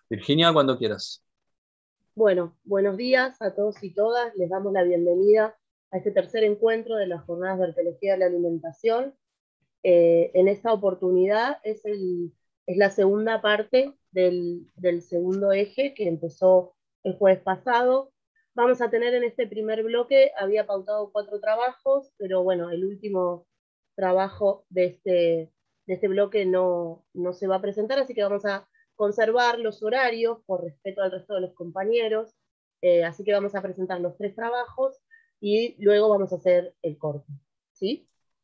Virginia, cuando quieras. Bueno, buenos días a todos y todas. Les damos la bienvenida a este tercer encuentro de las jornadas de arqueología de la alimentación. En esta oportunidad es la segunda parte del segundo eje que empezó el jueves pasado. Vamos a tener en este primer bloque, había pautado 4 trabajos, pero bueno, el último trabajo de este bloque no se va a presentar, así que vamos a conservar los horarios por respeto al resto de los compañeros. Así que vamos a presentar los 3 trabajos y luego vamos a hacer el corte. ¿Sí?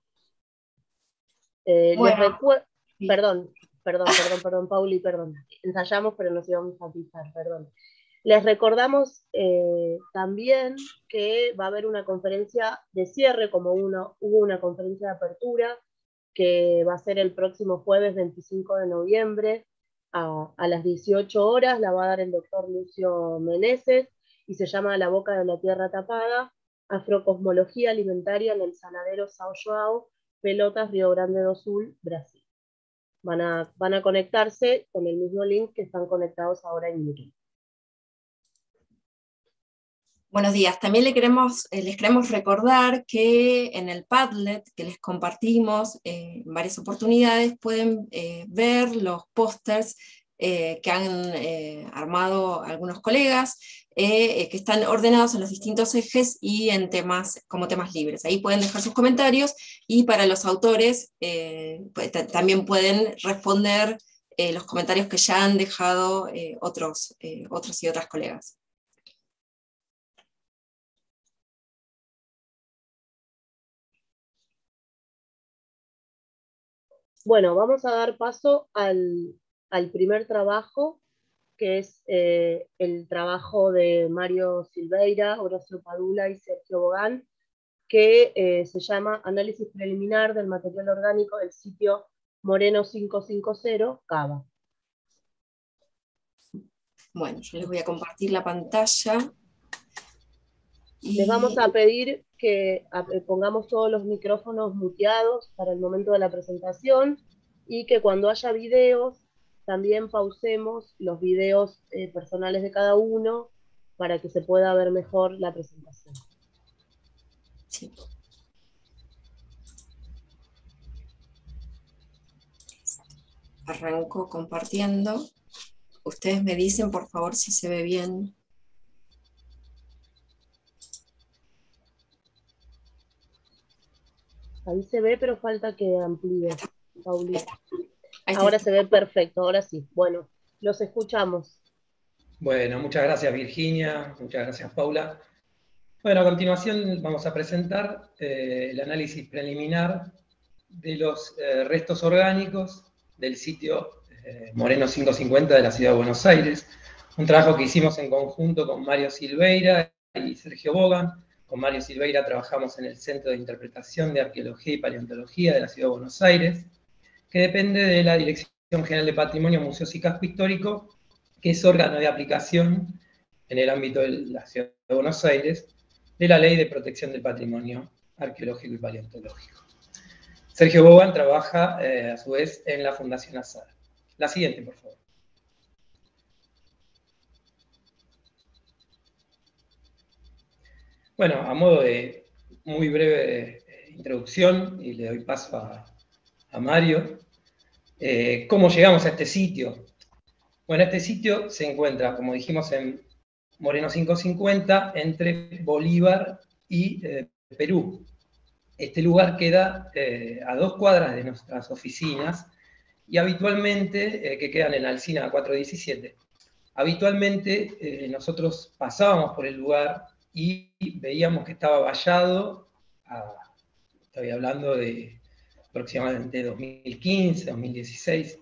Les Bueno, recuerdo, sí. perdón, Pauli, perdón. Ensayamos, pero nos íbamos a pisar, perdón. Les recordamos también que va a haber una conferencia de cierre, como hubo una conferencia de apertura, que va a ser el próximo jueves 25 de noviembre a las 18 horas, la va a dar el doctor Lucio Meneses, y se llama La boca de la tierra tapada, afrocosmología alimentaria en el sanadero São João, Pelotas, Río Grande do Sul, Brasil. Van a conectarse con el mismo link que están conectados ahora en YouTube. Buenos días. También les queremos recordar que en el Padlet que les compartimos en varias oportunidades pueden ver los pósters que han armado algunos colegas, que están ordenados en los distintos ejes y en como temas libres. Ahí pueden dejar sus comentarios, y para los autores también pueden responder los comentarios que ya han dejado otros y otras colegas. Bueno, vamos a dar paso al primer trabajo, que es el trabajo de Mario Silveira, Horacio Padula y Sergio Bogán, que se llama Análisis preliminar del material orgánico del sitio Moreno 550, Cava. Bueno, yo les voy a compartir la pantalla. Les vamos a pedir que pongamos todos los micrófonos muteados para el momento de la presentación, y que cuando haya videos también pausemos los videos personales de cada uno para que se pueda ver mejor la presentación. Sí. Arranco compartiendo. Ustedes me dicen, por favor, si se ve bien. Ahí se ve, pero falta que amplíe, Paulita. Ahí Ahora está. se ve perfecto, ahora sí. Bueno, los escuchamos. Bueno, muchas gracias Virginia, muchas gracias Paula. Bueno, a continuación vamos a presentar el análisis preliminar de los restos orgánicos del sitio Moreno 550 de la ciudad de Buenos Aires. Un trabajo que hicimos en conjunto con Mario Silveira y Sergio Bogán. Con Mario Silveira trabajamos en el Centro de Interpretación de Arqueología y Paleontología de la ciudad de Buenos Aires, que depende de la Dirección General de Patrimonio, Museos y Casco Histórico, que es órgano de aplicación en el ámbito de la ciudad de Buenos Aires de la Ley de Protección del Patrimonio Arqueológico y Paleontológico. Sergio Bogán trabaja, a su vez, en la Fundación Azar. La siguiente, por favor. Bueno, a modo de muy breve introducción, y le doy paso a Mario, ¿cómo llegamos a este sitio? Bueno, este sitio se encuentra, como dijimos, en Moreno 550, entre Bolívar y Perú. Este lugar queda a 2 cuadras de nuestras oficinas, y habitualmente, que quedan en Alsina 417, habitualmente nosotros pasábamos por el lugar y veíamos que estaba vallado, estoy hablando de aproximadamente 2015, 2016,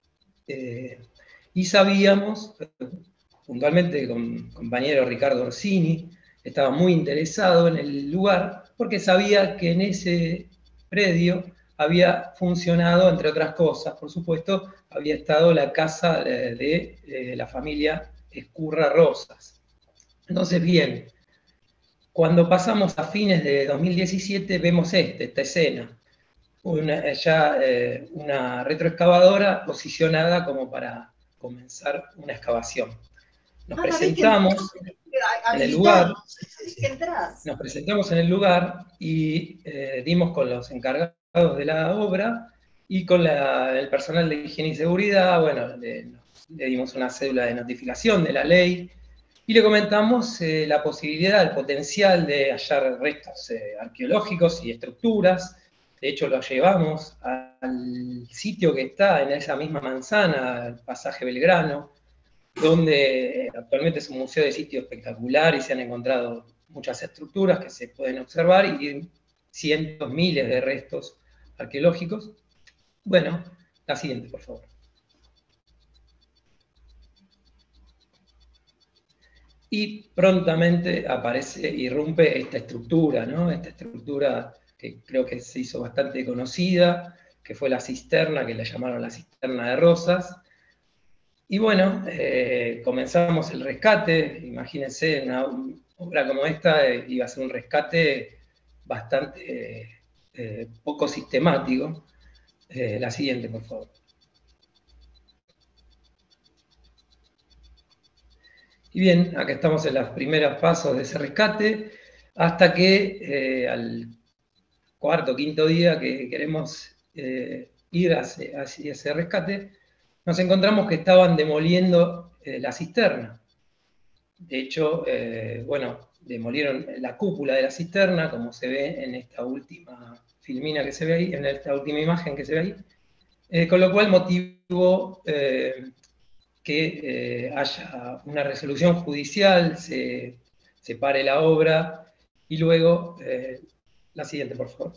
y sabíamos, puntualmente con mi compañero Ricardo Orsini, estaba muy interesado en el lugar, porque sabía que en ese predio había funcionado, entre otras cosas, por supuesto, había estado la casa de la familia Escurra Rosas. Entonces, bien, cuando pasamos a fines de 2017 vemos esta escena, una retroexcavadora posicionada como para comenzar una excavación. Nos presentamos en el lugar y dimos con los encargados de la obra y con el personal de higiene y seguridad. Bueno, le dimos una cédula de notificación de la ley y le comentamos la posibilidad, el potencial de hallar restos arqueológicos y estructuras. De hecho, lo llevamos al sitio que está en esa misma manzana, el pasaje Belgrano, donde actualmente es un museo de sitio espectacular y se han encontrado muchas estructuras que se pueden observar y cientos, miles de restos arqueológicos. Bueno, la siguiente, por favor. Y prontamente aparece, irrumpe esta estructura, ¿no? Esta estructura que creo que se hizo bastante conocida, que fue la cisterna, que la llamaron la cisterna de Rosas. Y bueno, comenzamos el rescate. Imagínense, una obra como esta iba a ser un rescate bastante poco sistemático. La siguiente, por favor. Y bien, acá estamos en los primeros pasos de ese rescate, hasta que al cuarto o quinto día que queremos ir hacia ese rescate, nos encontramos que estaban demoliendo la cisterna. De hecho, bueno, demolieron la cúpula de la cisterna, como se ve en esta última filmina que se ve ahí, en esta última imagen que se ve ahí, con lo cual motivó que haya una resolución judicial, se pare la obra, y luego, la siguiente, por favor.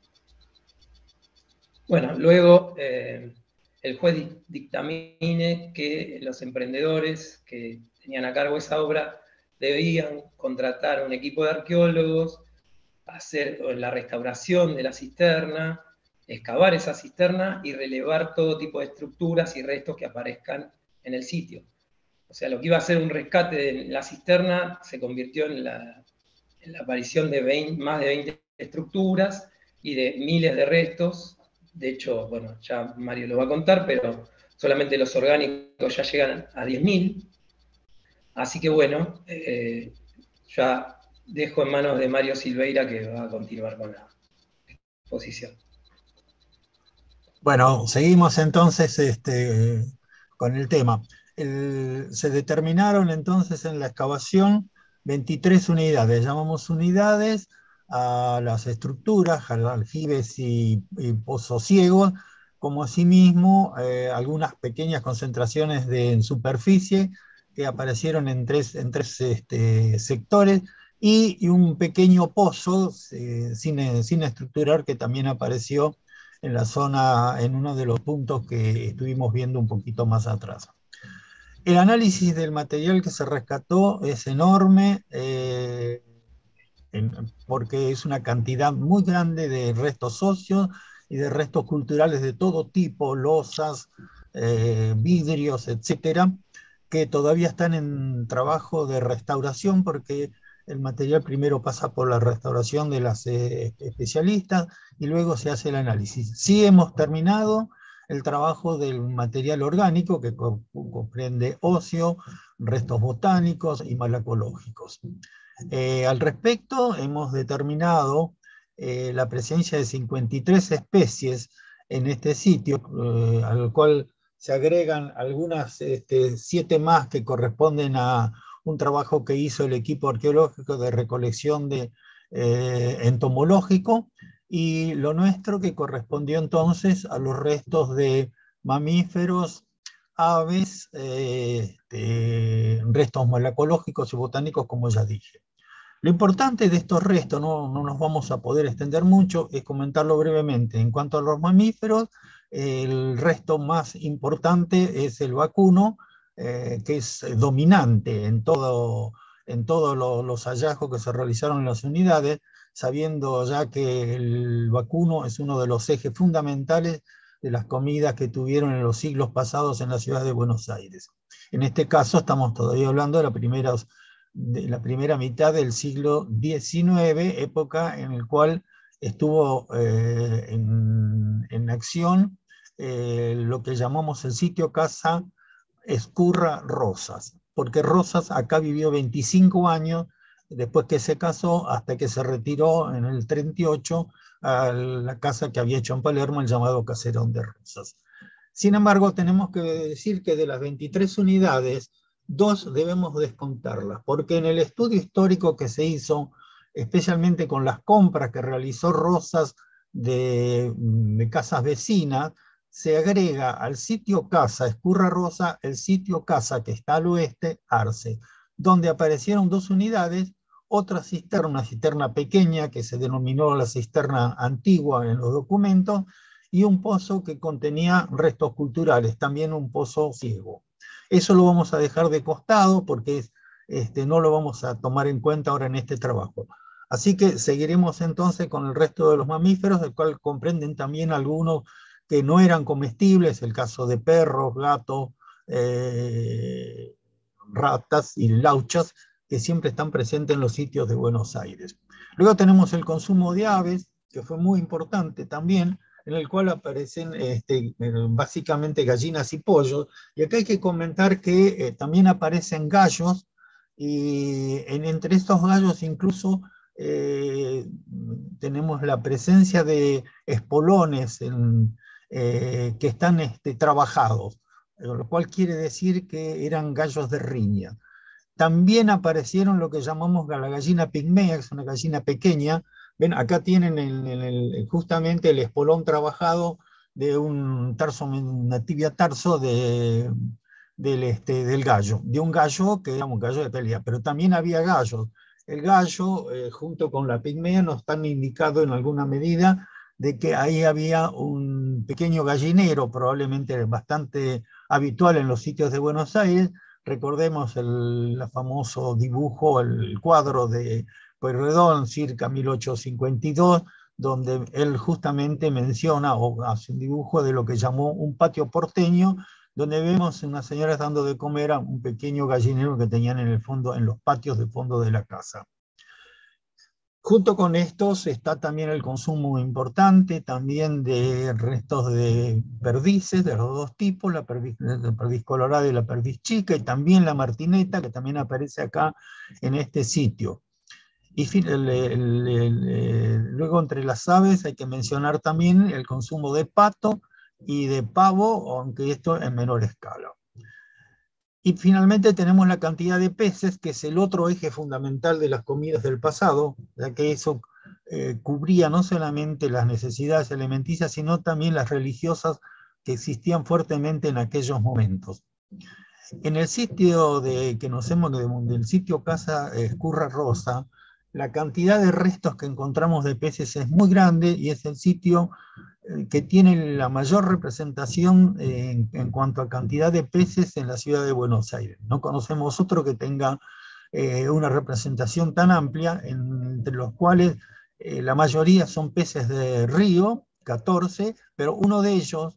Bueno, luego el juez dictamine que los emprendedores que tenían a cargo esa obra debían contratar un equipo de arqueólogos, hacer la restauración de la cisterna, excavar esa cisterna y relevar todo tipo de estructuras y restos que aparezcan en el sitio. O sea, lo que iba a ser un rescate de la cisterna se convirtió en la aparición de más de 20 estructuras y de miles de restos. De hecho, bueno, ya Mario lo va a contar, pero solamente los orgánicos ya llegan a 10.000. Así que bueno, ya dejo en manos de Mario Silveira, que va a continuar con la exposición. Bueno, seguimos entonces con el tema. Se determinaron entonces en la excavación 23 unidades. Llamamos unidades a las estructuras, aljibes y pozos ciegos, como asimismo algunas pequeñas concentraciones en superficie que aparecieron en tres sectores, y un pequeño pozo sin estructurar que también apareció en la zona, en uno de los puntos que estuvimos viendo un poquito más atrás. El análisis del material que se rescató es enorme, porque es una cantidad muy grande de restos óseos y de restos culturales de todo tipo, losas, vidrios, etcétera, que todavía están en trabajo de restauración, porque el material primero pasa por la restauración de las especialistas y luego se hace el análisis. Sí hemos terminado el trabajo del material orgánico, que comprende óseo, restos botánicos y malacológicos. Al respecto, hemos determinado la presencia de 53 especies en este sitio, al cual se agregan algunas 7 más que corresponden a un trabajo que hizo el equipo arqueológico de recolección entomológico, y lo nuestro que correspondió entonces a los restos de mamíferos, aves, restos malacológicos y botánicos, como ya dije. Lo importante de estos restos, no nos vamos a poder extender mucho, es comentarlo brevemente. En cuanto a los mamíferos, el resto más importante es el vacuno, que es dominante en todos los hallazgos que se realizaron en las unidades, sabiendo ya que el vacuno es uno de los ejes fundamentales de las comidas que tuvieron en los siglos pasados en la ciudad de Buenos Aires. En este caso estamos todavía hablando de la primera mitad del siglo XIX, época en la cual estuvo en acción lo que llamamos el sitio Casa Escurra Rosas, porque Rosas acá vivió 25 años, después que se casó, hasta que se retiró en el 38 a la casa que había hecho en Palermo, el llamado Caserón de Rosas. Sin embargo, tenemos que decir que de las 23 unidades, 2 debemos descontarlas, porque en el estudio histórico que se hizo, especialmente con las compras que realizó Rosas de casas vecinas, se agrega al sitio casa Escurra Rosa el sitio casa que está al oeste, Arce, donde aparecieron 2 unidades, otra cisterna, una cisterna pequeña que se denominó la cisterna antigua en los documentos, y un pozo que contenía restos culturales, también un pozo ciego. Eso lo vamos a dejar de costado porque no lo vamos a tomar en cuenta ahora en este trabajo. Así que seguiremos entonces con el resto de los mamíferos, del cual comprenden también algunos que no eran comestibles, el caso de perros, gatos, ratas y lauchas, que siempre están presentes en los sitios de Buenos Aires. Luego tenemos el consumo de aves, que fue muy importante también, en el cual aparecen básicamente gallinas y pollos, y acá hay que comentar que también aparecen gallos, y entre estos gallos incluso tenemos la presencia de espolones que están trabajados, lo cual quiere decir que eran gallos de riña. También aparecieron lo que llamamos la gallina pigmea, que es una gallina pequeña. Ven, acá tienen justamente el espolón trabajado de un tarso, una tibia tarso del gallo, de un gallo que era un gallo de pelea, pero también había gallos. El gallo, junto con la pigmea, nos están indicados en alguna medida de que ahí había un pequeño gallinero, probablemente bastante habitual en los sitios de Buenos Aires. Recordemos el famoso dibujo, el cuadro de Pueyrredón, circa 1852, donde él justamente menciona o hace un dibujo de lo que llamó un patio porteño, donde vemos unas señoras dando de comer a un pequeño gallinero que tenían en el fondo, en los patios de fondo de la casa. Junto con estos está también el consumo importante también de restos de perdices de los dos tipos, la perdiz colorada y la perdiz chica, y también la martineta, que también aparece acá en este sitio. Y luego entre las aves hay que mencionar también el consumo de pato y de pavo, aunque esto en menor escala. Y finalmente tenemos la cantidad de peces, que es el otro eje fundamental de las comidas del pasado, ya que eso cubría no solamente las necesidades alimenticias, sino también las religiosas que existían fuertemente en aquellos momentos. En el sitio que nos hemos, del sitio Casa Escurra Rosa, la cantidad de restos que encontramos de peces es muy grande y es el sitio que tiene la mayor representación en cuanto a cantidad de peces en la ciudad de Buenos Aires. No conocemos otro que tenga una representación tan amplia, entre los cuales la mayoría son peces de río, 14, pero uno de ellos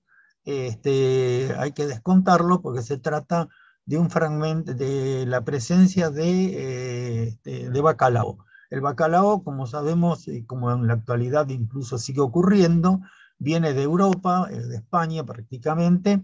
hay que descontarlo porque se trata de un fragmento de la presencia de bacalao. El bacalao, como sabemos, y como en la actualidad incluso sigue ocurriendo, viene de Europa, de España prácticamente,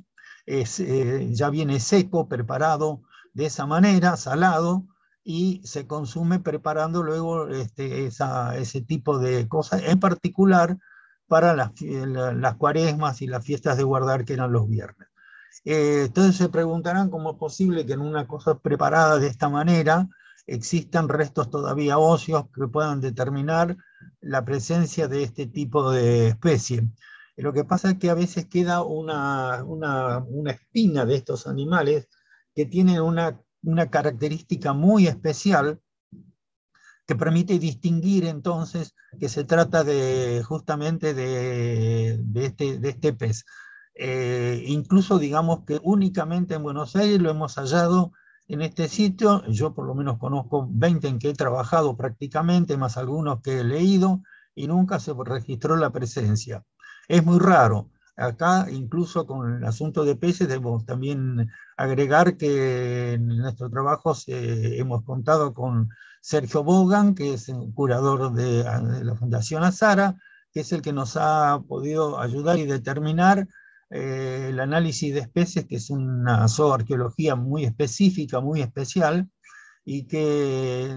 ya viene seco, preparado de esa manera, salado, y se consume preparando luego ese tipo de cosas, en particular para las cuaresmas y las fiestas de guardar, que eran los viernes. Entonces se preguntarán cómo es posible que en una cosa preparada de esta manera existan restos todavía óseos que puedan determinar la presencia de este tipo de especie. Lo que pasa es que a veces queda una espina de estos animales que tienen una característica muy especial que permite distinguir entonces que se trata justamente de este pez. Incluso digamos que únicamente en Buenos Aires lo hemos hallado en este sitio. Yo por lo menos conozco 20 en que he trabajado prácticamente, más algunos que he leído, y nunca se registró la presencia. Es muy raro. Acá, incluso con el asunto de peces, debemos también agregar que en nuestro trabajo hemos contado con Sergio Bogan, que es el curador de la Fundación Azara, que es el que nos ha podido ayudar y determinar el análisis de especies, que es una zooarqueología muy específica, muy especial, y que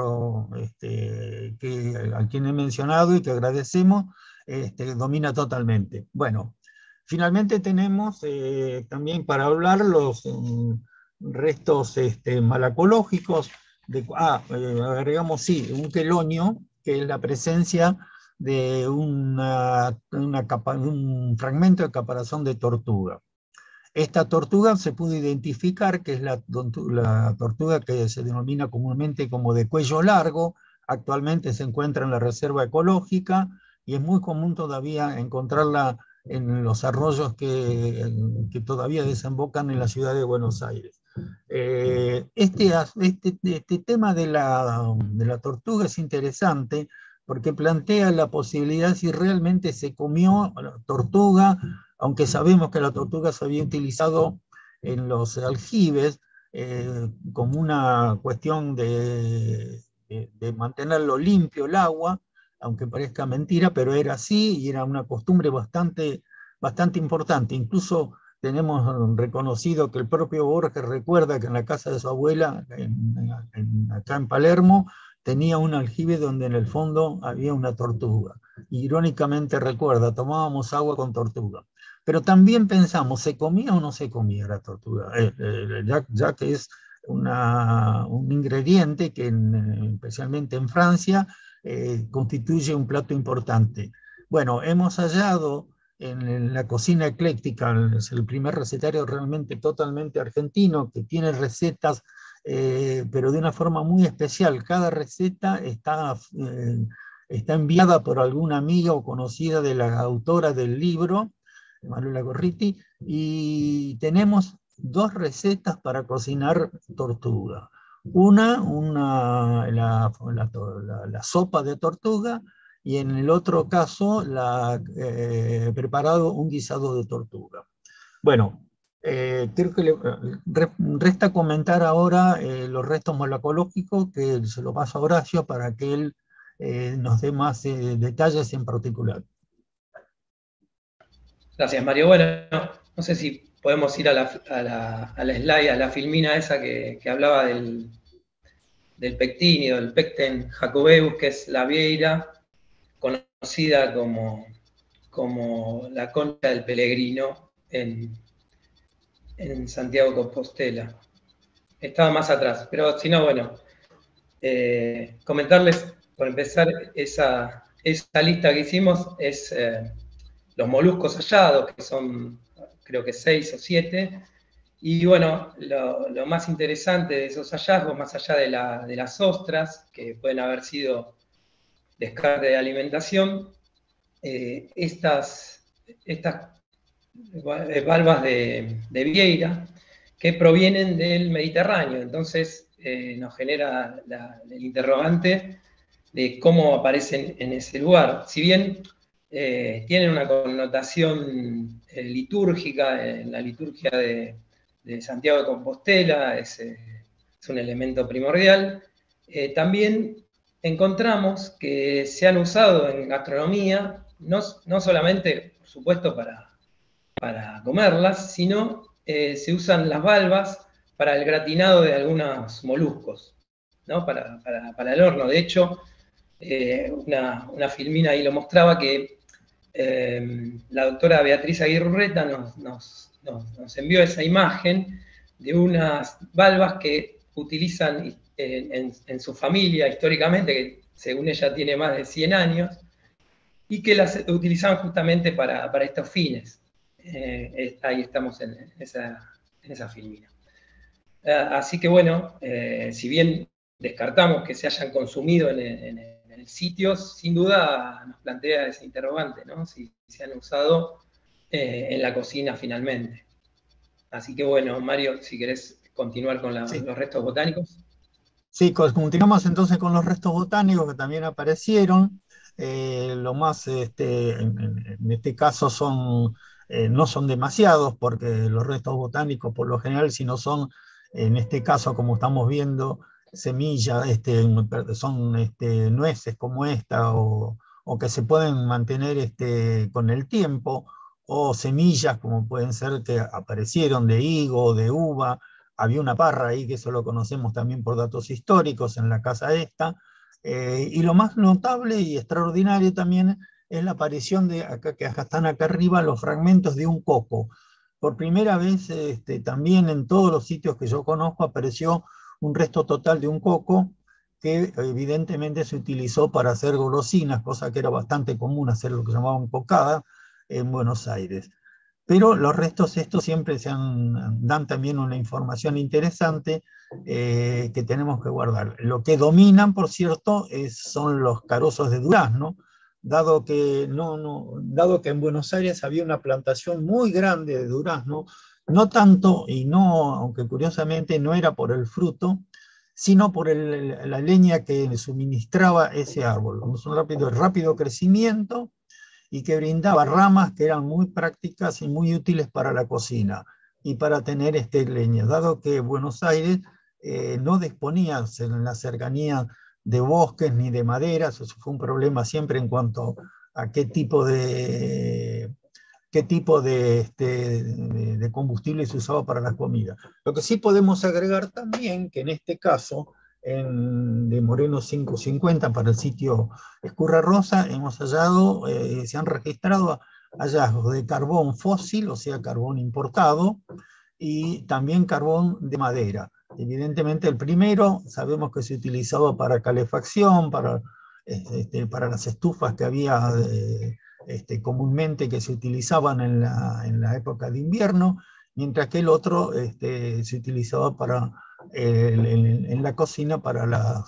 a quien he mencionado y que agradecemos, domina totalmente. Bueno, finalmente tenemos también para hablar los restos malacológicos. Agregamos, sí, un quelonio, que es la presencia de un fragmento de caparazón de tortuga. Esta tortuga se pudo identificar que es la tortuga que se denomina comúnmente como de cuello largo. Actualmente se encuentra en la reserva ecológica y es muy común todavía encontrarla en los arroyos que todavía desembocan en la ciudad de Buenos Aires. Este tema de la tortuga es interesante porque plantea la posibilidad si realmente se comió la tortuga, aunque sabemos que la tortuga se había utilizado en los aljibes como una cuestión de mantenerlo limpio el agua, aunque parezca mentira, pero era así y era una costumbre bastante importante. Incluso tenemos reconocido que el propio Borges recuerda que en la casa de su abuela, acá en Palermo, tenía un aljibe donde en el fondo había una tortuga. Irónicamente recuerda, tomábamos agua con tortuga. Pero también pensamos, ¿se comía o no se comía la tortuga? Ya que es un ingrediente que especialmente en Francia constituye un plato importante. Bueno, hemos hallado en la cocina ecléctica, es el primer recetario realmente totalmente argentino, que tiene recetas, pero de una forma muy especial. Cada receta está enviada por alguna amiga o conocida de la autora del libro, Manuela Gorriti, y tenemos 2 recetas para cocinar tortuga. La sopa de tortuga, y en el otro caso preparado un guisado de tortuga. Bueno, creo que resta comentar ahora los restos molecológicos, que se lo paso a Horacio para que él nos dé más detalles en particular. Gracias, Mario. Bueno, no sé si podemos ir a la slide, a la filmina esa que hablaba del pectíneo, del Pecten jacobeus, que es la vieira, conocida como la concha del peregrino en Santiago de Compostela. Estaba más atrás, pero si no, bueno, comentarles, por empezar, esa lista que hicimos es los moluscos hallados, que son creo que 6 o 7, y bueno, lo más interesante de esos hallazgos, más allá de las ostras, que pueden haber sido descarte de alimentación, estas valvas de vieira que provienen del Mediterráneo. Entonces nos genera el interrogante de cómo aparecen en ese lugar. Si bien tienen una connotación litúrgica, en la liturgia de Santiago de Compostela es un elemento primordial, también encontramos que se han usado en gastronomía, no solamente, por supuesto, para comerlas, sino se usan las valvas para el gratinado de algunos moluscos, ¿no? Para el horno. De hecho, una filmina ahí lo mostraba, que la doctora Beatriz Aguirre Urreta nos envió esa imagen de unas valvas que utilizan en su familia históricamente, que según ella tiene más de 100 años, y que las utilizaban justamente para estos fines. Ahí estamos en esa filmina. Así que bueno, si bien descartamos que se hayan consumido en el sitio, sin duda nos plantea ese interrogante, ¿no? Si se han usado en la cocina finalmente. Así que bueno, Mario, si querés continuar con los restos botánicos. Sí, continuamos entonces con los restos botánicos que también aparecieron. Lo más, en este caso no son demasiados, porque los restos botánicos por lo general, si no son, en este caso como estamos viendo, semillas, son nueces como esta, o que se pueden mantener con el tiempo, o semillas como pueden ser que aparecieron de higo, de uva. Había una parra ahí, que eso lo conocemos también por datos históricos en la casa esta. Y lo más notable y extraordinario también es la aparición de, acá, que están acá arriba, los fragmentos de un coco. Por primera vez también en todos los sitios que yo conozco apareció un resto total de un coco, que evidentemente se utilizó para hacer golosinas, cosa que era bastante común hacer lo que llamaban cocada en Buenos Aires. Pero los restos estos siempre dan también una información interesante que tenemos que guardar. Lo que dominan, por cierto, son los carozos de durazno, dado que en Buenos Aires había una plantación muy grande de durazno, no tanto, y no, aunque curiosamente no era por el fruto, sino por la leña que suministraba ese árbol. Un rápido crecimiento, y que brindaba ramas que eran muy prácticas y muy útiles para la cocina y para tener leña, dado que Buenos Aires no disponía en la cercanía de bosques ni de maderas. Eso fue un problema siempre en cuanto a qué tipo de combustible se usaba para las comidas. Lo que sí podemos agregar también, que en este caso, de Moreno 550, para el sitio Escurra Rosa, hemos hallado, se han registrado hallazgos de carbón fósil, o sea, carbón importado, y también carbón de madera. Evidentemente el primero sabemos que se utilizaba para calefacción, para las estufas que había comúnmente, que se utilizaban en la época de invierno, mientras que el otro se utilizaba en la cocina para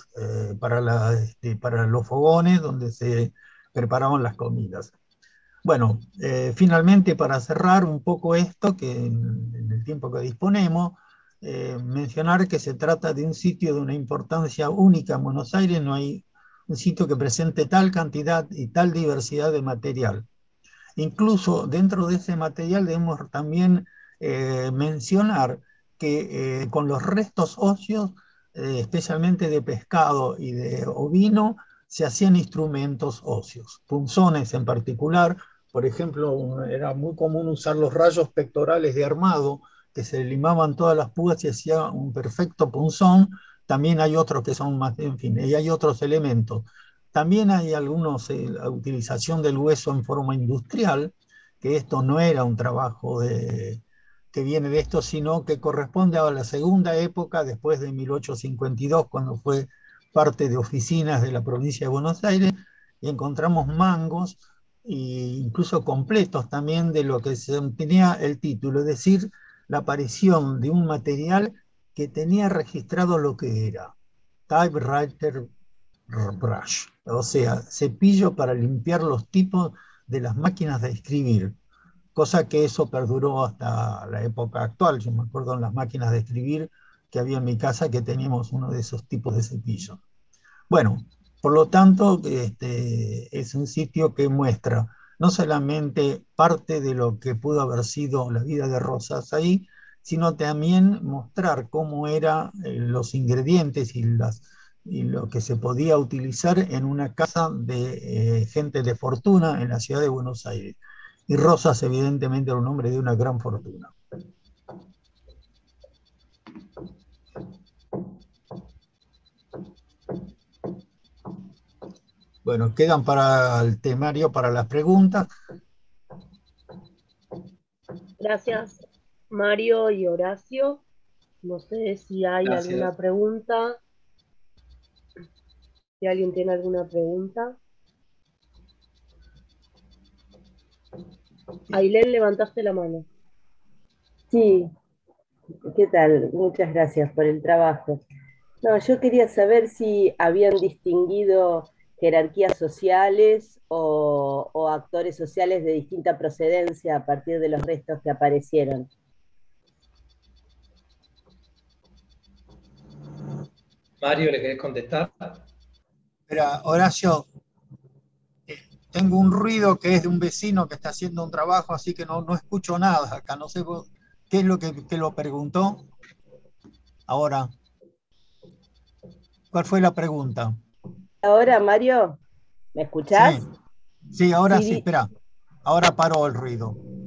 los fogones donde se preparaban las comidas. Bueno, finalmente, para cerrar un poco esto, que en el tiempo que disponemos, mencionar que se trata de un sitio de una importancia única en Buenos Aires. No hay un sitio que presente tal cantidad y tal diversidad de material. Incluso dentro de ese material debemos también mencionar que con los restos óseos, especialmente de pescado y de ovino, se hacían instrumentos óseos, punzones en particular. Por ejemplo, era muy común usar los rayos pectorales de armado, que se limaban todas las púas y hacía un perfecto punzón. También hay otros que son más, en fin, y hay otros elementos. También hay algunos, la utilización del hueso en forma industrial, que esto no era un trabajo que viene de esto, sino que corresponde a la segunda época, después de 1852, cuando fue parte de oficinas de la provincia de Buenos Aires, y encontramos mangos, e incluso completos también, de lo que se tenía el título, es decir, la aparición de un material que tenía registrado lo que era: typewriter brush, o sea, cepillo para limpiar los tipos de las máquinas de escribir, cosa que eso perduró hasta la época actual. Yo me acuerdo en las máquinas de escribir que había en mi casa, que teníamos uno de esos tipos de cepillos. Bueno, por lo tanto, es un sitio que muestra no solamente parte de lo que pudo haber sido la vida de Rosas ahí, sino también mostrar cómo eran los ingredientes y lo que se podía utilizar en una casa de gente de fortuna en la ciudad de Buenos Aires. Y Rosas, evidentemente, era un hombre de una gran fortuna. Bueno, quedan para el temario, para las preguntas. Gracias, Mario y Horacio. No sé si hay alguna pregunta. Si alguien tiene alguna pregunta. Ailén, levantaste la mano. Sí, ¿qué tal? Muchas gracias por el trabajo. No, yo quería saber si habían distinguido jerarquías sociales o actores sociales de distinta procedencia a partir de los restos que aparecieron. Mario, ¿le querés contestar? Espera, Horacio, tengo un ruido que es de un vecino que está haciendo un trabajo, así que no escucho nada acá. No sé qué es lo que lo preguntó. Ahora, ¿cuál fue la pregunta? Ahora, Mario, ¿me escuchás? Sí, ahora sí, Sí, espera. Ahora paró el ruido.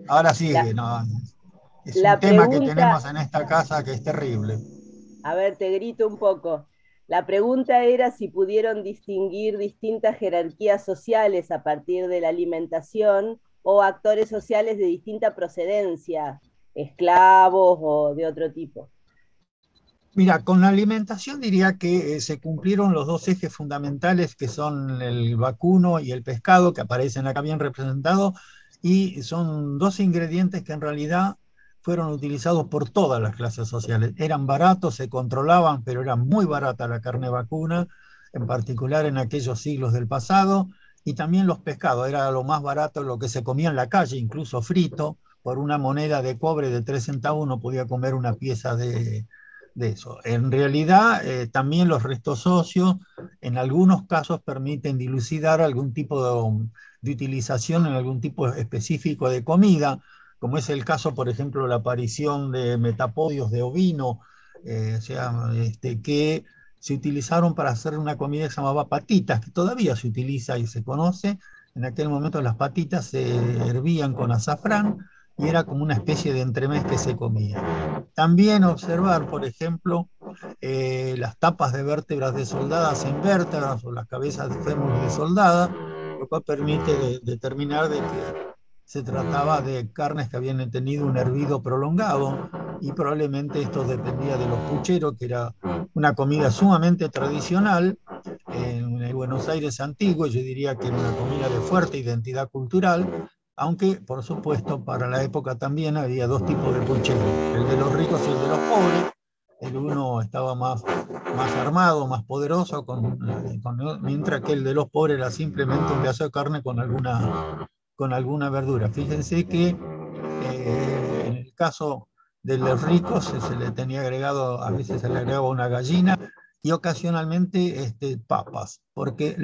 Ahora sí, La, no, es un la tema que pregunta, tenemos en esta casa que es terrible. a ver, te grito un poco. La pregunta era si pudieron distinguir distintas jerarquías sociales a partir de la alimentación o actores sociales de distinta procedencia, esclavos o de otro tipo. Mira, con la alimentación diría que se cumplieron los dos ejes fundamentales que son el vacuno y el pescado, que aparecen acá bien representados, y son dos ingredientes que en realidad fueron utilizados por todas las clases sociales. Eran baratos, se controlaban, pero era muy barata la carne vacuna, en particular en aquellos siglos del pasado, y también los pescados, era lo más barato, lo que se comía en la calle, incluso frito, por una moneda de cobre de 3 centavos uno podía comer una pieza de eso. En realidad, también los restos óseos en algunos casos permiten dilucidar algún tipo de utilización en algún tipo específico de comida, como es el caso, por ejemplo, la aparición de metapodios de ovino, o sea, que se utilizaron para hacer una comida que se llamaba patitas, que todavía se utiliza y se conoce. En aquel momento las patitas se hervían con azafrán y era como una especie de entremés que se comía. También observar, por ejemplo, las tapas de vértebras de soldadas en vértebras o las cabezas de fémur de soldada, lo cual permite determinar de que se trataba de carnes que habían tenido un hervido prolongado y probablemente esto dependía de los pucheros, que era una comida sumamente tradicional en el Buenos Aires antiguo. Yo diría que era una comida de fuerte identidad cultural, aunque por supuesto para la época también había dos tipos de pucheros, el de los ricos y el de los pobres. El uno estaba más armado, más poderoso, mientras que el de los pobres era simplemente un pedazo de carne con alguna verdura. Fíjense que en el caso de los ricos se le tenía agregado, a veces se le agregaba una gallina y ocasionalmente papas, porque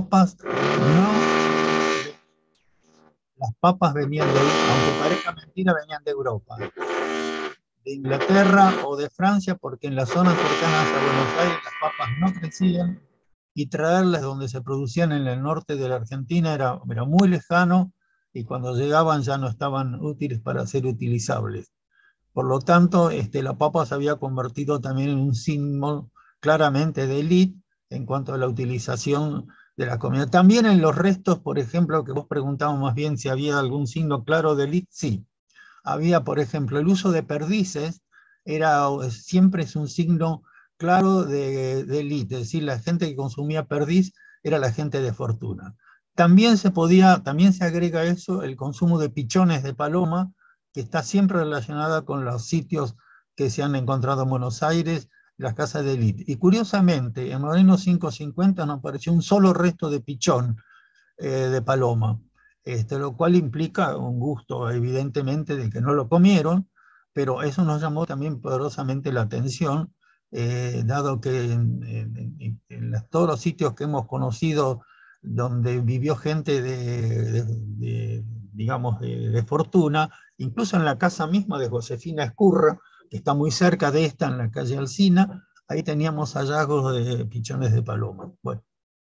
las papas venían aunque parezca mentira, venían de Europa, de Inglaterra o de Francia, porque en las zonas cercanas a Buenos Aires las papas no crecían y traerlas donde se producían en el norte de la Argentina era muy lejano y cuando llegaban ya no estaban útiles para ser utilizables. Por lo tanto, la papa se había convertido también en un símbolo claramente de élite en cuanto a la utilización de la comida. También en los restos, por ejemplo, que vos preguntabas más bien si había algún signo claro de élite, sí. Había, por ejemplo, el uso de perdices, siempre es un signo claro de élite, es decir, la gente que consumía perdiz era la gente de fortuna. También se agrega eso, el consumo de pichones de paloma, que está siempre relacionada con los sitios que se han encontrado en Buenos Aires, las casas de élite. Y curiosamente, en Moreno 550 no apareció un solo resto de pichón de paloma, lo cual implica un gusto, evidentemente, de que no lo comieron, pero eso nos llamó también poderosamente la atención, dado que todos los sitios que hemos conocido donde vivió gente digamos, de fortuna, incluso en la casa misma de Josefina Escurra, que está muy cerca de esta, en la calle Alsina, ahí teníamos hallazgos de pichones de paloma. Bueno.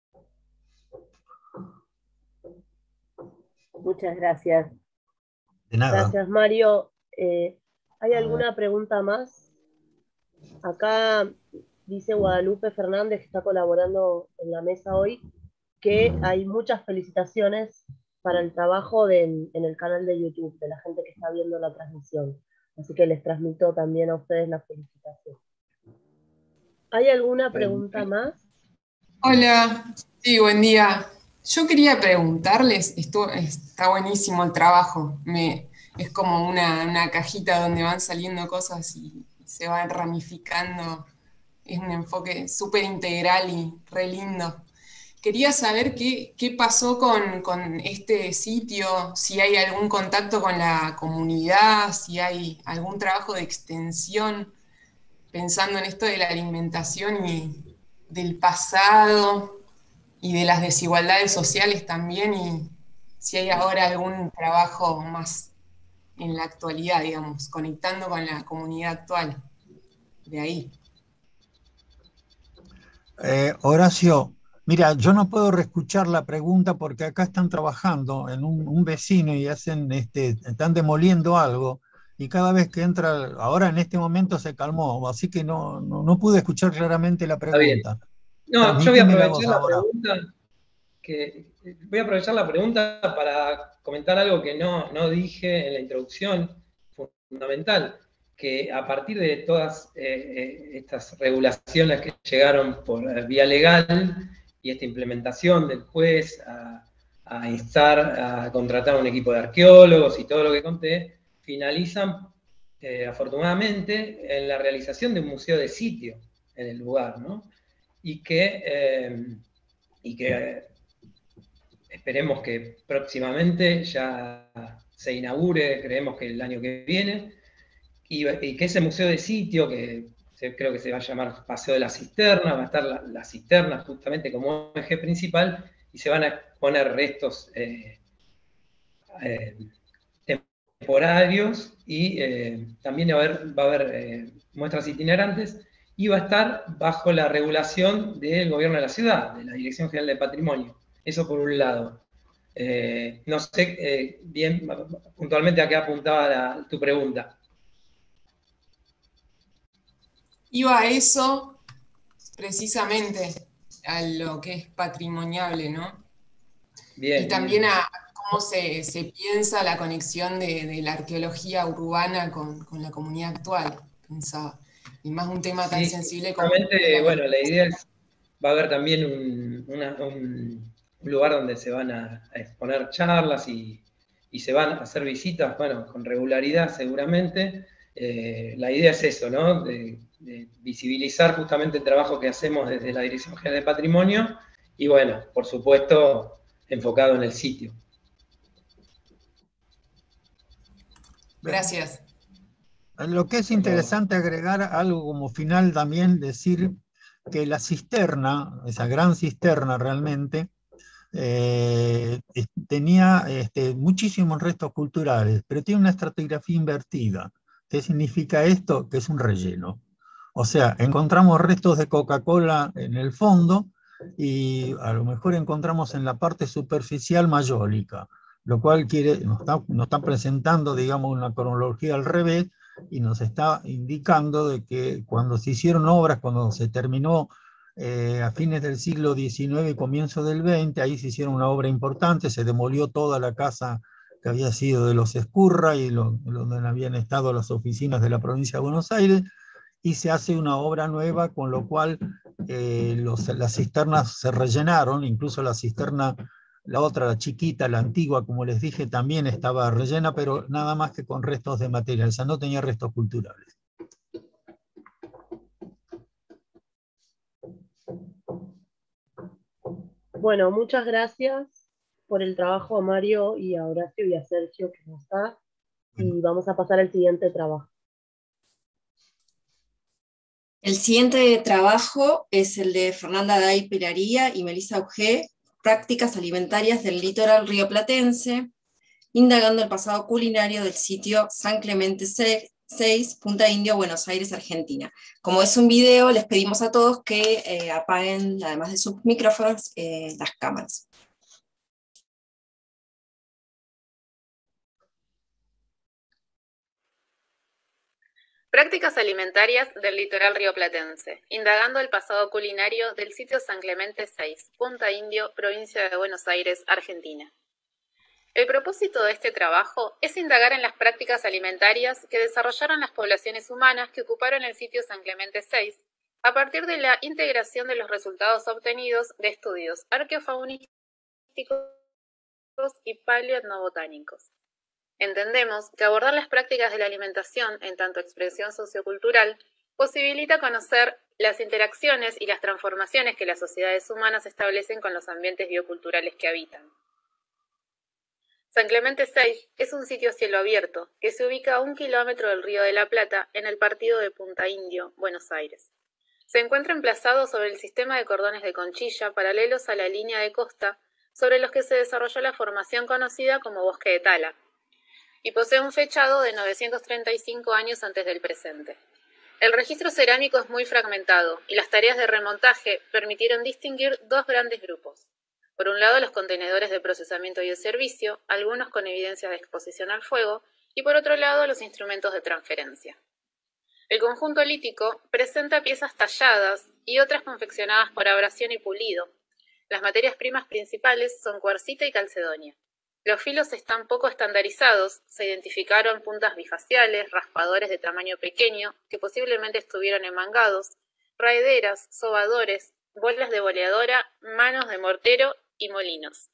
Muchas gracias. De nada. Gracias, Mario. ¿Hay alguna pregunta más? Acá dice Guadalupe Fernández, que está colaborando en la mesa hoy, que hay muchas felicitaciones para el trabajo en el canal de YouTube, de la gente que está viendo la transmisión. Así que les transmito también a ustedes la felicitación. ¿Hay alguna pregunta más? Hola, sí, buen día. Yo quería preguntarles, está buenísimo el trabajo, es como una cajita donde van saliendo cosas y se van ramificando, es un enfoque súper integral y re lindo. Quería saber qué pasó con este sitio, si hay algún contacto con la comunidad, si hay algún trabajo de extensión, pensando en esto de la alimentación y del pasado y de las desigualdades sociales también, y si hay ahora algún trabajo más en la actualidad, digamos, conectando con la comunidad actual de ahí. Horacio, Mira, yo no puedo reescuchar la pregunta porque acá están trabajando en un vecino y hacen, están demoliendo algo y cada vez que entra, ahora en este momento se calmó, así que no pude escuchar claramente la Está bien. pregunta. No, yo voy a Transmitímela vos aprovechar la ahora. pregunta voy a aprovechar la pregunta para comentar algo que no dije en la introducción, fundamental, que a partir de todas estas regulaciones que llegaron por vía legal y esta implementación del juez a instar a contratar un equipo de arqueólogos y todo lo que conté, finalizan afortunadamente en la realización de un museo de sitio en el lugar, ¿no? Y que esperemos que próximamente ya se inaugure, creemos que el año que viene, y que ese museo de sitio, que creo que se va a llamar Paseo de la Cisterna, va a estar la cisterna justamente como eje principal, y se van a exponer restos temporarios, y también va a haber muestras itinerantes, y va a estar bajo la regulación del gobierno de la ciudad, de la Dirección General de Patrimonio. Eso por un lado. No sé bien puntualmente a qué apuntaba tu pregunta. Iba a eso precisamente, a lo que es patrimoniable, ¿no? Bien, Y también bien. a cómo se piensa la conexión de la arqueología urbana con la comunidad actual, pensaba. Y más un tema tan Sí, sensible como justamente, la bueno, la idea alimentación. es, va a haber también un lugar donde se van a exponer charlas y se van a hacer visitas, bueno, con regularidad seguramente. La idea es eso, ¿no? De visibilizar justamente el trabajo que hacemos desde la Dirección General de Patrimonio y, bueno, por supuesto, enfocado en el sitio. Gracias. Lo que es Por favor. interesante agregar algo como final también, decir que la cisterna, esa gran cisterna realmente, tenía muchísimos restos culturales, pero tiene una estratigrafía invertida. ¿Qué significa esto? Que es un relleno. O sea, encontramos restos de Coca-Cola en el fondo y a lo mejor encontramos en la parte superficial mayólica, lo cual nos está presentando, digamos, una cronología al revés y nos está indicando de que cuando se hicieron obras, cuando se terminó a fines del siglo XIX y comienzo del XX, ahí se hicieron una obra importante, se demolió toda la casa que había sido de los Ezcurra y donde habían estado las oficinas de la provincia de Buenos Aires, y se hace una obra nueva, con lo cual las cisternas se rellenaron, incluso la cisterna, la otra, la chiquita, la antigua, como les dije, también estaba rellena, pero nada más que con restos de material, o sea, no tenía restos culturales. Bueno, muchas gracias por el trabajo a Mario y a Horacio y a Sergio que no está. Y vamos a pasar al siguiente trabajo. El siguiente trabajo es el de Fernanda Day Pelaría y Melissa Augé, Prácticas alimentarias del litoral rioplatense, indagando el pasado culinario del sitio San Clemente 6, Punta Indio, Buenos Aires, Argentina. Como es un video, les pedimos a todos que apaguen, además de sus micrófonos, las cámaras. Prácticas alimentarias del litoral rioplatense, indagando el pasado culinario del sitio San Clemente 6, Punta Indio, provincia de Buenos Aires, Argentina. El propósito de este trabajo es indagar en las prácticas alimentarias que desarrollaron las poblaciones humanas que ocuparon el sitio San Clemente 6, a partir de la integración de los resultados obtenidos de estudios arqueofaunísticos y paleoetnobotánicos. Entendemos que abordar las prácticas de la alimentación en tanto expresión sociocultural posibilita conocer las interacciones y las transformaciones que las sociedades humanas establecen con los ambientes bioculturales que habitan. San Clemente 6 es un sitio a cielo abierto que se ubica a 1 kilómetro del Río de la Plata en el partido de Punta Indio, Buenos Aires. Se encuentra emplazado sobre el sistema de cordones de conchilla paralelos a la línea de costa sobre los que se desarrolló la formación conocida como Bosque de Tala, y posee un fechado de 935 años antes del presente. El registro cerámico es muy fragmentado y las tareas de remontaje permitieron distinguir dos grandes grupos. Por un lado, los contenedores de procesamiento y de servicio, algunos con evidencia de exposición al fuego, y por otro lado, los instrumentos de transferencia. El conjunto lítico presenta piezas talladas y otras confeccionadas por abrasión y pulido. Las materias primas principales son cuarcita y calcedonia. Los filos están poco estandarizados, se identificaron puntas bifaciales, raspadores de tamaño pequeño, que posiblemente estuvieron enmangados, raederas, sobadores, bolas de boleadora, manos de mortero y molinos.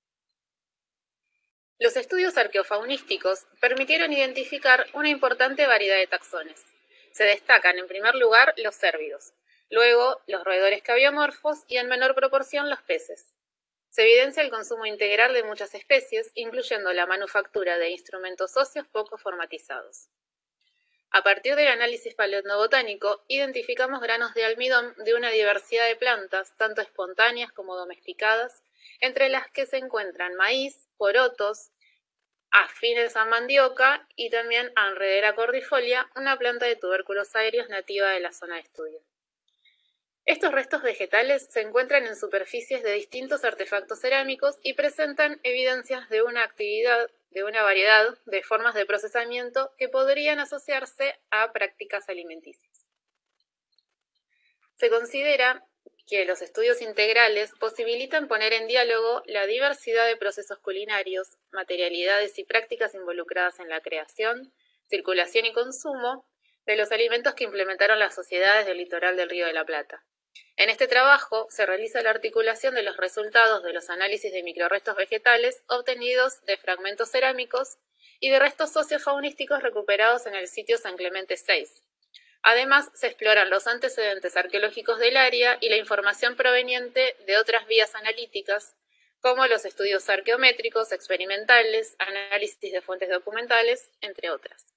Los estudios arqueofaunísticos permitieron identificar una importante variedad de taxones. Se destacan en primer lugar los cérvidos, luego los roedores cabiomorfos y en menor proporción los peces. Se evidencia el consumo integral de muchas especies, incluyendo la manufactura de instrumentos óseos poco formatizados. A partir del análisis paleobotánico, identificamos granos de almidón de una diversidad de plantas, tanto espontáneas como domesticadas, entre las que se encuentran maíz, porotos, afines a mandioca y también a Enredera cordifolia, una planta de tubérculos aéreos nativa de la zona de estudio. Estos restos vegetales se encuentran en superficies de distintos artefactos cerámicos y presentan evidencias de una variedad de formas de procesamiento que podrían asociarse a prácticas alimenticias. Se considera que los estudios integrales posibilitan poner en diálogo la diversidad de procesos culinarios, materialidades y prácticas involucradas en la creación, circulación y consumo de los alimentos que implementaron las sociedades del litoral del Río de la Plata. En este trabajo se realiza la articulación de los resultados de los análisis de microrrestos vegetales obtenidos de fragmentos cerámicos y de restos sociofaunísticos recuperados en el sitio San Clemente 6. Además, se exploran los antecedentes arqueológicos del área y la información proveniente de otras vías analíticas, como los estudios arqueométricos, experimentales, análisis de fuentes documentales, entre otras.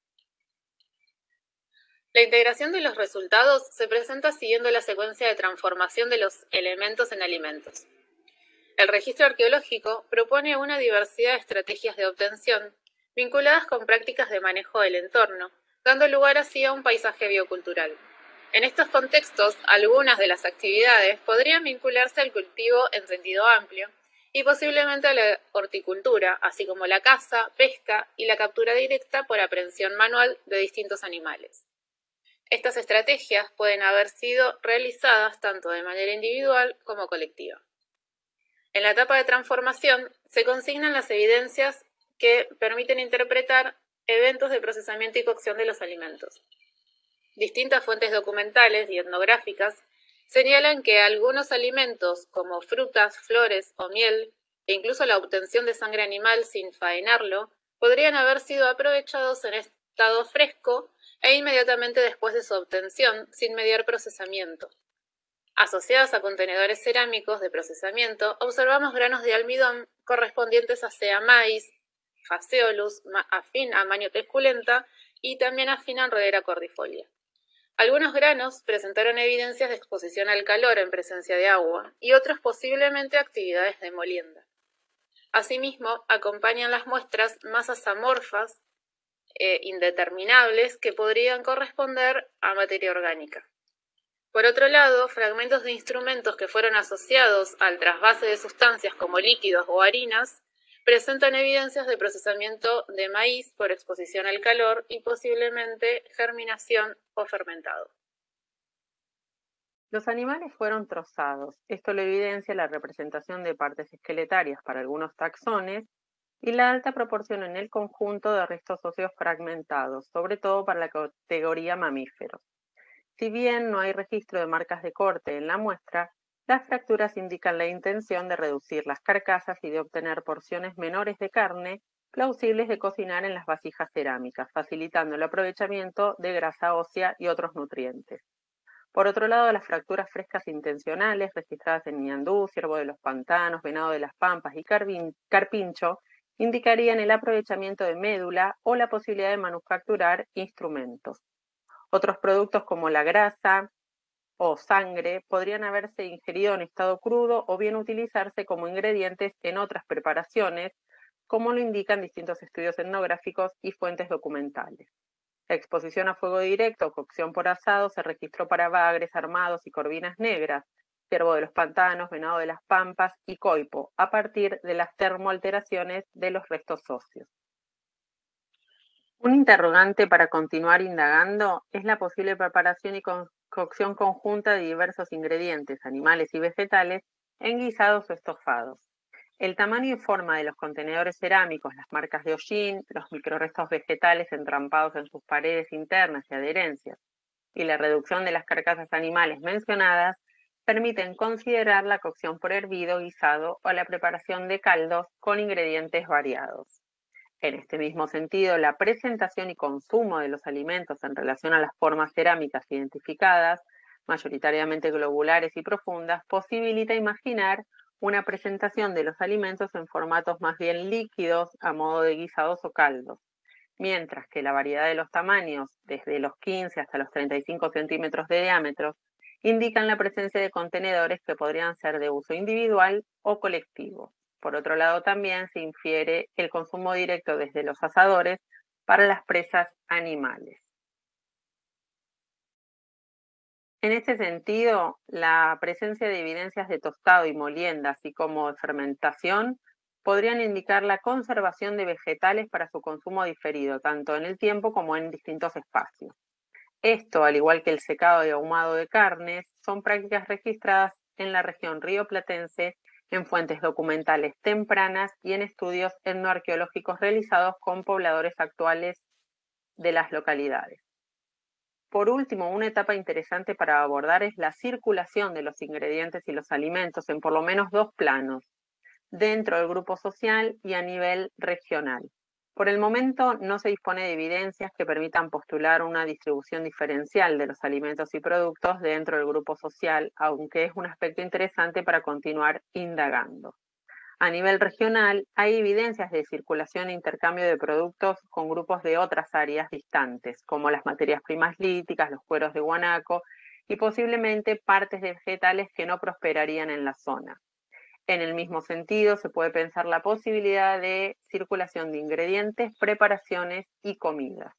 La integración de los resultados se presenta siguiendo la secuencia de transformación de los elementos en alimentos. El registro arqueológico propone una diversidad de estrategias de obtención vinculadas con prácticas de manejo del entorno, dando lugar así a un paisaje biocultural. En estos contextos, algunas de las actividades podrían vincularse al cultivo en sentido amplio y posiblemente a la horticultura, así como la caza, pesca y la captura directa por aprehensión manual de distintos animales. Estas estrategias pueden haber sido realizadas tanto de manera individual como colectiva. En la etapa de transformación se consignan las evidencias que permiten interpretar eventos de procesamiento y cocción de los alimentos. Distintas fuentes documentales y etnográficas señalan que algunos alimentos como frutas, flores o miel, e incluso la obtención de sangre animal sin faenarlo, podrían haber sido aprovechados en estado fresco e inmediatamente después de su obtención, sin mediar procesamiento. Asociadas a contenedores cerámicos de procesamiento, observamos granos de almidón correspondientes a sea maíz, Phaseolus, afín a Manio esculenta y también afín a Enredera cordifolia. Algunos granos presentaron evidencias de exposición al calor en presencia de agua y otros posiblemente actividades de molienda. Asimismo, acompañan las muestras masas amorfas indeterminables que podrían corresponder a materia orgánica. Por otro lado, fragmentos de instrumentos que fueron asociados al trasvase de sustancias como líquidos o harinas presentan evidencias de procesamiento de maíz por exposición al calor y posiblemente germinación o fermentado. Los animales fueron trozados. Esto lo evidencia la representación de partes esqueletarias para algunos taxones y la alta proporción en el conjunto de restos óseos fragmentados, sobre todo para la categoría mamíferos. Si bien no hay registro de marcas de corte en la muestra, las fracturas indican la intención de reducir las carcasas y de obtener porciones menores de carne plausibles de cocinar en las vasijas cerámicas, facilitando el aprovechamiento de grasa ósea y otros nutrientes. Por otro lado, las fracturas frescas intencionales registradas en ñandú, ciervo de los pantanos, venado de las pampas y carpincho indicarían el aprovechamiento de médula o la posibilidad de manufacturar instrumentos. Otros productos como la grasa o sangre podrían haberse ingerido en estado crudo o bien utilizarse como ingredientes en otras preparaciones, como lo indican distintos estudios etnográficos y fuentes documentales. Exposición a fuego directo o cocción por asado se registró para bagres armados y corvinas negras, ciervo de los pantanos, venado de las pampas y coipo, a partir de las termoalteraciones de los restos óseos. Un interrogante para continuar indagando es la posible preparación y cocción conjunta de diversos ingredientes, animales y vegetales, en guisados o estofados. El tamaño y forma de los contenedores cerámicos, las marcas de hollín, los microrrestos vegetales entrampados en sus paredes internas y adherencias, y la reducción de las carcasas animales mencionadas, permiten considerar la cocción por hervido, guisado o la preparación de caldos con ingredientes variados. En este mismo sentido, la presentación y consumo de los alimentos en relación a las formas cerámicas identificadas, mayoritariamente globulares y profundas, posibilita imaginar una presentación de los alimentos en formatos más bien líquidos a modo de guisados o caldos, mientras que la variedad de los tamaños, desde los 15 hasta los 35 centímetros de diámetro, indican la presencia de contenedores que podrían ser de uso individual o colectivo. Por otro lado, también se infiere el consumo directo desde los asadores para las presas animales. En este sentido, la presencia de evidencias de tostado y molienda, así como de fermentación, podrían indicar la conservación de vegetales para su consumo diferido, tanto en el tiempo como en distintos espacios. Esto, al igual que el secado y ahumado de carnes, son prácticas registradas en la región rioplatense en fuentes documentales tempranas y en estudios etnoarqueológicos realizados con pobladores actuales de las localidades. Por último, una etapa interesante para abordar es la circulación de los ingredientes y los alimentos en por lo menos dos planos, dentro del grupo social y a nivel regional. Por el momento no se dispone de evidencias que permitan postular una distribución diferencial de los alimentos y productos dentro del grupo social, aunque es un aspecto interesante para continuar indagando. A nivel regional, hay evidencias de circulación e intercambio de productos con grupos de otras áreas distantes, como las materias primas líticas, los cueros de guanaco y posiblemente partes de vegetales que no prosperarían en la zona. En el mismo sentido, se puede pensar la posibilidad de circulación de ingredientes, preparaciones y comidas.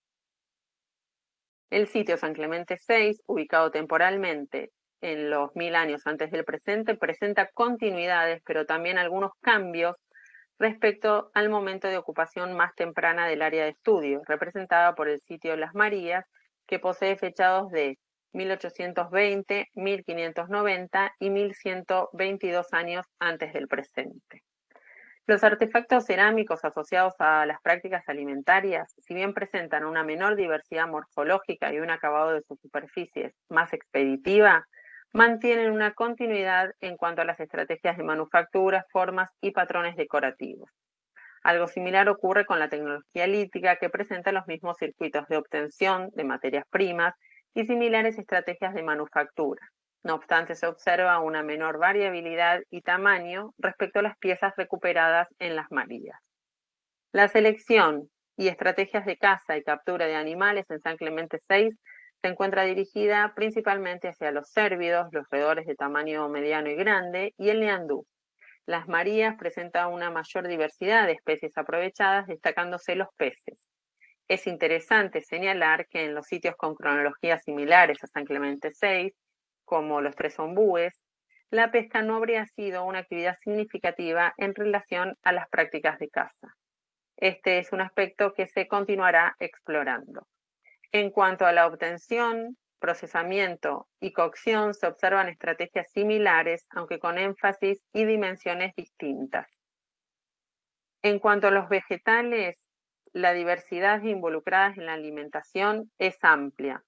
El sitio San Clemente VI, ubicado temporalmente en los 1000 años antes del presente, presenta continuidades, pero también algunos cambios respecto al momento de ocupación más temprana del área de estudio, representada por el sitio Las Marías, que posee fechados de 1820, 1590 y 1122 años antes del presente. Los artefactos cerámicos asociados a las prácticas alimentarias, si bien presentan una menor diversidad morfológica y un acabado de sus superficies más expeditiva, mantienen una continuidad en cuanto a las estrategias de manufactura, formas y patrones decorativos. Algo similar ocurre con la tecnología lítica, que presenta los mismos circuitos de obtención de materias primas y similares estrategias de manufactura. No obstante, se observa una menor variabilidad y tamaño respecto a las piezas recuperadas en Las Marías. La selección y estrategias de caza y captura de animales en San Clemente VI se encuentra dirigida principalmente hacia los cérvidos, los roedores de tamaño mediano y grande, y el ñandú. Las Marías presentan una mayor diversidad de especies aprovechadas, destacándose los peces. Es interesante señalar que en los sitios con cronologías similares a San Clemente VI, como los Tres Ombúes, la pesca no habría sido una actividad significativa en relación a las prácticas de caza. Este es un aspecto que se continuará explorando. En cuanto a la obtención, procesamiento y cocción, se observan estrategias similares, aunque con énfasis y dimensiones distintas. En cuanto a los vegetales, la diversidad involucradas en la alimentación es amplia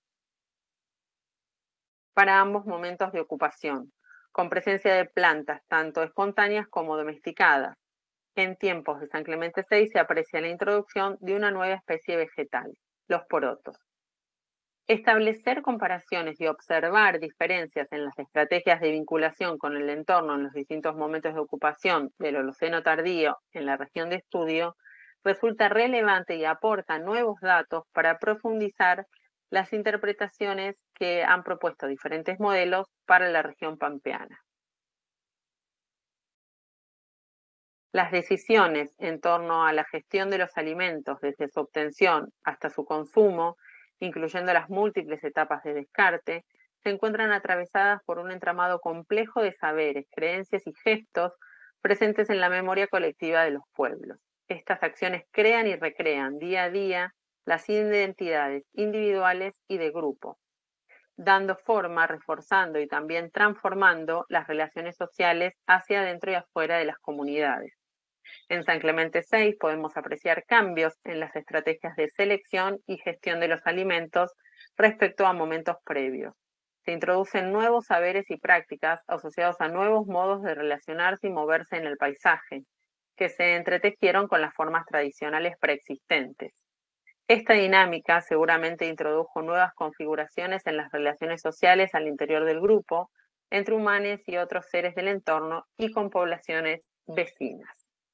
para ambos momentos de ocupación, con presencia de plantas tanto espontáneas como domesticadas. En tiempos de San Clemente VI se aprecia la introducción de una nueva especie vegetal, los porotos. Establecer comparaciones y observar diferencias en las estrategias de vinculación con el entorno en los distintos momentos de ocupación del Holoceno tardío en la región de estudio resulta relevante y aporta nuevos datos para profundizar las interpretaciones que han propuesto diferentes modelos para la región pampeana. Las decisiones en torno a la gestión de los alimentos desde su obtención hasta su consumo, incluyendo las múltiples etapas de descarte, se encuentran atravesadas por un entramado complejo de saberes, creencias y gestos presentes en la memoria colectiva de los pueblos. Estas acciones crean y recrean día a día las identidades individuales y de grupo, dando forma, reforzando y también transformando las relaciones sociales hacia adentro y afuera de las comunidades. En San Clemente VI podemos apreciar cambios en las estrategias de selección y gestión de los alimentos respecto a momentos previos. Se introducen nuevos saberes y prácticas asociados a nuevos modos de relacionarse y moverse en el paisaje, que se entretejieron con las formas tradicionales preexistentes. Esta dinámica seguramente introdujo nuevas configuraciones en las relaciones sociales al interior del grupo, entre humanos y otros seres del entorno y con poblaciones vecinas.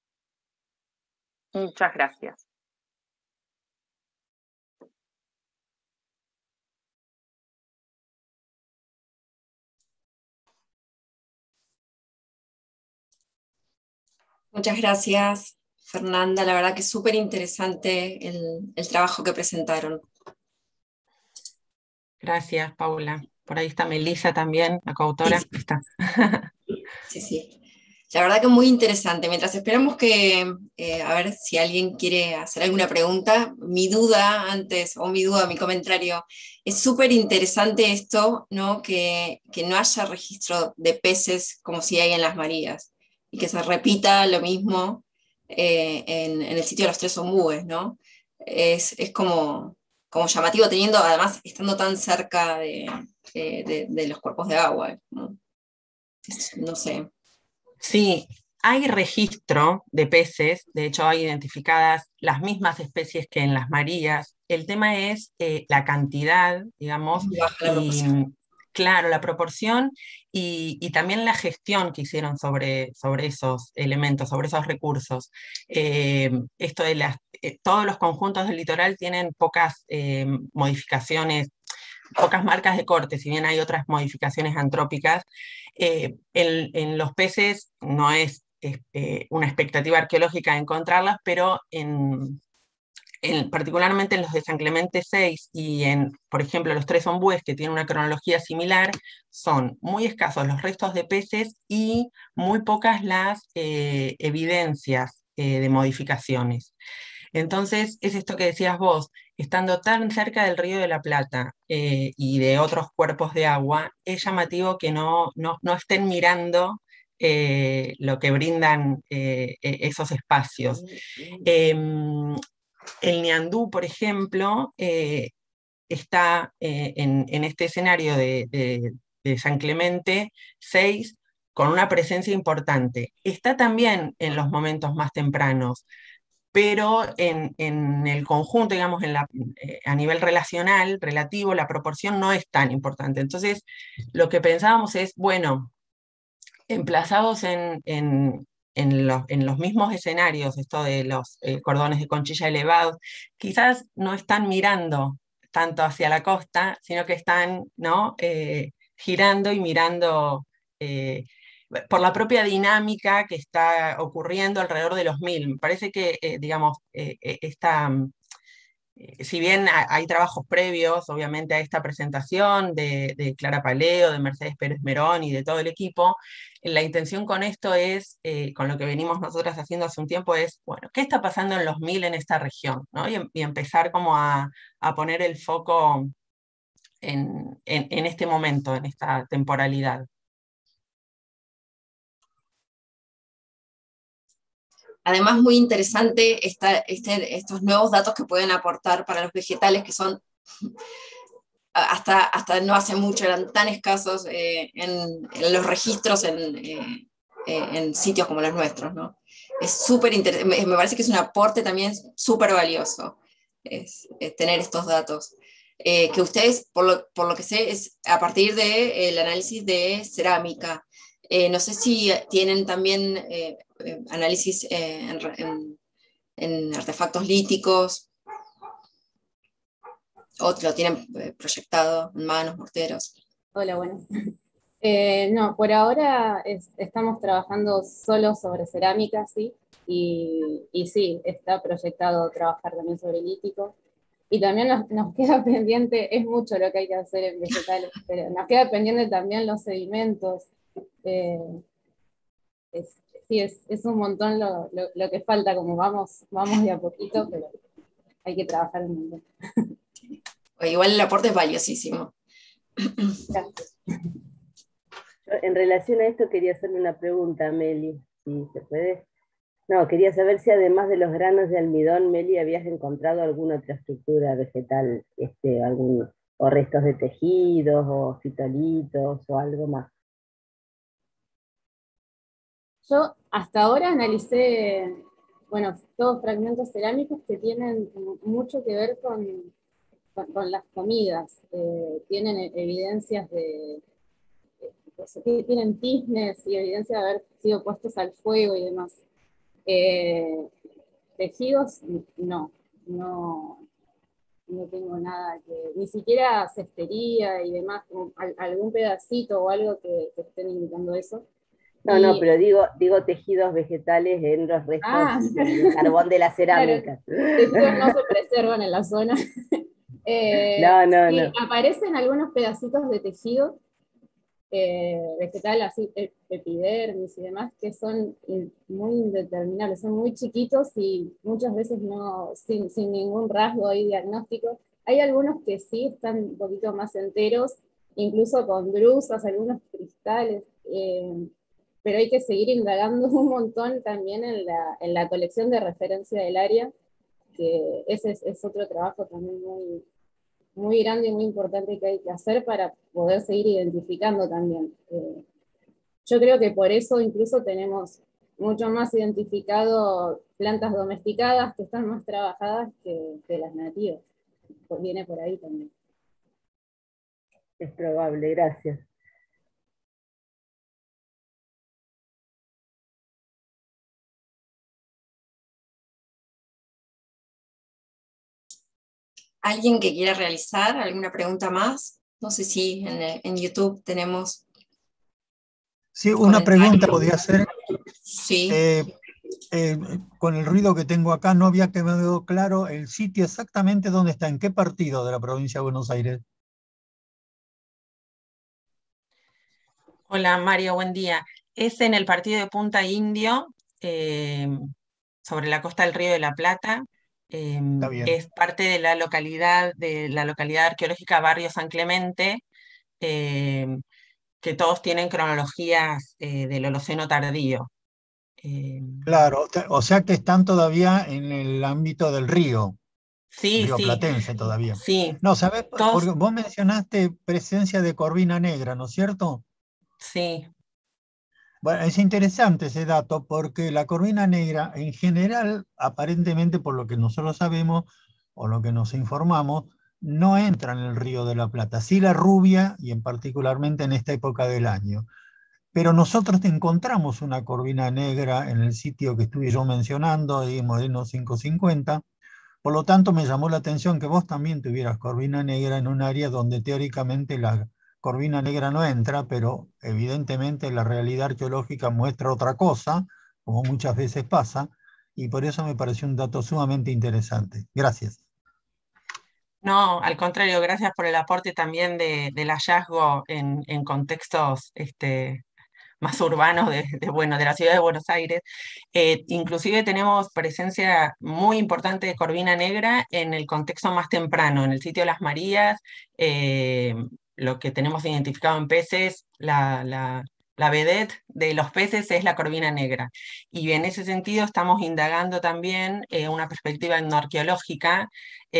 Muchas gracias. Muchas gracias, Fernanda. La verdad que es súper interesante el trabajo que presentaron. Gracias, Paula. Por ahí está Melissa también, la coautora. Sí, sí. Está. Sí, sí. La verdad que muy interesante. Mientras esperamos que, a ver si alguien quiere hacer alguna pregunta, mi duda, mi comentario, es súper interesante esto, ¿no? Que no haya registro de peces como si hay en las Marías, y que se repita lo mismo en el sitio de los Tres Ombúes, ¿no? Es como llamativo, además, estando tan cerca de los cuerpos de agua, ¿no? No sé. Sí, hay registro de peces, de hecho hay identificadas las mismas especies que en las Marías. El tema es la cantidad, digamos, Baja la proporción. Claro, la proporción y también la gestión que hicieron sobre esos elementos, sobre esos recursos. Esto de todos los conjuntos del litoral tienen pocas modificaciones, pocas marcas de corte, si bien hay otras modificaciones antrópicas. En los peces no es una expectativa arqueológica encontrarlas, pero particularmente en los de San Clemente VI y por ejemplo, los Tres Ombúes, que tienen una cronología similar, son muy escasos los restos de peces y muy pocas las evidencias de modificaciones. Entonces, es esto que decías vos, estando tan cerca del Río de la Plata y de otros cuerpos de agua, es llamativo que no estén mirando lo que brindan esos espacios. El ñandú, por ejemplo, está en este escenario de San Clemente VI con una presencia importante. Está también en los momentos más tempranos, pero en el conjunto, digamos, a nivel relacional, relativo, la proporción no es tan importante. Entonces, lo que pensábamos es, bueno, emplazados en los mismos escenarios, esto de los cordones de conchilla elevados, quizás no están mirando tanto hacia la costa, sino que están, ¿no? Girando y mirando por la propia dinámica que está ocurriendo alrededor de los 1000. Me parece que, digamos, si bien hay trabajos previos, obviamente, a esta presentación de Clara Paleo, de Mercedes Pérez Merón y de todo el equipo, la intención con esto es, con lo que venimos nosotras haciendo hace un tiempo, es, bueno, ¿qué está pasando en los 1000 en esta región? ¿No? Y empezar como a poner el foco en este momento, en esta temporalidad. Además, muy interesante estos nuevos datos que pueden aportar para los vegetales, que son, hasta no hace mucho, eran tan escasos en los registros en sitios como los nuestros, ¿no? Es súper interesante, me parece que es un aporte también súper valioso tener estos datos. Que ustedes, por lo que sé, es a partir del análisis de cerámica. No sé si tienen también análisis en artefactos líticos, o lo tienen proyectado en manos, morteros. Hola, bueno. No, por ahora estamos trabajando solo sobre cerámica, sí, y sí, está proyectado trabajar también sobre lítico. Y también nos queda pendiente, es mucho lo que hay que hacer en vegetales, pero nos queda pendiente también los sedimentos. Eh, sí, es un montón lo que falta, como vamos de a poquito, pero hay que trabajar un montón. Igual el aporte es valiosísimo. Gracias. En relación a esto quería hacerle una pregunta, Meli, si se puede. No, quería saber si además de los granos de almidón, Meli, habías encontrado alguna otra estructura vegetal, o restos de tejidos, o fitolitos, o algo más. Yo hasta ahora analicé, bueno, todos fragmentos cerámicos que tienen mucho que ver con las comidas. Tienen evidencias que tienen tiznes y evidencia de haber sido puestos al fuego y demás. Tejidos, no tengo nada ni siquiera cestería y demás, como algún pedacito o algo que estén indicando eso. No, pero digo tejidos vegetales en los restos de carbón de la cerámica. Claro, tejidos no se preservan en la zona. No. Aparecen algunos pedacitos de tejido vegetal, así, epidermis y demás, que son muy indeterminables, son muy chiquitos y muchas veces sin ningún rasgo ahí diagnóstico. Hay algunos que sí están un poquito más enteros, incluso con drusas, algunos cristales, pero hay que seguir indagando un montón también en la colección de referencia del área, que ese es otro trabajo también muy grande y muy importante que hay que hacer para poder seguir identificando también. Yo creo que por eso incluso tenemos mucho más identificado plantas domesticadas que están más trabajadas que las nativas. Viene por ahí también. Es probable, gracias. ¿Alguien que quiera realizar alguna pregunta más? No sé si en YouTube tenemos... Sí, una pregunta podría ser. Sí. Con el ruido que tengo acá no había quedado claro el sitio exactamente dónde está, en qué partido de la provincia de Buenos Aires. Hola Mario, buen día. Es en el partido de Punta Indio, sobre la costa del Río de la Plata. Está bien. Es parte de la localidad arqueológica Barrio San Clemente, que todos tienen cronologías del Holoceno tardío. Claro, o sea que están todavía en el ámbito del río. Sí, Río sí, Platense todavía. sí. No, ¿sabés? Todos, Porque vos mencionaste presencia de corvina negra, ¿no es cierto? sí. Bueno, es interesante ese dato porque la corvina negra en general, aparentemente por lo que nosotros sabemos o lo que nos informamos, no entra en el Río de la Plata. Sí la rubia y en particularmente en esta época del año. Pero nosotros encontramos una corvina negra en el sitio que estuve yo mencionando, ahí Modelo 550. Por lo tanto, me llamó la atención que vos también tuvieras corvina negra en un área donde teóricamente la corvina negra no entra, pero evidentemente la realidad arqueológica muestra otra cosa, como muchas veces pasa, y por eso me pareció un dato sumamente interesante. Gracias. No, al contrario, gracias por el aporte también del hallazgo en contextos más urbanos de la ciudad de Buenos Aires. Inclusive tenemos presencia muy importante de corvina negra en el contexto más temprano, en el sitio de Las Marías, lo que tenemos identificado en peces, la vedette de los peces es la corvina negra. Y en ese sentido estamos indagando también una perspectiva etnoarqueológica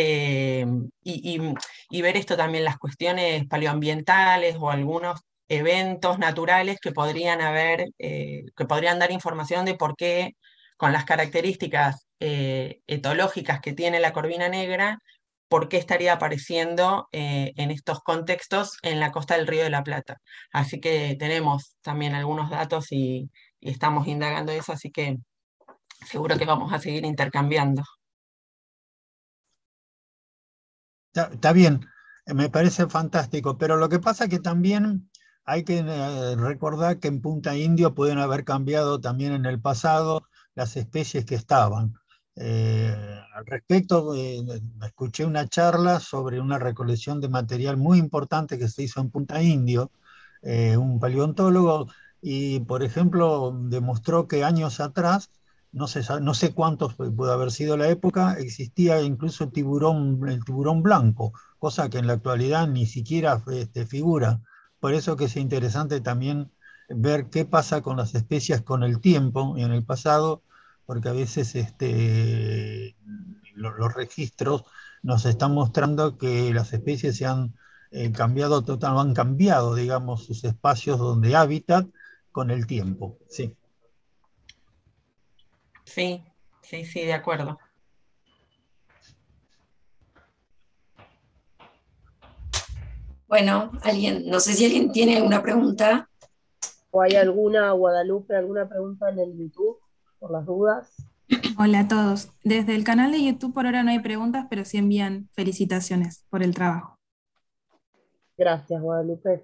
y ver esto también, las cuestiones paleoambientales o algunos eventos naturales que podrían que podrían dar información de por qué, con las características etológicas que tiene la corvina negra, por qué estaría apareciendo en estos contextos en la costa del Río de la Plata. Así que tenemos también algunos datos y estamos indagando eso, así que seguro que vamos a seguir intercambiando. Está bien, me parece fantástico, pero lo que pasa es que también hay que recordar que en Punta Indio pueden haber cambiado también en el pasado las especies que estaban. Al respecto, escuché una charla sobre una recolección de material muy importante que se hizo en Punta Indio, un paleontólogo, y por ejemplo demostró que años atrás, no sé cuántos puede haber sido la época, existía incluso el tiburón blanco, cosa que en la actualidad ni siquiera figura. Por eso que es interesante también ver qué pasa con las especies con el tiempo y en el pasado, porque a veces los registros nos están mostrando que las especies se han han cambiado, digamos, sus espacios donde hábitat con el tiempo. Sí. Sí, sí, sí, de acuerdo. Bueno, no sé si alguien tiene alguna pregunta. ¿O hay alguna, Guadalupe, alguna pregunta en el YouTube, por las dudas? Hola a todos. Desde el canal de YouTube por ahora no hay preguntas, pero sí envían felicitaciones por el trabajo. Gracias, Guadalupe.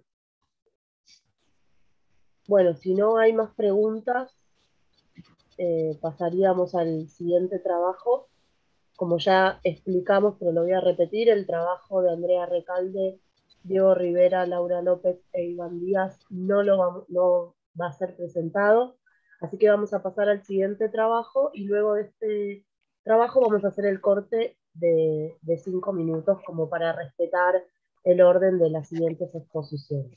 Bueno, si no hay más preguntas, pasaríamos al siguiente trabajo. Como ya explicamos, pero lo voy a repetir, el trabajo de Andrea Recalde, Diego Rivera, Laura López e Iván Díaz no va a ser presentado. Así que vamos a pasar al siguiente trabajo y luego de este trabajo vamos a hacer el corte de 5 minutos como para respetar el orden de las siguientes exposiciones.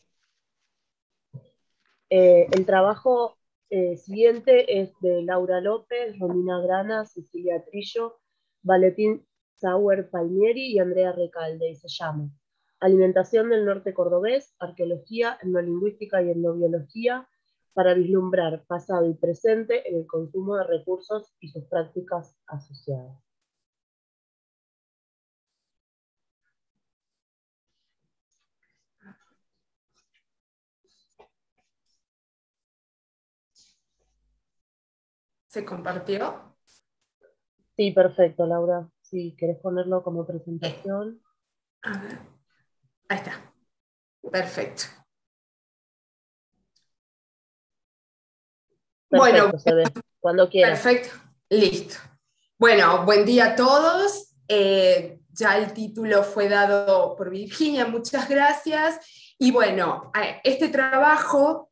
El trabajo siguiente es de Laura López, Romina Grana, Cecilia Trillo, Valentín Sauer Palmieri y Andrea Recalde, y se llama Alimentación del Norte Cordobés, Arqueología, Etnolingüística y Etnobiología, para vislumbrar pasado y presente en el consumo de recursos y sus prácticas asociadas. ¿Se compartió? Sí, perfecto, Laura. Si querés ponerlo como presentación. A ver. Ahí está. Perfecto. Perfecto, Bueno, se ve. Cuando quieras. Perfecto. Listo. Bueno, buen día a todos. Ya el título fue dado por Virginia, muchas gracias. Y bueno, este trabajo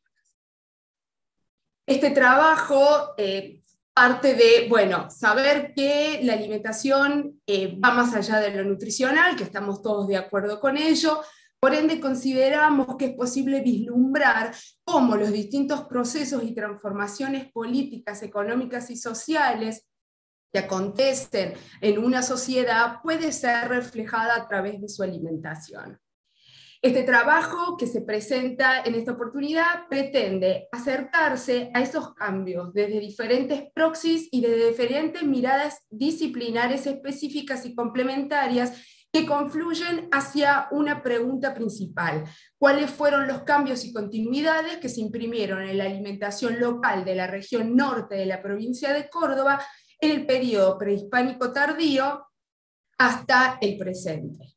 parte de, bueno, saber que la alimentación va más allá de lo nutricional, que estamos todos de acuerdo con ello. Por ende, consideramos que es posible vislumbrar cómo los distintos procesos y transformaciones políticas, económicas y sociales que acontecen en una sociedad puede ser reflejada a través de su alimentación. Este trabajo que se presenta en esta oportunidad pretende acercarse a esos cambios desde diferentes proxies y desde diferentes miradas disciplinares específicas y complementarias que confluyen hacia una pregunta principal: ¿cuáles fueron los cambios y continuidades que se imprimieron en la alimentación local de la región norte de la provincia de Córdoba en el periodo prehispánico tardío hasta el presente?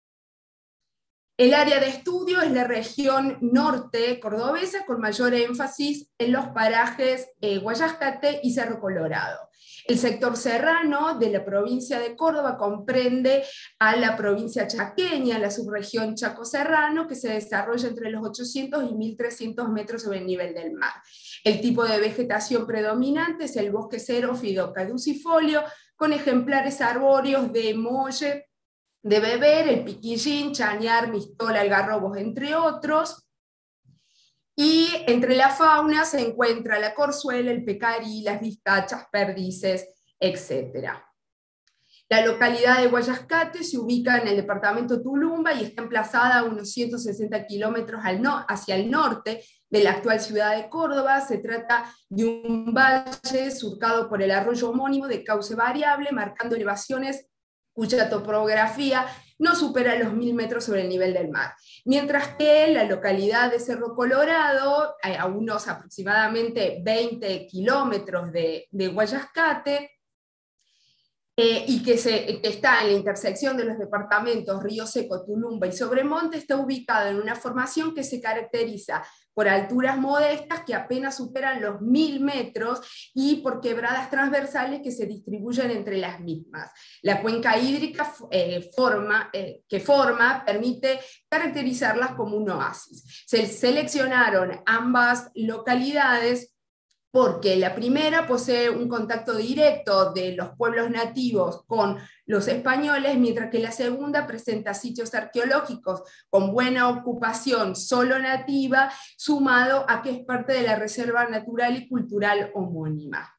El área de estudio es la región norte cordobesa, con mayor énfasis en los parajes Guayascate y Cerro Colorado. El sector serrano de la provincia de Córdoba comprende a la provincia chaqueña, la subregión Chaco Serrano, que se desarrolla entre los 800 y 1300 metros sobre el nivel del mar. El tipo de vegetación predominante es el bosque xerófilo caducifolio, con ejemplares arbóreos de molle, de beber, el piquillín, chañar, mistola, algarrobos, entre otros. Y entre la fauna se encuentra la corzuela, el pecarí, las vistachas, perdices, etc. La localidad de Guayascate se ubica en el departamento Tulumba y está emplazada a unos 160 kilómetros hacia el norte de la actual ciudad de Córdoba. Se trata de un valle surcado por el arroyo homónimo de cauce variable, marcando elevaciones cuya topografía no supera los 1000 metros sobre el nivel del mar. Mientras que la localidad de Cerro Colorado, a unos aproximadamente 20 kilómetros de Guayascate, y que está en la intersección de los departamentos Río Seco, Tulumba y Sobremonte, está ubicado en una formación que se caracteriza por alturas modestas que apenas superan los 1000 metros y por quebradas transversales que se distribuyen entre las mismas. La cuenca hídrica que forma permite caracterizarlas como un oasis. Se seleccionaron ambas localidades porque la primera posee un contacto directo de los pueblos nativos con los españoles, mientras que la segunda presenta sitios arqueológicos con buena ocupación solo nativa, sumado a que es parte de la Reserva Natural y Cultural homónima.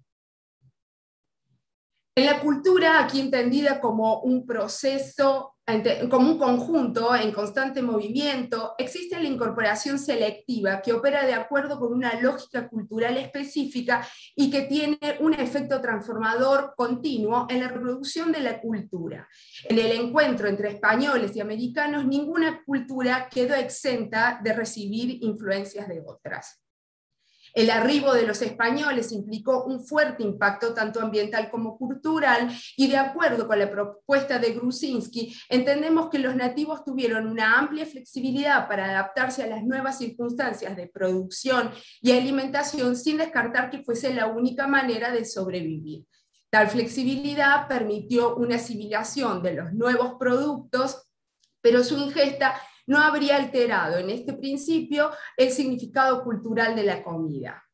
En la cultura, aquí entendida como un proceso, como un conjunto en constante movimiento, existe la incorporación selectiva que opera de acuerdo con una lógica cultural específica y que tiene un efecto transformador continuo en la reproducción de la cultura. En el encuentro entre españoles y americanos, ninguna cultura quedó exenta de recibir influencias de otras. El arribo de los españoles implicó un fuerte impacto tanto ambiental como cultural, y de acuerdo con la propuesta de Gruzinski, entendemos que los nativos tuvieron una amplia flexibilidad para adaptarse a las nuevas circunstancias de producción y alimentación, sin descartar que fuese la única manera de sobrevivir. Tal flexibilidad permitió una asimilación de los nuevos productos, pero su ingesta no habría alterado en este principio el significado cultural de la comida.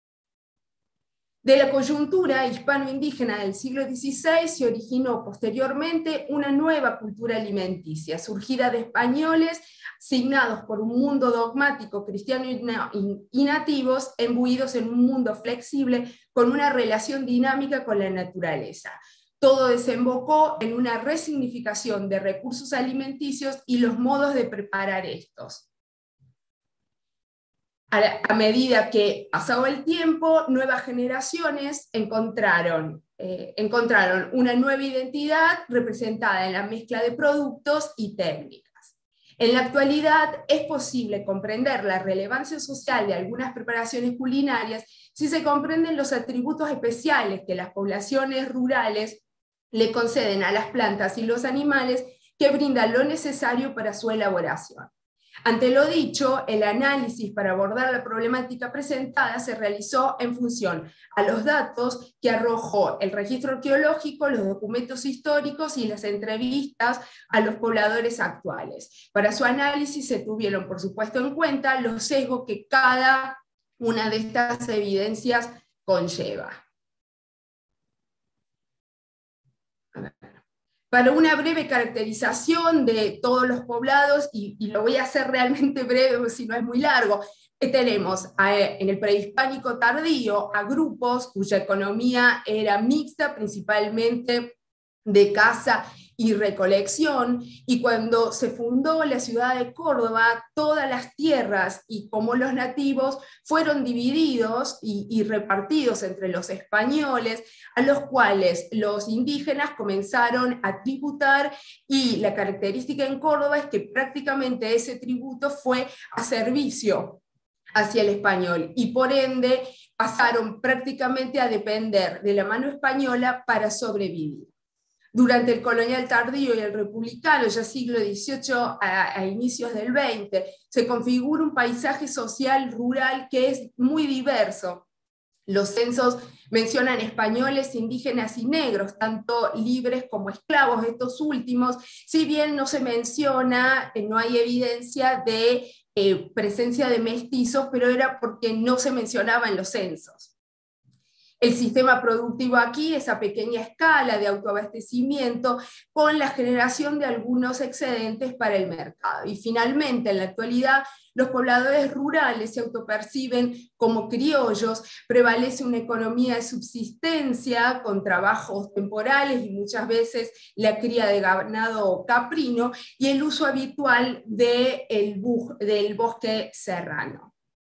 De la coyuntura hispano-indígena del siglo XVI se originó posteriormente una nueva cultura alimenticia, surgida de españoles signados por un mundo dogmático cristiano y nativos, embuidos en un mundo flexible con una relación dinámica con la naturaleza. Todo desembocó en una resignificación de recursos alimenticios y los modos de preparar estos. A medida que pasaba el tiempo, nuevas generaciones encontraron una nueva identidad representada en la mezcla de productos y técnicas. En la actualidad es posible comprender la relevancia social de algunas preparaciones culinarias si se comprenden los atributos especiales que las poblaciones rurales le conceden a las plantas y los animales, que brindan lo necesario para su elaboración. Ante lo dicho, el análisis para abordar la problemática presentada se realizó en función a los datos que arrojó el registro arqueológico, los documentos históricos y las entrevistas a los pobladores actuales. Para su análisis se tuvieron, por supuesto, en cuenta los sesgos que cada una de estas evidencias conlleva. Para una breve caracterización de todos los poblados, y lo voy a hacer realmente breve porque si no es muy largo, tenemos en el prehispánico tardío a grupos cuya economía era mixta, principalmente de caza y recolección, y cuando se fundó la ciudad de Córdoba, todas las tierras y como los nativos fueron divididos y repartidos entre los españoles, a los cuales los indígenas comenzaron a tributar, y la característica en Córdoba es que prácticamente ese tributo fue a servicio hacia el español, y por ende pasaron prácticamente a depender de la mano española para sobrevivir. Durante el colonial tardío y el republicano, ya siglo XVIII a inicios del XX, se configura un paisaje social rural que es muy diverso. Los censos mencionan españoles, indígenas y negros, tanto libres como esclavos. Estos últimos, si bien no se menciona, no hay evidencia de presencia de mestizos, pero era porque no se mencionaba en los censos. El sistema productivo aquí es a pequeña escala de autoabastecimiento, con la generación de algunos excedentes para el mercado. Y finalmente, en la actualidad, los pobladores rurales se autoperciben como criollos, prevalece una economía de subsistencia con trabajos temporales y muchas veces la cría de ganado caprino y el uso habitual del bosque serrano.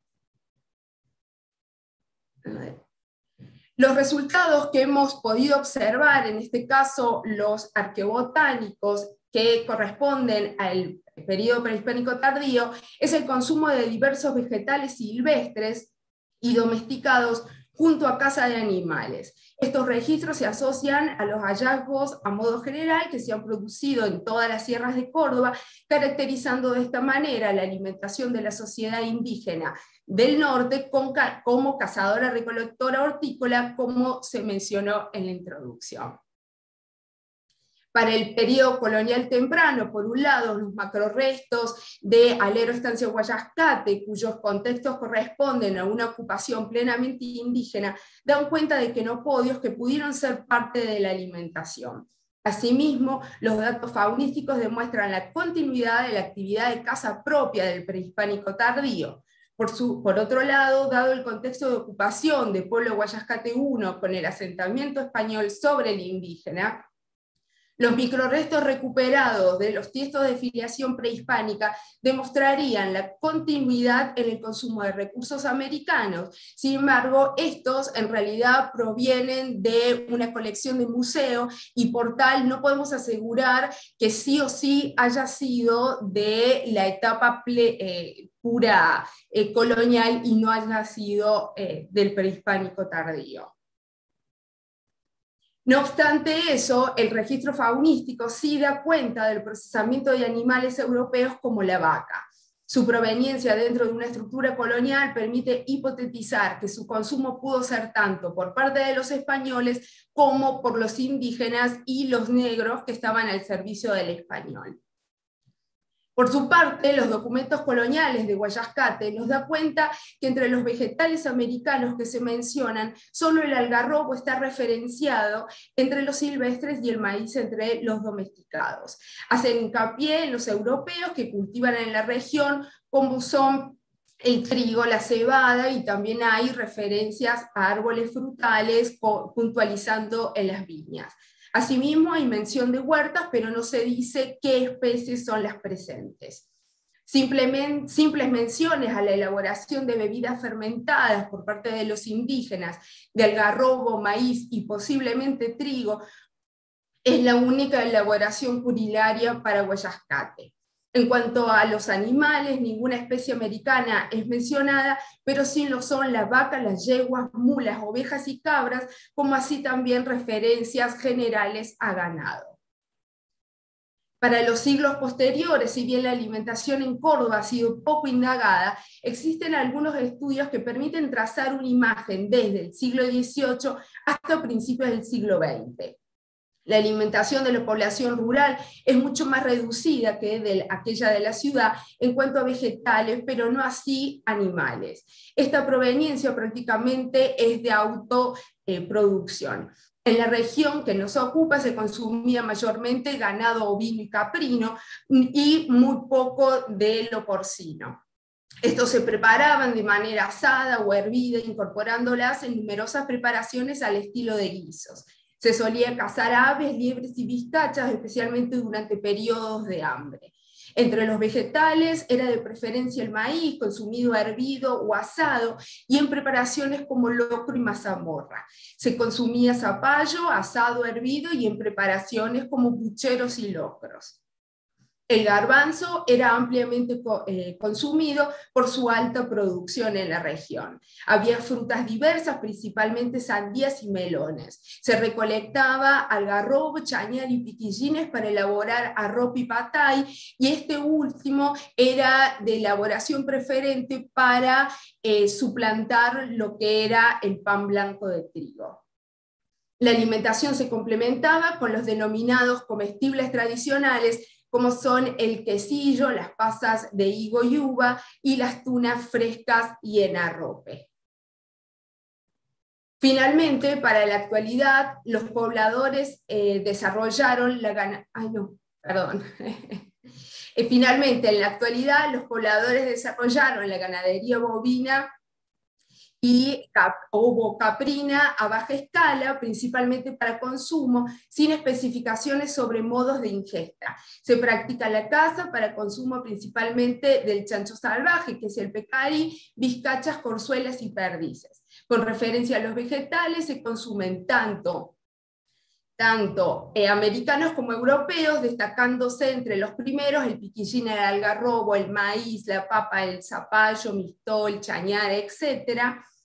Los resultados que hemos podido observar, en este caso los arqueobotánicos, que corresponden al periodo prehispánico tardío, es el consumo de diversos vegetales silvestres y domesticados junto a caza de animales. Estos registros se asocian a los hallazgos a modo general que se han producido en todas las sierras de Córdoba, caracterizando de esta manera la alimentación de la sociedad indígena del norte como cazadora-recolectora hortícola, como se mencionó en la introducción. Para el periodo colonial temprano, por un lado, los macrorestos de Alero Estancia Guayascate, cuyos contextos corresponden a una ocupación plenamente indígena, dan cuenta de quenopodios que pudieron ser parte de la alimentación. Asimismo, los datos faunísticos demuestran la continuidad de la actividad de caza propia del prehispánico tardío. Por otro lado, dado el contexto de ocupación de pueblo Guayascate I con el asentamiento español sobre el indígena, los microrestos recuperados de los tiestos de filiación prehispánica demostrarían la continuidad en el consumo de recursos americanos. Sin embargo, estos en realidad provienen de una colección de museo y por tal no podemos asegurar que sí o sí haya sido de la etapa pura colonial y no haya sido del prehispánico tardío. No obstante eso, el registro faunístico sí da cuenta del procesamiento de animales europeos como la vaca. Su proveniencia dentro de una estructura colonial permite hipotetizar que su consumo pudo ser tanto por parte de los españoles como por los indígenas y los negros que estaban al servicio del español. Por su parte, los documentos coloniales de Guayascate nos da cuenta que entre los vegetales americanos que se mencionan, solo el algarrobo está referenciado entre los silvestres y el maíz entre los domesticados. Hacen hincapié en los europeos que cultivan en la región, como son el trigo, la cebada, y también hay referencias a árboles frutales puntualizando en las viñas. Asimismo, hay mención de huertas, pero no se dice qué especies son las presentes. Simples menciones a la elaboración de bebidas fermentadas por parte de los indígenas, de algarrobo, maíz y posiblemente trigo, es la única elaboración culinaria para Guayascate. En cuanto a los animales, ninguna especie americana es mencionada, pero sí lo son las vacas, las yeguas, mulas, ovejas y cabras, como así también referencias generales a ganado. Para los siglos posteriores, si bien la alimentación en Córdoba ha sido poco indagada, existen algunos estudios que permiten trazar una imagen desde el siglo XVIII hasta principios del siglo XX. La alimentación de la población rural es mucho más reducida que aquella de la ciudad en cuanto a vegetales, pero no así animales. Esta proveniencia prácticamente es de autoproducción. En la región que nos ocupa se consumía mayormente ganado ovino y caprino y muy poco de lo porcino. Estos se preparaban de manera asada o hervida, incorporándolas en numerosas preparaciones al estilo de guisos. Se solía cazar aves, liebres y vizcachas, especialmente durante periodos de hambre. Entre los vegetales era de preferencia el maíz, consumido hervido o asado, y en preparaciones como locro y mazamorra. Se consumía zapallo, asado, hervido, y en preparaciones como pucheros y locros. El garbanzo era ampliamente consumido por su alta producción en la región. Había frutas diversas, principalmente sandías y melones. Se recolectaba algarrobo, chañar y piquillines para elaborar arroz y patay, y este último era de elaboración preferente para suplantar lo que era el pan blanco de trigo. La alimentación se complementaba con los denominados comestibles tradicionales, como son el quesillo, las pasas de higo y uva, y las tunas frescas y en arrope. Finalmente, para la actualidad, los pobladores desarrollaron la ganadería. Finalmente, en la actualidad, los pobladores desarrollaron la ganadería bovina y ovocaprina a baja escala, principalmente para consumo, sin especificaciones sobre modos de ingesta. Se practica la caza para consumo principalmente del chancho salvaje, que es el pecarí, vizcachas, corzuelas y perdices. Con referencia a los vegetales, se consumen tanto americanos como europeos, destacándose entre los primeros el piquillín, el algarrobo, el maíz, la papa, el zapallo, mistol, chañar, etc.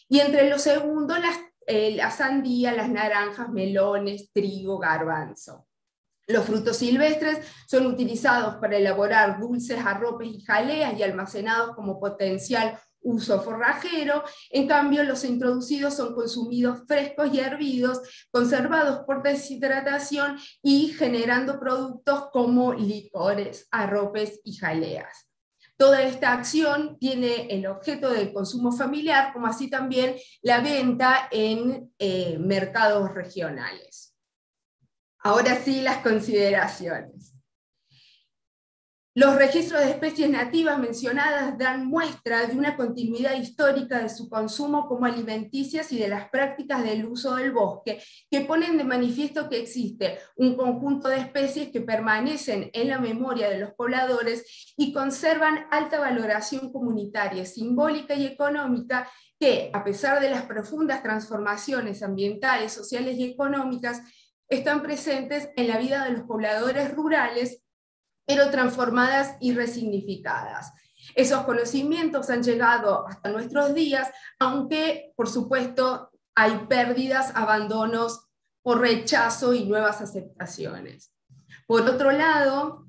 Y entre los segundos, la sandía, las naranjas, melones, trigo, garbanzo. Los frutos silvestres son utilizados para elaborar dulces, arropes y jaleas y almacenados como potencial uso forrajero. En cambio, los introducidos son consumidos frescos y hervidos, conservados por deshidratación y generando productos como licores, arropes y jaleas. Toda esta acción tiene el objeto del consumo familiar, como así también la venta en mercados regionales. Ahora sí, las consideraciones. Los registros de especies nativas mencionadas dan muestra de una continuidad histórica de su consumo como alimenticias y de las prácticas del uso del bosque, que ponen de manifiesto que existe un conjunto de especies que permanecen en la memoria de los pobladores y conservan alta valoración comunitaria, simbólica y económica, que, a pesar de las profundas transformaciones ambientales, sociales y económicas, están presentes en la vida de los pobladores rurales, pero transformadas y resignificadas. Esos conocimientos han llegado hasta nuestros días, aunque, por supuesto, hay pérdidas, abandonos por rechazo y nuevas aceptaciones. Por otro lado,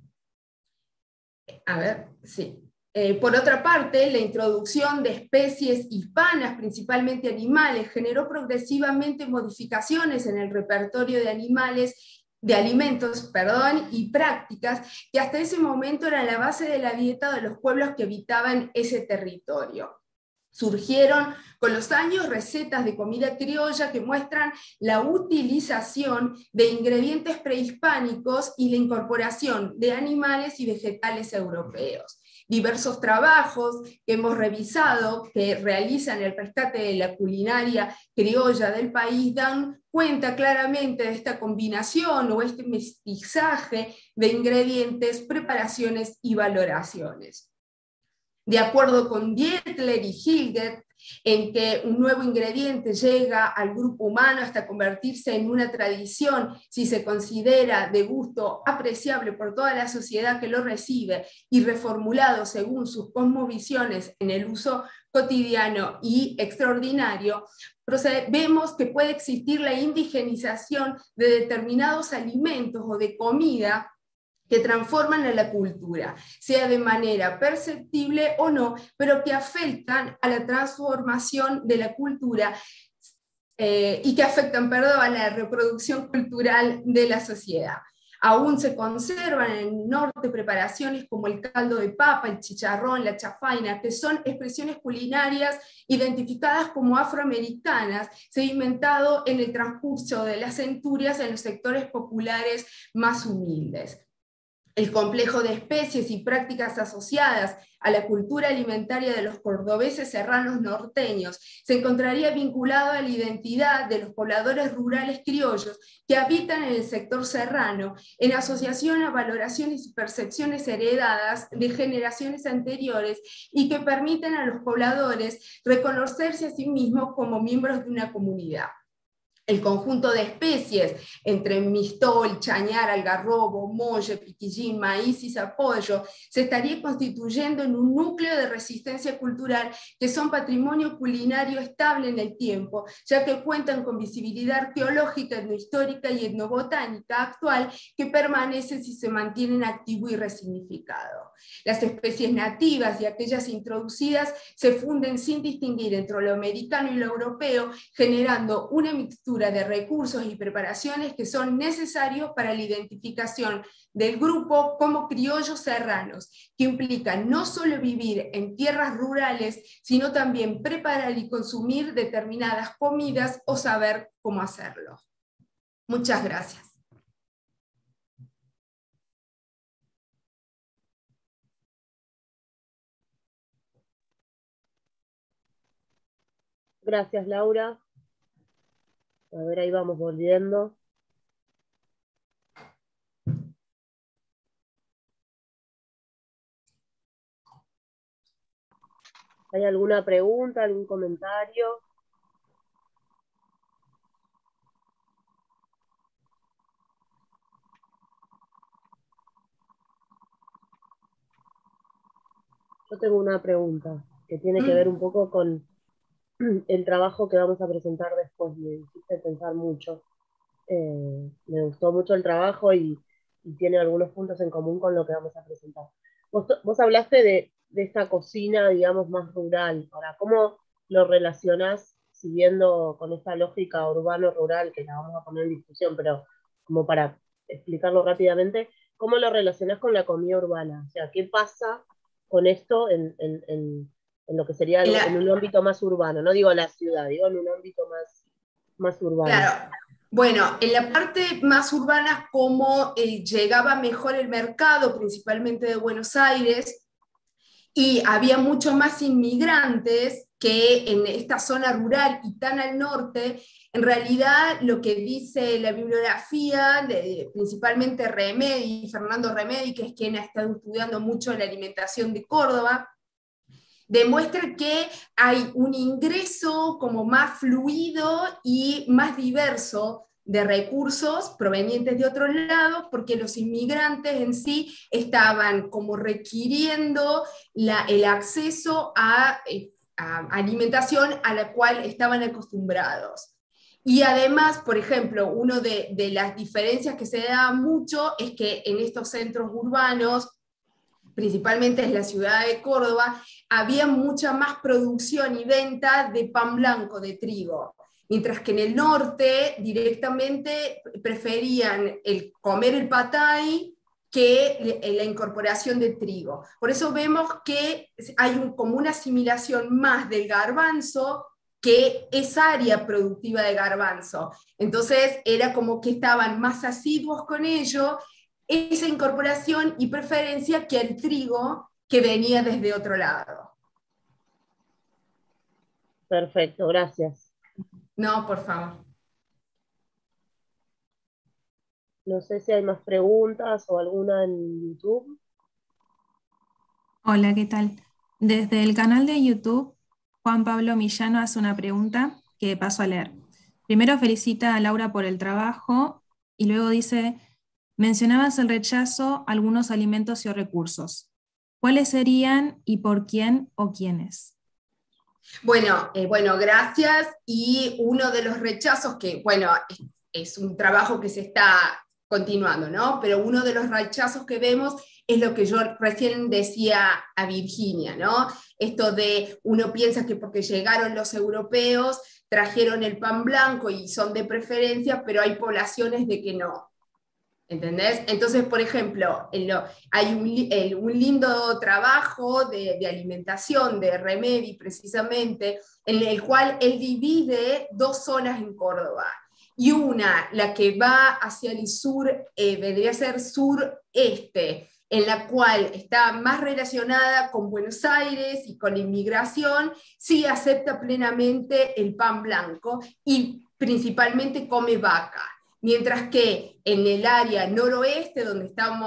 por otra parte, la introducción de especies hispanas, principalmente animales, generó progresivamente modificaciones en el repertorio de alimentos y prácticas que hasta ese momento eran la base de la dieta de los pueblos que habitaban ese territorio. Surgieron con los años recetas de comida criolla que muestran la utilización de ingredientes prehispánicos y la incorporación de animales y vegetales europeos. Diversos trabajos que hemos revisado que realizan el rescate de la culinaria criolla del país dan cuenta claramente de esta combinación o este mestizaje de ingredientes, preparaciones y valoraciones. De acuerdo con Dietler y Hilgert, en que un nuevo ingrediente llega al grupo humano hasta convertirse en una tradición si se considera de gusto apreciable por toda la sociedad que lo recibe y reformulado según sus cosmovisiones en el uso cotidiano y extraordinario, vemos que puede existir la indigenización de determinados alimentos o de comida que transforman a la cultura, sea de manera perceptible o no, pero que afectan a la transformación de la cultura y que afectan, a la reproducción cultural de la sociedad. Aún se conservan en el norte preparaciones como el caldo de papa, el chicharrón, la chafaina, que son expresiones culinarias identificadas como afroamericanas, sedimentado en el transcurso de las centurias en los sectores populares más humildes. El complejo de especies y prácticas asociadas a la cultura alimentaria de los cordobeses serranos norteños se encontraría vinculado a la identidad de los pobladores rurales criollos que habitan en el sector serrano, en asociación a valoraciones y percepciones heredadas de generaciones anteriores y que permiten a los pobladores reconocerse a sí mismos como miembros de una comunidad. El conjunto de especies entre mistol, chañar, algarrobo, molle, piquillín, maíz y zapallo se estaría constituyendo en un núcleo de resistencia cultural que son patrimonio culinario estable en el tiempo, ya que cuentan con visibilidad arqueológica, etnohistórica y etnobotánica actual que permanece si se mantienen activo y resignificado. Las especies nativas y aquellas introducidas se funden sin distinguir entre lo americano y lo europeo, generando una mixtura de recursos y preparaciones que son necesarios para la identificación del grupo como criollos serranos, que implican no solo vivir en tierras rurales, sino también preparar y consumir determinadas comidas o saber cómo hacerlo. Muchas gracias. Gracias, Laura. A ver, ahí vamos volviendo. ¿Hay alguna pregunta, algún comentario? Yo tengo una pregunta que tiene que ver un poco con el trabajo que vamos a presentar después, me hiciste pensar mucho. Me gustó mucho el trabajo y tiene algunos puntos en común con lo que vamos a presentar. Vos hablaste de esta cocina, digamos, más rural. Ahora, ¿cómo lo relacionás, siguiendo con esta lógica urbano-rural, que la vamos a poner en discusión, pero como para explicarlo rápidamente, ¿cómo lo relacionás con la comida urbana? O sea, ¿qué pasa con esto en lo que sería en un ámbito más urbano? No digo la ciudad, digo en un ámbito más urbano. Claro. Bueno, en la parte más urbana, cómo llegaba mejor el mercado, principalmente de Buenos Aires, y había mucho más inmigrantes que en esta zona rural y tan al norte. En realidad, lo que dice la bibliografía, principalmente Remedi, Fernando Remedi, que es quien ha estado estudiando mucho la alimentación de Córdoba, demuestra que hay un ingreso como más fluido y más diverso de recursos provenientes de otros lados, porque los inmigrantes en sí estaban como requiriendo el acceso a alimentación a la cual estaban acostumbrados. Y además, por ejemplo, una de las diferencias que se da mucho es que en estos centros urbanos, principalmente en la ciudad de Córdoba, había mucha más producción y venta de pan blanco, de trigo, mientras que en el norte directamente preferían comer el patay que la incorporación de trigo. Por eso vemos que hay como una asimilación más del garbanzo que esa área productiva de garbanzo. Entonces era como que estaban más asiduos con ello, esa incorporación y preferencia, que el trigo que venía desde otro lado. Perfecto, gracias. No, por favor. No sé si hay más preguntas o alguna en YouTube. Hola, ¿qué tal? Desde el canal de YouTube, Juan Pablo Millano hace una pregunta que paso a leer. Primero felicita a Laura por el trabajo y luego dice: mencionabas el rechazo a algunos alimentos y recursos. ¿Cuáles serían y por quién o quiénes? Bueno, gracias. Y uno de los rechazos que, es un trabajo que se está continuando, ¿no? Pero uno de los rechazos que vemos es lo que yo recién decía a Virginia, ¿no? Esto de uno piensa que porque llegaron los europeos, trajeron el pan blanco y son de preferencia, pero hay poblaciones de que no. ¿Entendés? Entonces, por ejemplo, hay un lindo trabajo de alimentación de Remedi, precisamente, en el cual él divide dos zonas en Córdoba. Y una, la que va hacia el sur, vendría a ser sureste, en la cual está más relacionada con Buenos Aires y con la inmigración, sí acepta plenamente el pan blanco y principalmente come vaca. Mientras que en el área noroeste, donde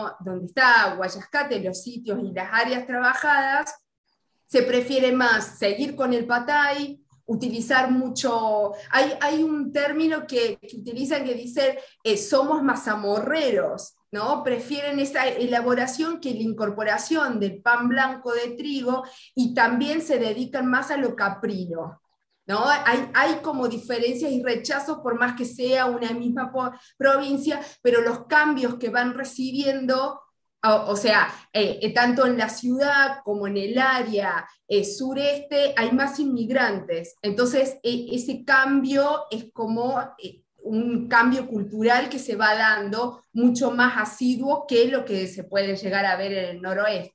está Guayascate, los sitios y las áreas trabajadas, se prefiere más seguir con el patay, utilizar mucho. Hay un término que utilizan que dicen somos mazamorreros, ¿no? Prefieren esa elaboración que la incorporación del pan blanco de trigo, y también se dedican más a lo caprino, ¿no? Hay como diferencias y rechazos por más que sea una misma provincia, pero los cambios que van recibiendo, o sea, tanto en la ciudad como en el área sureste, hay más inmigrantes. Entonces, ese cambio es como un cambio cultural que se va dando mucho más asiduo que lo que se puede llegar a ver en el noroeste.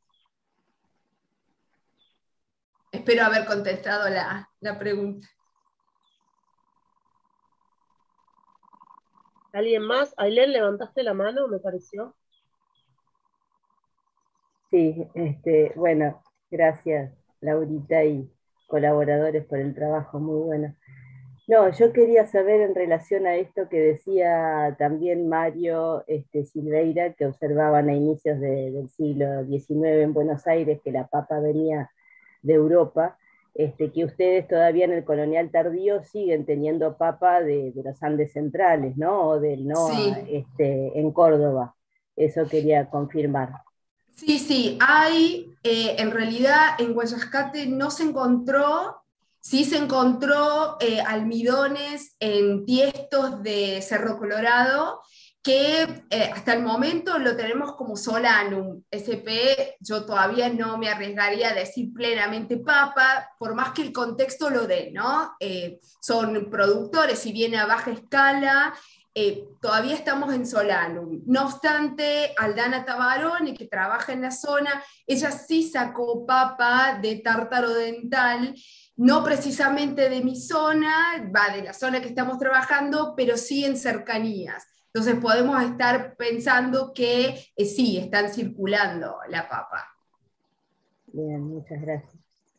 Espero haber contestado la pregunta. ¿Alguien más? Ailén, levantaste la mano, me pareció. Sí, bueno, gracias Laurita y colaboradores por el trabajo, muy bueno. No, yo quería saber en relación a esto que decía también Mario Silveira, que observaban a inicios del siglo XIX en Buenos Aires, que la papa venía de Europa, que ustedes todavía en el colonial tardío siguen teniendo papa de los Andes centrales, ¿no? O del NOA, Sí. En Córdoba. Eso quería confirmar. Sí, hay, en realidad en Guayascate no se encontró, Sí se encontró almidones en tiestos de Cerro Colorado, que hasta el momento lo tenemos como Solanum. SP, yo todavía no me arriesgaría a decir plenamente papa, por más que el contexto lo dé, ¿no? Son productores, si bien a baja escala, todavía estamos en Solanum. No obstante, Aldana Tabaroni, que trabaja en la zona, ella sí sacó papa de tártaro dental, no precisamente de mi zona, va de la zona que estamos trabajando, pero sí en cercanías. Entonces podemos estar pensando que sí, están circulando la papa. Bien, muchas gracias.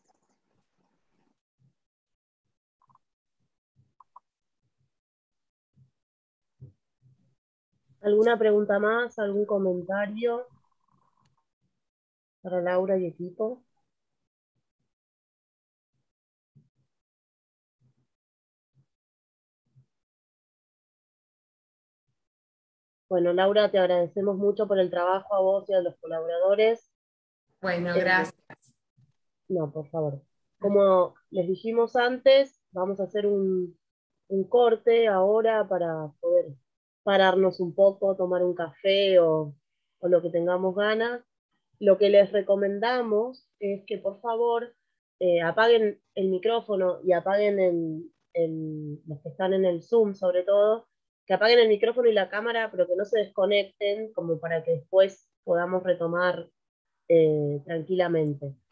¿Alguna pregunta más? ¿Algún comentario para Laura y equipo? Bueno, Laura, te agradecemos mucho por el trabajo a vos y a los colaboradores. Bueno, gracias. No, por favor. Como les dijimos antes, vamos a hacer un corte ahora para poder pararnos un poco, tomar un café o lo que tengamos ganas. Lo que les recomendamos es que por favor apaguen el micrófono y apaguen los que están en el Zoom sobre todo, que apaguen el micrófono y la cámara, pero que no se desconecten como para que después podamos retomar tranquilamente.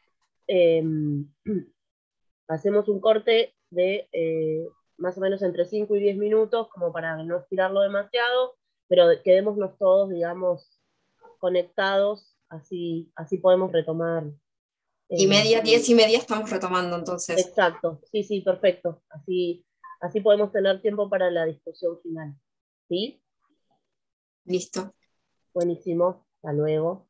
Hacemos un corte de más o menos entre 5 y 10 minutos, como para no estirarlo demasiado, pero quedémonos todos, digamos, conectados, así podemos retomar. Y media, 10:30 estamos retomando entonces. Exacto, sí, sí, perfecto. Así podemos tener tiempo para la discusión final. ¿Sí? Listo. Buenísimo, hasta luego.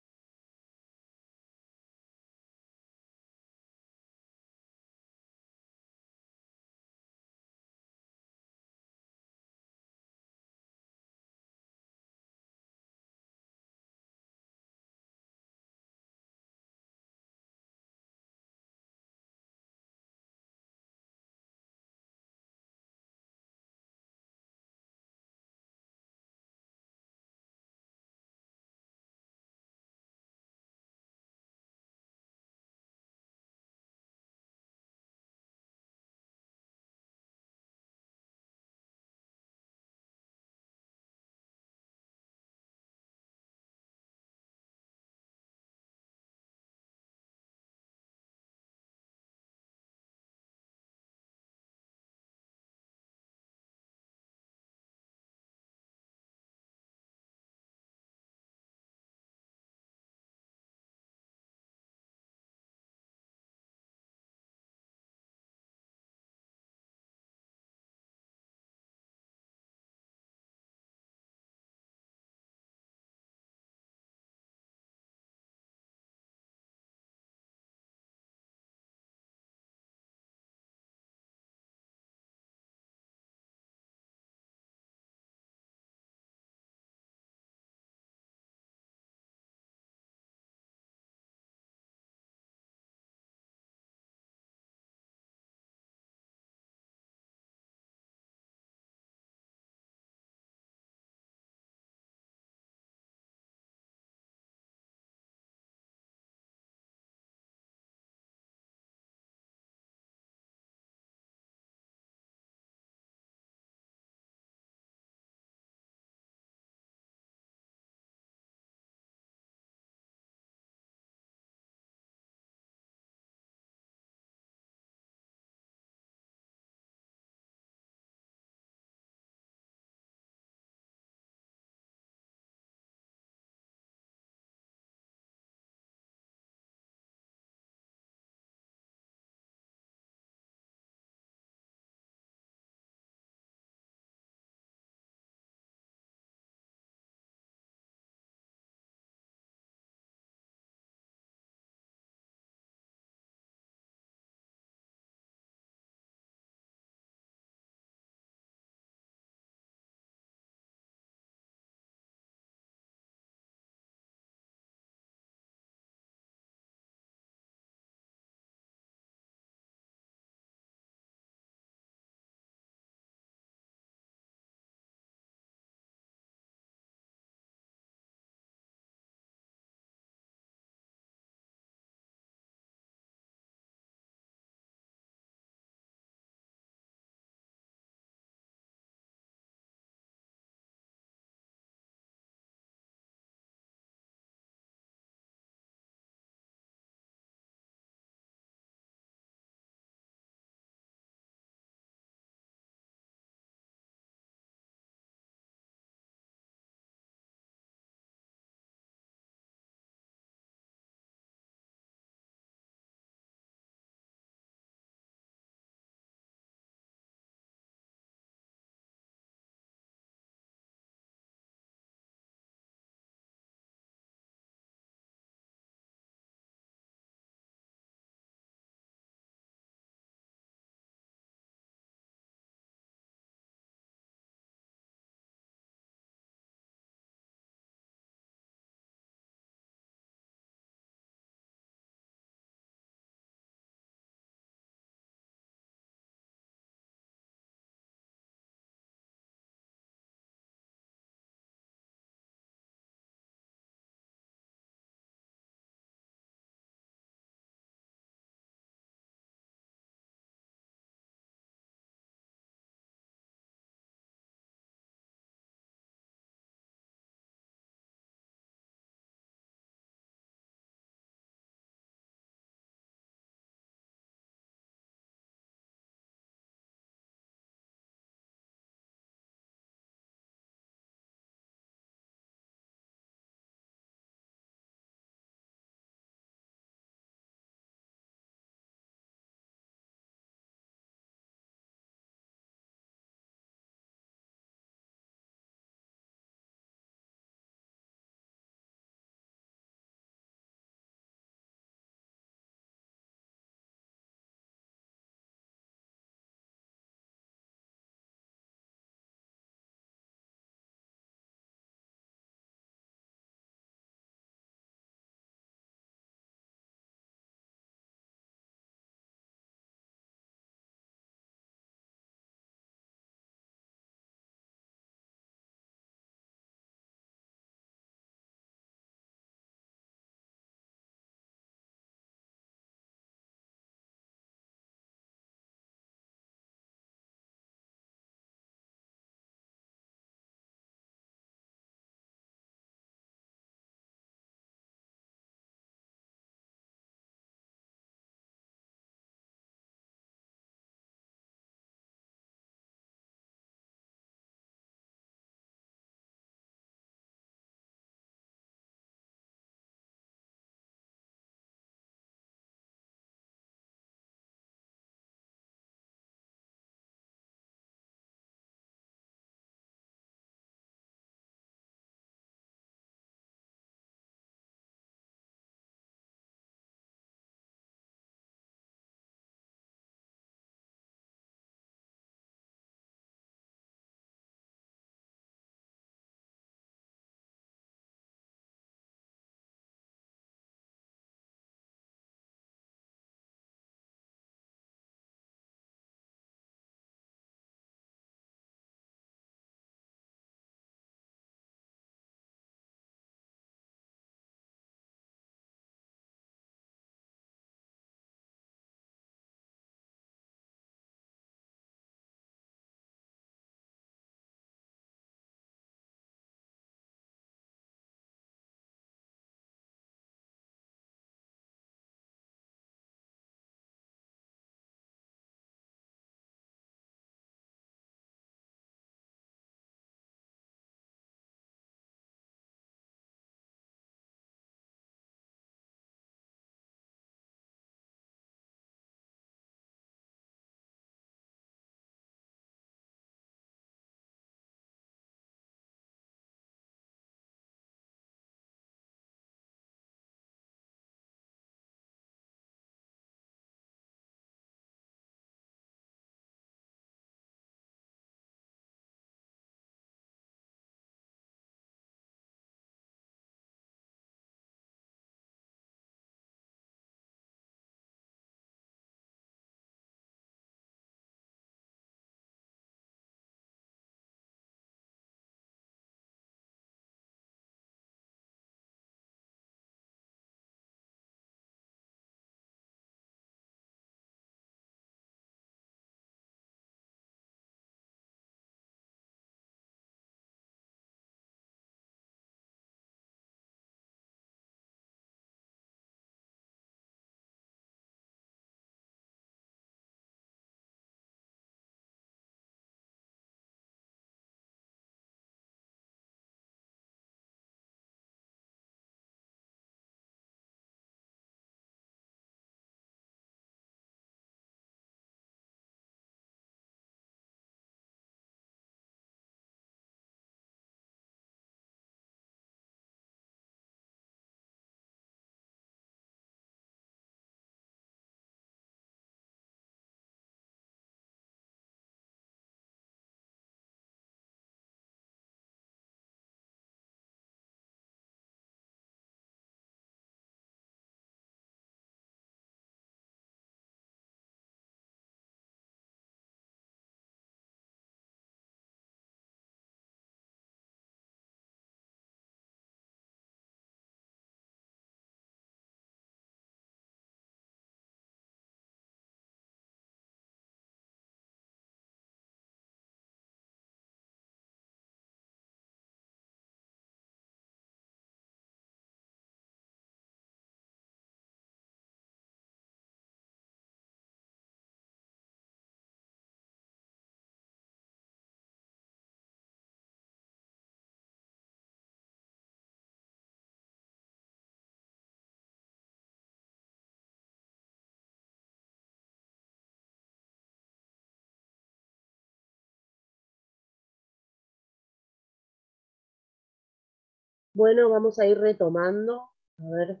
Bueno, vamos a ir retomando, a ver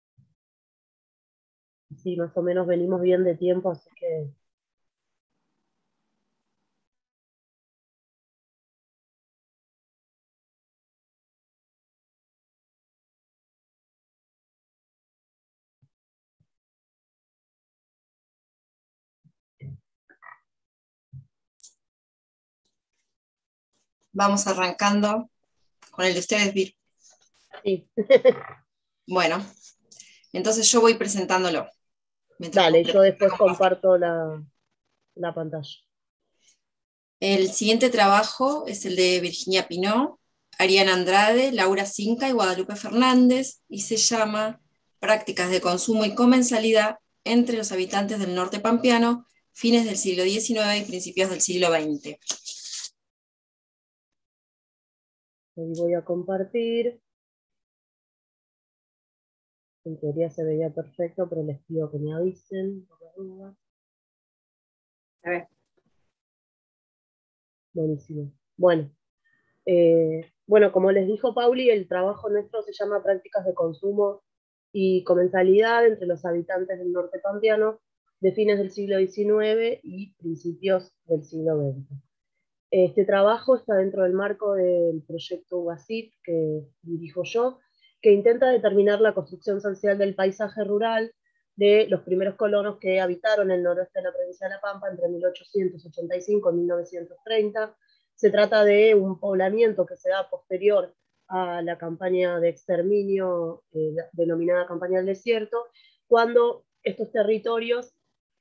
si más o menos venimos bien de tiempo, así que... Vamos arrancando con el de ustedes, Vir. Sí. Bueno, entonces yo voy presentándolo. Dale, yo después comparto la pantalla. El siguiente trabajo es el de Virginia Pinó, Ariana Andrade, Laura Cinca y Guadalupe Fernández, y se llama Prácticas de consumo y comensalidad entre los habitantes del norte pampeano, fines del siglo XIX y principios del siglo XX. Ahí voy a compartir. En teoría se veía perfecto, pero les pido que me avisen, por las dudas. A ver. Buenísimo. Bueno, como les dijo Pauli, el trabajo nuestro se llama Prácticas de consumo y comensalidad entre los habitantes del norte pampeano de fines del siglo XIX y principios del siglo XX. Este trabajo está dentro del marco del proyecto UASIT que dirijo yo, que intenta determinar la construcción social del paisaje rural de los primeros colonos que habitaron el noroeste de la provincia de La Pampa entre 1885 y 1930. Se trata de un poblamiento que se da posterior a la campaña de exterminio denominada Campaña del Desierto, cuando estos territorios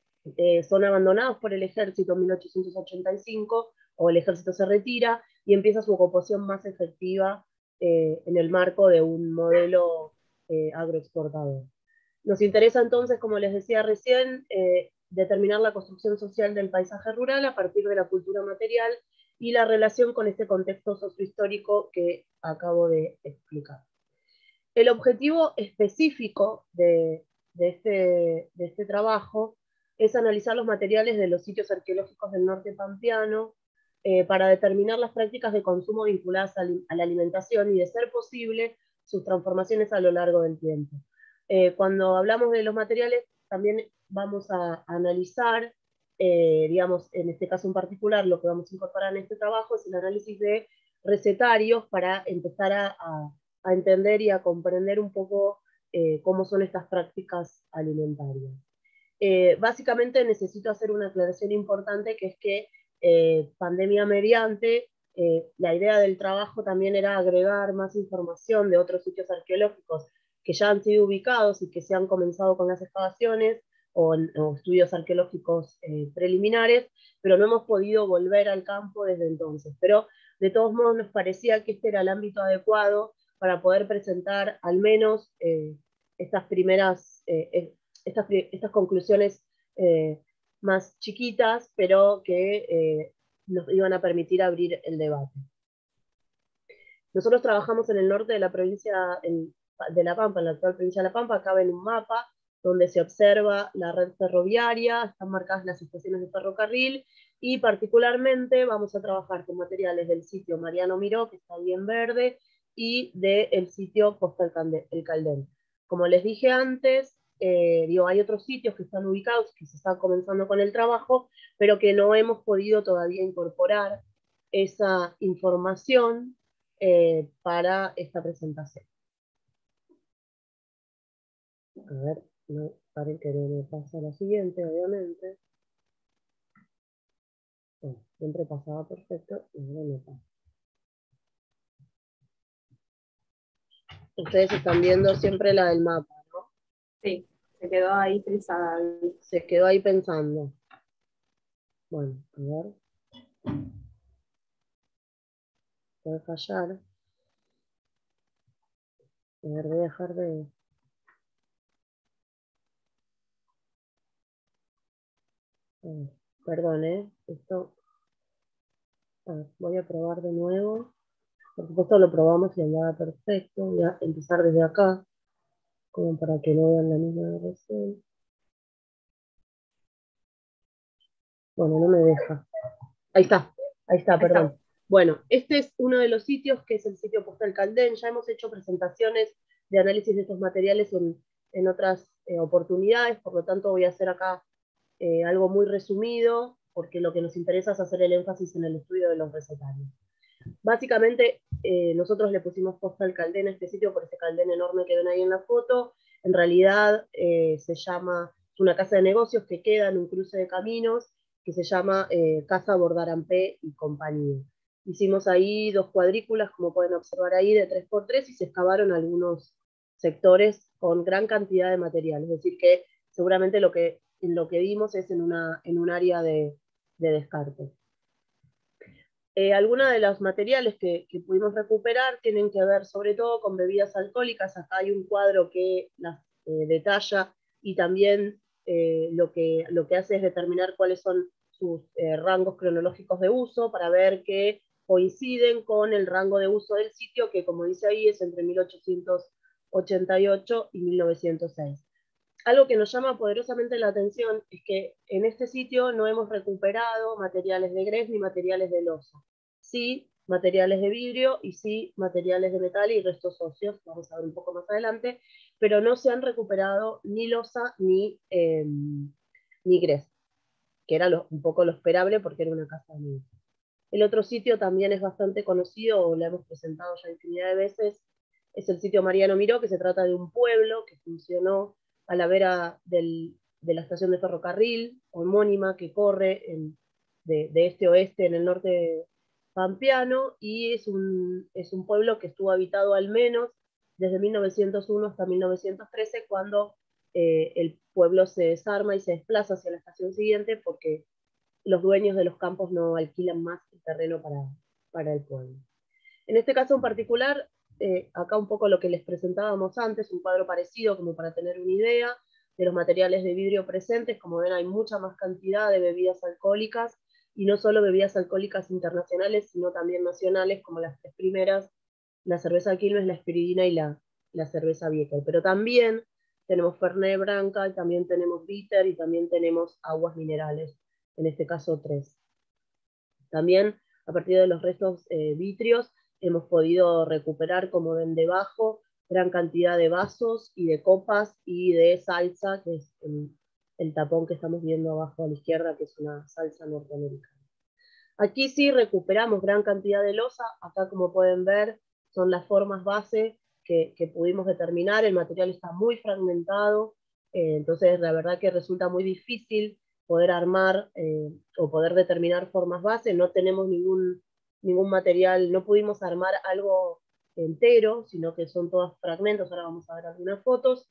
son abandonados por el ejército en 1885, o el ejército se retira y empieza su ocupación más efectiva en el marco de un modelo agroexportador. Nos interesa entonces, como les decía recién, determinar la construcción social del paisaje rural a partir de la cultura material y la relación con este contexto sociohistórico que acabo de explicar. El objetivo específico de este trabajo es analizar los materiales de los sitios arqueológicos del norte pampeano para determinar las prácticas de consumo vinculadas a la alimentación y, de ser posible, sus transformaciones a lo largo del tiempo. Cuando hablamos de los materiales, también vamos a analizar, digamos, en este caso en particular, lo que vamos a incorporar en este trabajo es el análisis de recetarios para empezar a entender y a comprender un poco cómo son estas prácticas alimentarias. Básicamente necesito hacer una aclaración importante, que es que pandemia mediante, la idea del trabajo también era agregar más información de otros sitios arqueológicos que ya han sido ubicados y que se han comenzado con las excavaciones o estudios arqueológicos preliminares, pero no hemos podido volver al campo desde entonces. Pero de todos modos nos parecía que este era el ámbito adecuado para poder presentar al menos estas primeras, estas conclusiones más chiquitas, pero que nos iban a permitir abrir el debate. Nosotros trabajamos en el norte de la provincia de La Pampa, en la actual provincia de La Pampa. Acá ven un mapa donde se observa la red ferroviaria, están marcadas las estaciones de ferrocarril, y particularmente vamos a trabajar con materiales del sitio Mariano Miró, que está ahí en verde, y del sitio Costa El Caldén. Como les dije antes, hay otros sitios que están ubicados, que se están comenzando con el trabajo, pero que no hemos podido todavía incorporar esa información para esta presentación. A ver, no, paren que no me pasa la siguiente, obviamente. Bueno, siempre pasaba perfecto y ahora me pasa. Ustedes están viendo siempre la del mapa, ¿no? Sí, se quedó ahí pensada. Se quedó ahí pensando. Bueno, a ver. Puede fallar. A ver, voy a dejar de... Perdón, esto... A ver, voy a probar de nuevo. Por supuesto lo probamos y andaba perfecto. Voy a empezar desde acá, como para que no vean la misma versión. Bueno, no me deja. Ahí está, perdón. Bueno, este es uno de los sitios, que es el sitio Postal Caldén. Ya hemos hecho presentaciones de análisis de estos materiales en otras oportunidades, por lo tanto voy a hacer acá algo muy resumido, porque lo que nos interesa es hacer el énfasis en el estudio de los recetarios. Básicamente, nosotros le pusimos Postal Caldén a este sitio por ese caldén enorme que ven ahí en la foto. En realidad se llama, es una casa de negocios que queda en un cruce de caminos, que se llama Casa Bordarampé y Compañía. Hicimos ahí 2 cuadrículas, como pueden observar ahí, de 3x3, y se excavaron algunos sectores con gran cantidad de material. Es decir, que seguramente lo que vimos es en un área de descarte. Algunos de los materiales que pudimos recuperar tienen que ver sobre todo con bebidas alcohólicas. Acá hay un cuadro que las detalla, y también lo que hace es determinar cuáles son sus rangos cronológicos de uso, para ver que coinciden con el rango de uso del sitio, que como dice ahí es entre 1888 y 1906. Algo que nos llama poderosamente la atención es que en este sitio no hemos recuperado materiales de grés ni materiales de losa. Sí materiales de vidrio y sí materiales de metal y restos óseos, vamos a ver un poco más adelante, pero no se han recuperado ni losa ni grés, que era un poco lo esperable porque era una casa de niños. El otro sitio también es bastante conocido, lo hemos presentado ya infinidad de veces, es el sitio Mariano Miró, que se trata de un pueblo que funcionó a la vera de la estación de ferrocarril homónima que corre de este a oeste en el norte pampeano, y es un pueblo que estuvo habitado al menos desde 1901 hasta 1913, cuando el pueblo se desarma y se desplaza hacia la estación siguiente, porque los dueños de los campos no alquilan más el terreno para el pueblo. En este caso en particular, acá un poco lo que les presentábamos antes, un cuadro parecido como para tener una idea de los materiales de vidrio presentes. Como ven, hay mucha más cantidad de bebidas alcohólicas, y no solo bebidas alcohólicas internacionales, sino también nacionales, como las 3 primeras, la cerveza Quilmes, la Espiridina y la cerveza Bieker. Pero también tenemos Fernet Branca, y también tenemos Bitter, y también tenemos aguas minerales, en este caso 3. También, a partir de los restos vítrios, hemos podido recuperar, como ven debajo, gran cantidad de vasos y de copas y de salsa, que es el tapón que estamos viendo abajo a la izquierda, que es una salsa norteamericana. Aquí sí recuperamos gran cantidad de losa. Acá, como pueden ver, son las formas base que pudimos determinar. El material está muy fragmentado, entonces la verdad que resulta muy difícil poder armar o poder determinar formas base. No tenemos ningún material, no pudimos armar algo entero, sino que son todos fragmentos. Ahora vamos a ver algunas fotos.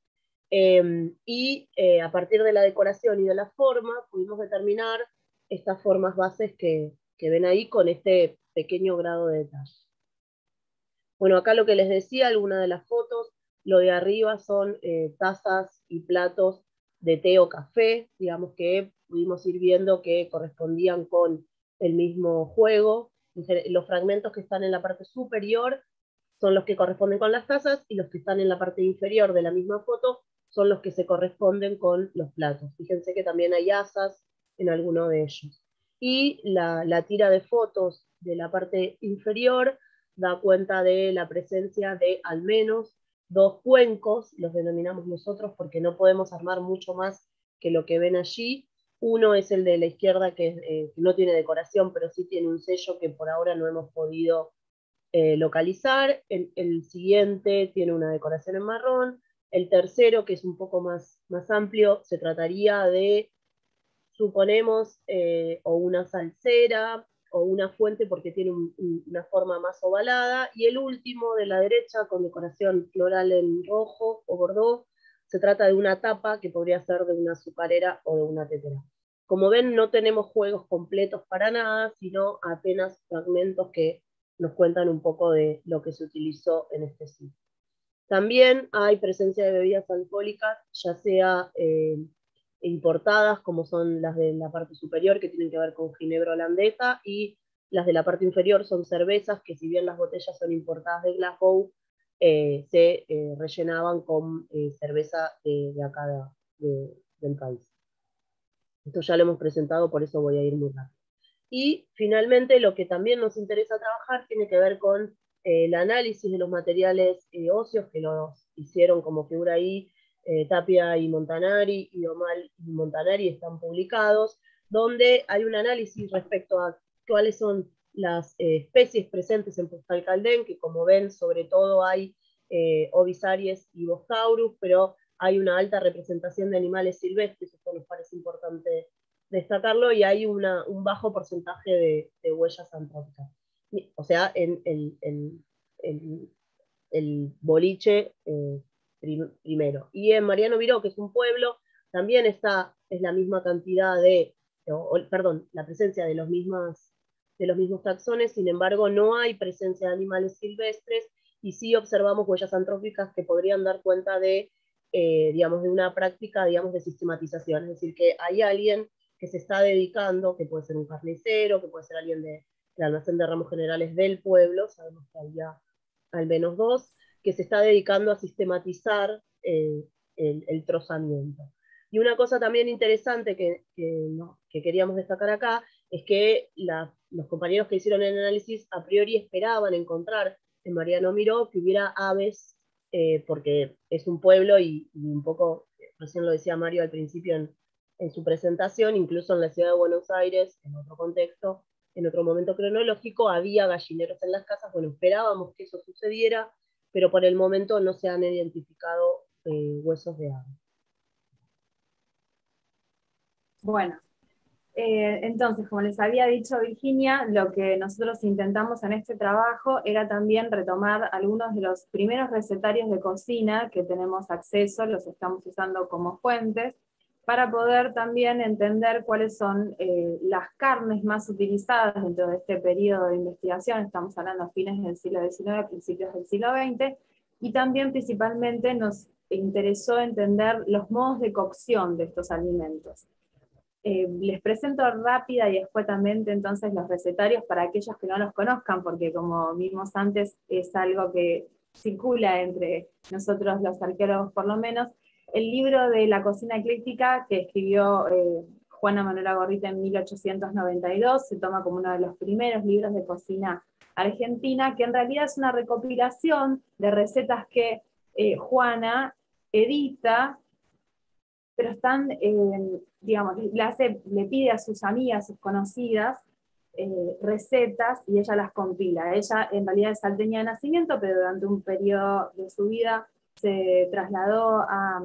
A partir de la decoración y de la forma, pudimos determinar estas formas bases que ven ahí, con este pequeño grado de detalle. Bueno, acá lo que les decía, algunas de las fotos, lo de arriba son tazas y platos de té o café, digamos, que pudimos ir viendo que correspondían con el mismo juego. Los fragmentos que están en la parte superior son los que corresponden con las tazas, y los que están en la parte inferior de la misma foto son los que se corresponden con los platos. Fíjense que también hay asas en alguno de ellos. Y la tira de fotos de la parte inferior da cuenta de la presencia de al menos 2 cuencos, los denominamos nosotros porque no podemos armar mucho más que lo que ven allí. Uno es el de la izquierda, que no tiene decoración, pero sí tiene un sello que por ahora no hemos podido localizar. El siguiente tiene una decoración en marrón. El tercero, que es un poco más amplio, se trataría de, suponemos, o una salsera o una fuente, porque tiene una forma más ovalada. Y el último, de la derecha, con decoración floral en rojo o bordó, se trata de una tapa que podría ser de una azucarera o de una tetera. Como ven, no tenemos juegos completos para nada, sino apenas fragmentos que nos cuentan un poco de lo que se utilizó en este sitio. También hay presencia de bebidas alcohólicas, ya sea importadas, como son las de la parte superior, que tienen que ver con ginebra holandesa, y las de la parte inferior son cervezas, que si bien las botellas son importadas de Glasgow, se rellenaban con cerveza de acá del país. Esto ya lo hemos presentado, por eso voy a ir muy rápido. Y finalmente lo que también nos interesa trabajar tiene que ver con el análisis de los materiales óseos que los hicieron, como figura ahí, Tapia y Montanari, y Domal y Montanari están publicados, donde hay un análisis respecto a cuáles son las especies presentes en Puxcalcaldén, que como ven, sobre todo hay Ovisaries y Boscaurus, pero hay una alta representación de animales silvestres, eso nos parece importante destacarlo, y hay un bajo porcentaje de huellas antrópicas. O sea, en el boliche primero. Y en Mariano Miró, que es un pueblo, también es la misma cantidad perdón, la presencia de los mismos taxones, sin embargo no hay presencia de animales silvestres, y sí observamos huellas antrópicas que podrían dar cuenta de, digamos, de una práctica, digamos, de sistematización, es decir, que hay alguien que se está dedicando, que puede ser un carnicero, que puede ser alguien del almacén de ramos generales del pueblo, sabemos que había al menos 2, que se está dedicando a sistematizar el trozamiento. Y una cosa también interesante que queríamos destacar acá es que los compañeros que hicieron el análisis a priori esperaban encontrar en Mariano Miró que hubiera aves, porque es un pueblo y un poco, recién lo decía Mario al principio en su presentación, incluso en la ciudad de Buenos Aires, en otro contexto, en otro momento cronológico, había gallineros en las casas. Bueno, esperábamos que eso sucediera, pero por el momento no se han identificado huesos de ave. Bueno, entonces, como les había dicho Virginia, lo que nosotros intentamos en este trabajo era también retomar algunos de los primeros recetarios de cocina que tenemos acceso, los estamos usando como fuentes, para poder también entender cuáles son las carnes más utilizadas dentro de este periodo de investigación. Estamos hablando a fines del siglo XIX, principios del siglo XX, y también principalmente nos interesó entender los modos de cocción de estos alimentos. Les presento rápida y escuetamente entonces los recetarios para aquellos que no los conozcan, porque como vimos antes es algo que circula entre nosotros los arqueólogos por lo menos. El libro de la cocina ecléctica que escribió Juana Manuela Gorriti en 1892 se toma como uno de los primeros libros de cocina argentina, que en realidad es una recopilación de recetas que Juana edita, pero están, digamos, le pide a sus amigas, sus conocidas, recetas, y ella las compila. Ella en realidad es salteña de nacimiento, pero durante un periodo de su vida se trasladó a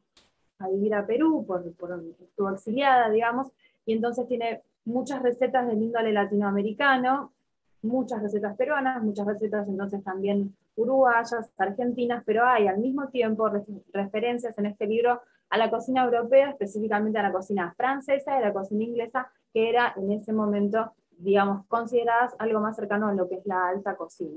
vivir a Perú, estuvo exiliada, digamos, y entonces tiene muchas recetas del índole latinoamericano, muchas recetas peruanas, muchas recetas entonces también uruguayas, argentinas, pero hay al mismo tiempo referencias en este libro a la cocina europea, específicamente a la cocina francesa y a la cocina inglesa, que era en ese momento, digamos, consideradas algo más cercano a lo que es la alta cocina.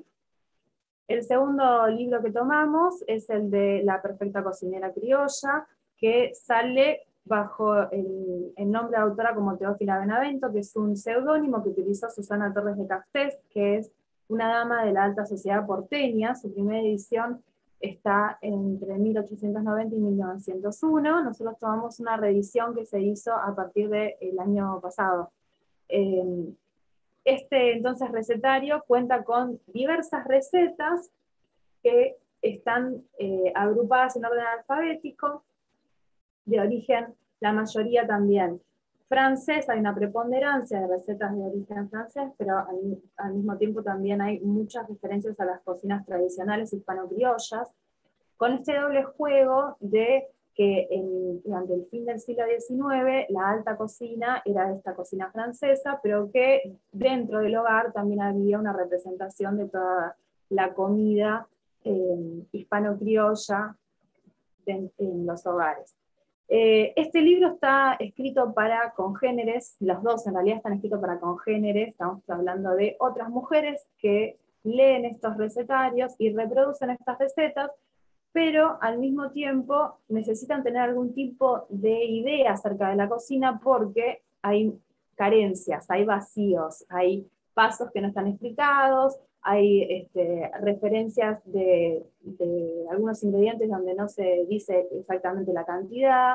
El segundo libro que tomamos es el de La perfecta cocinera criolla, que sale bajo el nombre de autora como Teófila Benavento, que es un seudónimo que utilizó Susana Torres de Caftés, que es una dama de la alta sociedad porteña. Su primera edición está entre 1890 y 1901. Nosotros tomamos una reedición que se hizo a partir del año pasado. Este entonces recetario cuenta con diversas recetas que están agrupadas en orden alfabético, de origen, la mayoría también francés, hay una preponderancia de recetas de origen francés, pero al mismo tiempo también hay muchas referencias a las cocinas tradicionales hispano-criollas, con este doble juego de que durante el fin del siglo XIX la alta cocina era esta cocina francesa, pero que dentro del hogar también había una representación de toda la comida hispano-criolla en los hogares. Este libro está escrito para congéneres, los dos en realidad están escritos para congéneres, estamos hablando de otras mujeres que leen estos recetarios y reproducen estas recetas, pero al mismo tiempo necesitan tener algún tipo de idea acerca de la cocina porque hay carencias, hay vacíos, hay pasos que no están explicados, hay referencias de algunos ingredientes donde no se dice exactamente la cantidad,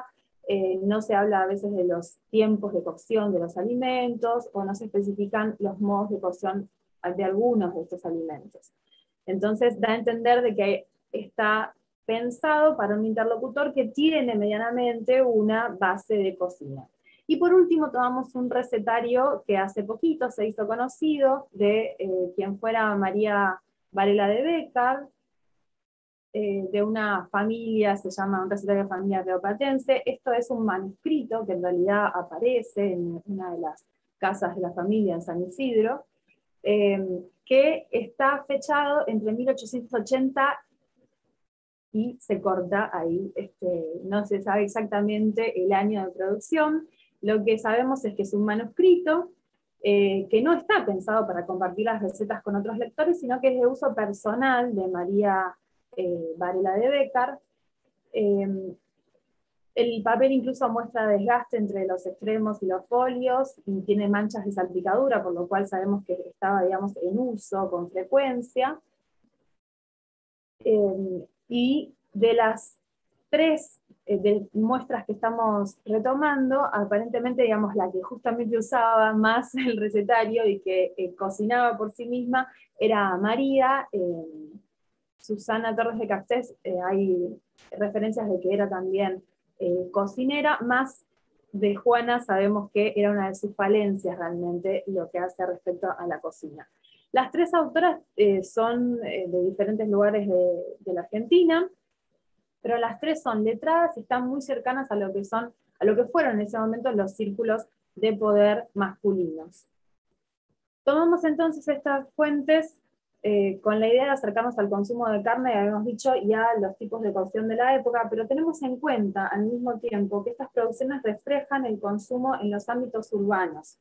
no se habla a veces de los tiempos de cocción de los alimentos, o no se especifican los modos de cocción de algunos de estos alimentos. Entonces da a entender de que está pensado para un interlocutor que tiene medianamente una base de cocina. Y por último tomamos un recetario que hace poquito se hizo conocido, de quien fuera María Varela de Béccar, de una familia, se llama un recetario de familia rioplatense. Esto es un manuscrito que en realidad aparece en una de las casas de la familia en San Isidro, que está fechado entre 1880 y se corta ahí, no se sabe exactamente el año de producción. Lo que sabemos es que es un manuscrito que no está pensado para compartir las recetas con otros lectores, sino que es de uso personal de María Varela de Béccar. El papel incluso muestra desgaste entre los extremos y los folios, y tiene manchas de salpicadura, por lo cual sabemos que estaba, digamos, en uso con frecuencia. Y de las 3 muestras que estamos retomando, aparentemente, digamos, la que justamente usaba más el recetario y que cocinaba por sí misma era María. Susana Torres de Castés, hay referencias de que era también cocinera, más de Juana sabemos que era una de sus falencias realmente lo que hace respecto a la cocina. Las 3 autoras son de diferentes lugares de la Argentina, pero las 3 son letradas y están muy cercanas a lo que fueron en ese momento los círculos de poder masculinos. Tomamos entonces estas fuentes con la idea de acercarnos al consumo de carne, habíamos dicho, y a los tipos de cocción de la época, pero tenemos en cuenta al mismo tiempo que estas producciones reflejan el consumo en los ámbitos urbanos,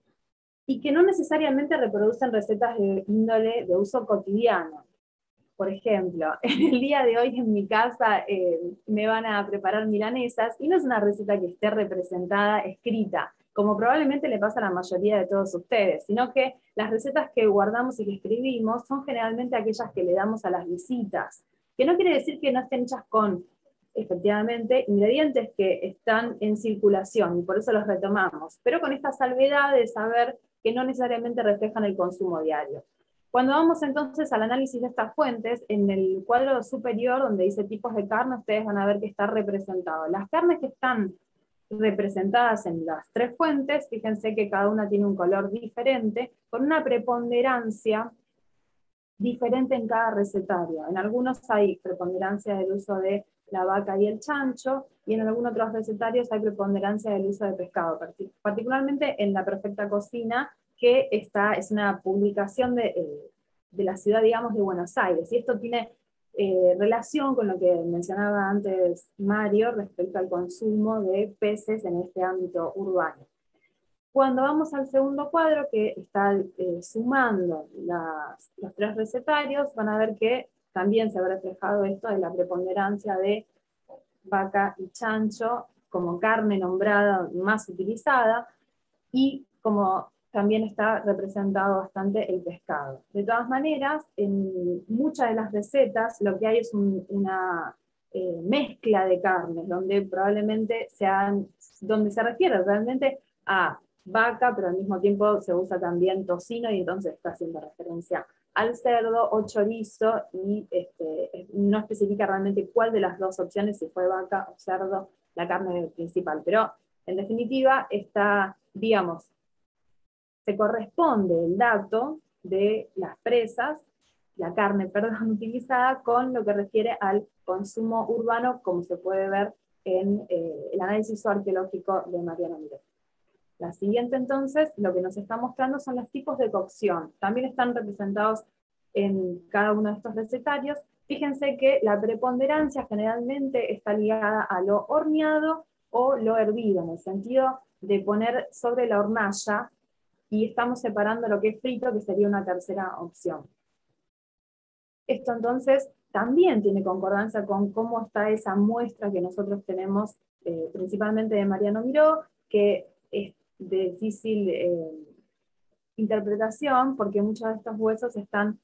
y que no necesariamente reproducen recetas de índole de uso cotidiano. Por ejemplo, el día de hoy en mi casa me van a preparar milanesas, y no es una receta que esté representada, escrita, como probablemente le pasa a la mayoría de todos ustedes, sino que las recetas que guardamos y que escribimos son generalmente aquellas que le damos a las visitas, que no quiere decir que no estén hechas con, efectivamente, ingredientes que están en circulación, y por eso los retomamos, pero con esta salvedad de saber que no necesariamente reflejan el consumo diario. Cuando vamos entonces al análisis de estas fuentes, en el cuadro superior donde dice tipos de carne, ustedes van a ver que está representado. Las carnes que están representadas en las 3 fuentes, fíjense que cada una tiene un color diferente, con una preponderancia diferente en cada recetario. En algunos hay preponderancia del uso de la vaca y el chancho, y en algunos otros recetarios hay preponderancia del uso de pescado, particularmente en La Perfecta Cocina, que es una publicación de la ciudad, digamos, de Buenos Aires, y esto tiene relación con lo que mencionaba antes Mario respecto al consumo de peces en este ámbito urbano. Cuando vamos al segundo cuadro, que está sumando los 3 recetarios, van a ver que también se ha reflejado esto de la preponderancia de vaca y chancho como carne nombrada más utilizada, y como también está representado bastante el pescado. De todas maneras, en muchas de las recetas lo que hay es una mezcla de carnes, donde probablemente donde se refiere realmente a vaca, pero al mismo tiempo se usa también tocino, y entonces está haciendo referencia al cerdo o chorizo, y no especifica realmente cuál de las 2 opciones, si fue vaca o cerdo, la carne principal. Pero en definitiva está, digamos, se corresponde el dato de las presas, la carne, perdón, utilizada, con lo que refiere al consumo urbano, como se puede ver en el análisis arqueológico de Mariano Miró. La siguiente, entonces, lo que nos está mostrando son los tipos de cocción. También están representados en cada uno de estos recetarios. Fíjense que la preponderancia generalmente está ligada a lo horneado o lo hervido, en el sentido de poner sobre la hornalla, y estamos separando lo que es frito, que sería una tercera opción. Esto entonces también tiene concordancia con cómo está esa muestra que nosotros tenemos, principalmente de Mariano Miró, que es de difícil interpretación, porque muchos de estos huesos están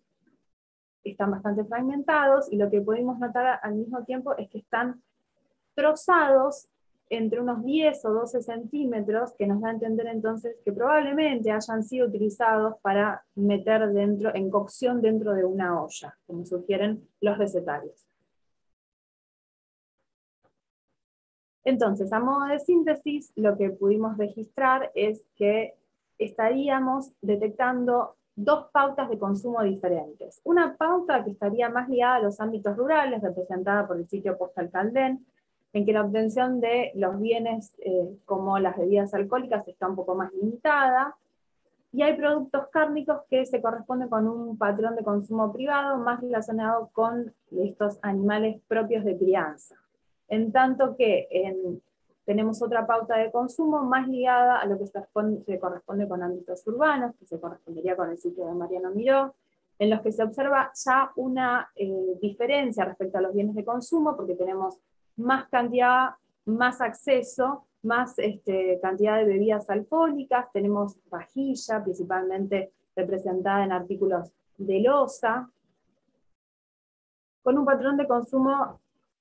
bastante fragmentados, y lo que podemos notar al mismo tiempo es que están trozados entre unos 10 o 12 centímetros, que nos da a entender entonces que probablemente hayan sido utilizados para meter dentro, en cocción dentro de una olla, como sugieren los recetarios. Entonces, a modo de síntesis, lo que pudimos registrar es que estaríamos detectando dos pautas de consumo diferentes. Una pauta que estaría más ligada a los ámbitos rurales, representada por el sitio postal Caldén, en que la obtención de los bienes como las bebidas alcohólicas está un poco más limitada, y hay productos cárnicos que se corresponden con un patrón de consumo privado más relacionado con estos animales propios de crianza. En tanto que tenemos otra pauta de consumo más ligada a lo que se corresponde con ámbitos urbanos, que se correspondería con el sitio de Mariano Miró, en los que se observa ya una diferencia respecto a los bienes de consumo, porque tenemos más cantidad, más acceso, más cantidad de bebidas alcohólicas, tenemos vajilla, principalmente representada en artículos de loza, con un patrón de consumo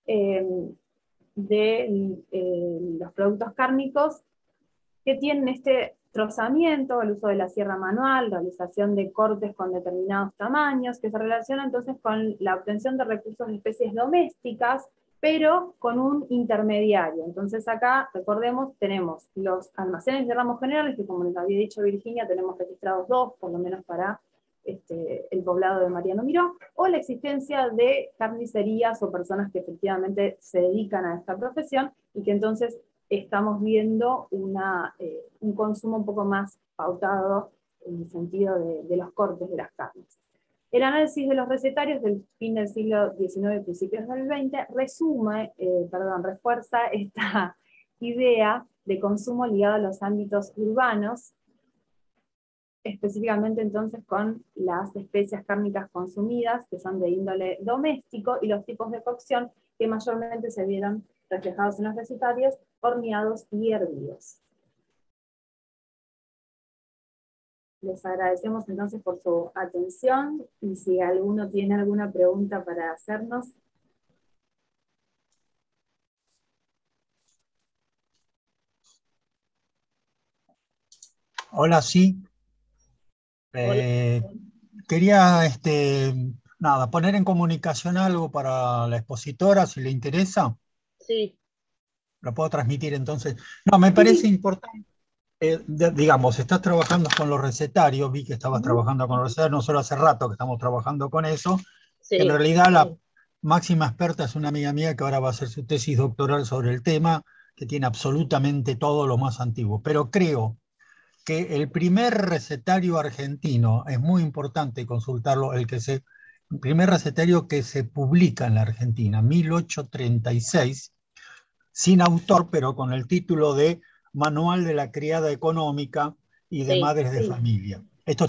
de los productos cárnicos que tienen este trozamiento, el uso de la sierra manual, realización de cortes con determinados tamaños, que se relaciona entonces con la obtención de recursos de especies domésticas, pero con un intermediario. Entonces acá, recordemos, tenemos los almacenes de ramos generales, que como les había dicho Virginia, tenemos registrados dos, por lo menos para el poblado de Mariano Miró, o la existencia de carnicerías o personas que efectivamente se dedican a esta profesión, y que entonces estamos viendo un consumo un poco más pautado en el sentido de los cortes de las carnes. El análisis de los recetarios del fin del siglo XIX y principios del XX refuerza esta idea de consumo ligado a los ámbitos urbanos, específicamente entonces con las especias cárnicas consumidas, que son de índole doméstico, y los tipos de cocción que mayormente se vieron reflejados en los recetarios, horneados y hervidos. Les agradecemos entonces por su atención, y si alguno tiene alguna pregunta para hacernos. Hola, sí. Quería poner en comunicación algo para la expositora, si le interesa. Sí. Lo puedo transmitir entonces. No, me parece importante. Digamos, estás trabajando con los recetarios, vi que estabas trabajando con los recetarios, no solo hace rato que estamos trabajando con eso, Sí. que en realidad la máxima experta es una amiga mía que ahora va a hacer su tesis doctoral sobre el tema, que tiene absolutamente todo lo más antiguo, pero creo que el primer recetario argentino, es muy importante consultarlo, el primer recetario que se publica en la Argentina, 1836, sin autor, pero con el título de Manual de la Criada Económica y de Madres de Familia. Esto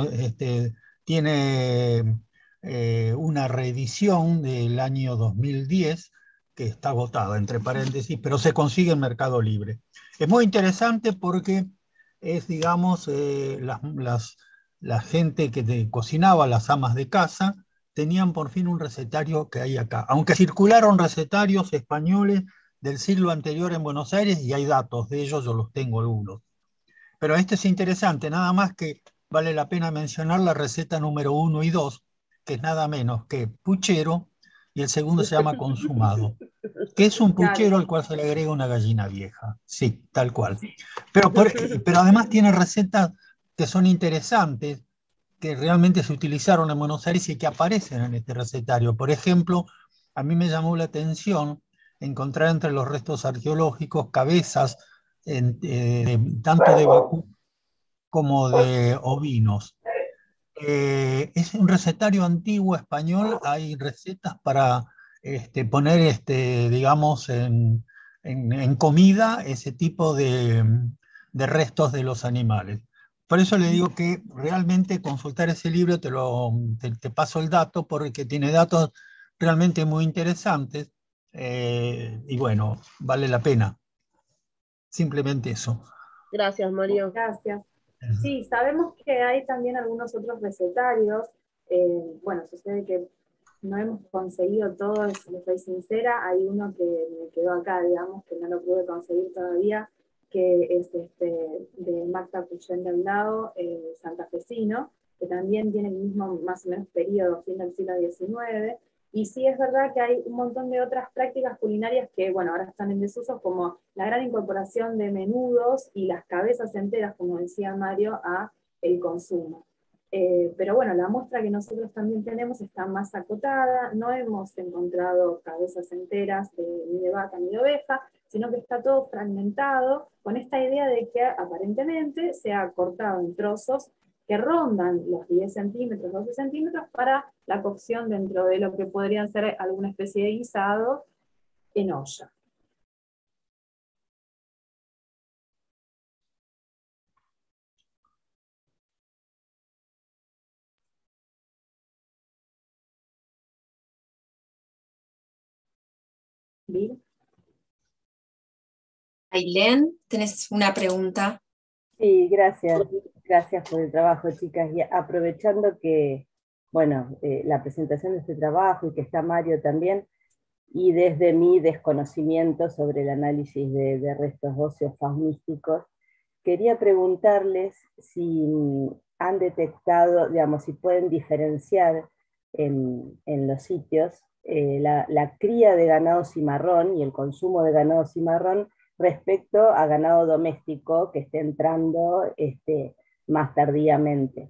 tiene una reedición del año 2010, que está agotada, entre paréntesis, pero se consigue en Mercado Libre. Es muy interesante porque es, digamos, la gente que cocinaba, las amas de casa, tenían por fin un recetario que hay acá. Aunque circularon recetarios españoles del siglo anterior en Buenos Aires, y hay datos de ellos, yo los tengo algunos. Pero este es interesante, nada más que vale la pena mencionar la receta número 1 y 2, que es nada menos que puchero, y el segundo se llama consumado, que es un puchero al cual se le agrega una gallina vieja. Sí, tal cual. Pero además tiene recetas que son interesantes, que realmente se utilizaron en Buenos Aires y que aparecen en este recetario. Por ejemplo, a mí me llamó la atención encontrar entre los restos arqueológicos cabezas tanto de vacú como de ovinos. Es un recetario antiguo español, hay recetas para poner, digamos, en comida ese tipo de restos de los animales. Por eso le digo que realmente consultar ese libro, te paso el dato, porque tiene datos realmente muy interesantes, y bueno, vale la pena. Simplemente eso. Gracias, Mario. Gracias. Sí, sabemos que hay también algunos otros recetarios. Bueno, sucede que no hemos conseguido todo, les soy sincera. Hay uno que me quedó acá, digamos, que no lo pude conseguir todavía, que es de Magda Cuyén del Lago, santafesino, que también tiene el mismo más o menos periodo, fin del siglo XIX. Y sí es verdad que hay un montón de otras prácticas culinarias que, bueno, ahora están en desuso, como la gran incorporación de menudos y las cabezas enteras, como decía Mario, a el consumo. Pero bueno, la muestra que nosotros también tenemos está más acotada, no hemos encontrado cabezas enteras ni de vaca ni de oveja, sino que está todo fragmentado, con esta idea de que aparentemente se ha cortado en trozos que rondan los 10 centímetros, 12 centímetros, para la cocción dentro de lo que podrían ser alguna especie de guisado en olla. ¿Bien? Ailén, ¿tenés una pregunta? Sí, gracias. Gracias por el trabajo, chicas. Y aprovechando que, bueno, la presentación de este trabajo y que está Mario también, y desde mi desconocimiento sobre el análisis de restos óseos faunísticos, quería preguntarles si han detectado, digamos, si pueden diferenciar en los sitios la cría de ganado cimarrón y el consumo de ganado cimarrón respecto a ganado doméstico que esté entrando más tardíamente.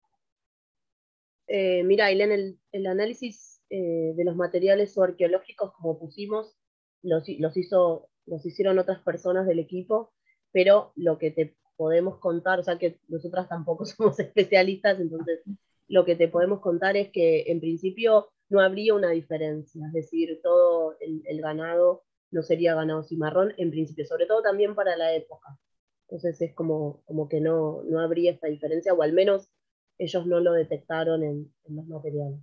Mira, Ailén, el análisis de los materiales arqueológicos, como pusimos, los hicieron otras personas del equipo, pero lo que te podemos contar, o sea que nosotras tampoco somos especialistas, entonces lo que te podemos contar es que en principio no habría una diferencia, es decir, todo el ganado no sería ganado cimarrón en principio, sobre todo también para la época. Entonces es como que no habría esta diferencia, o al menos ellos no lo detectaron en los materiales.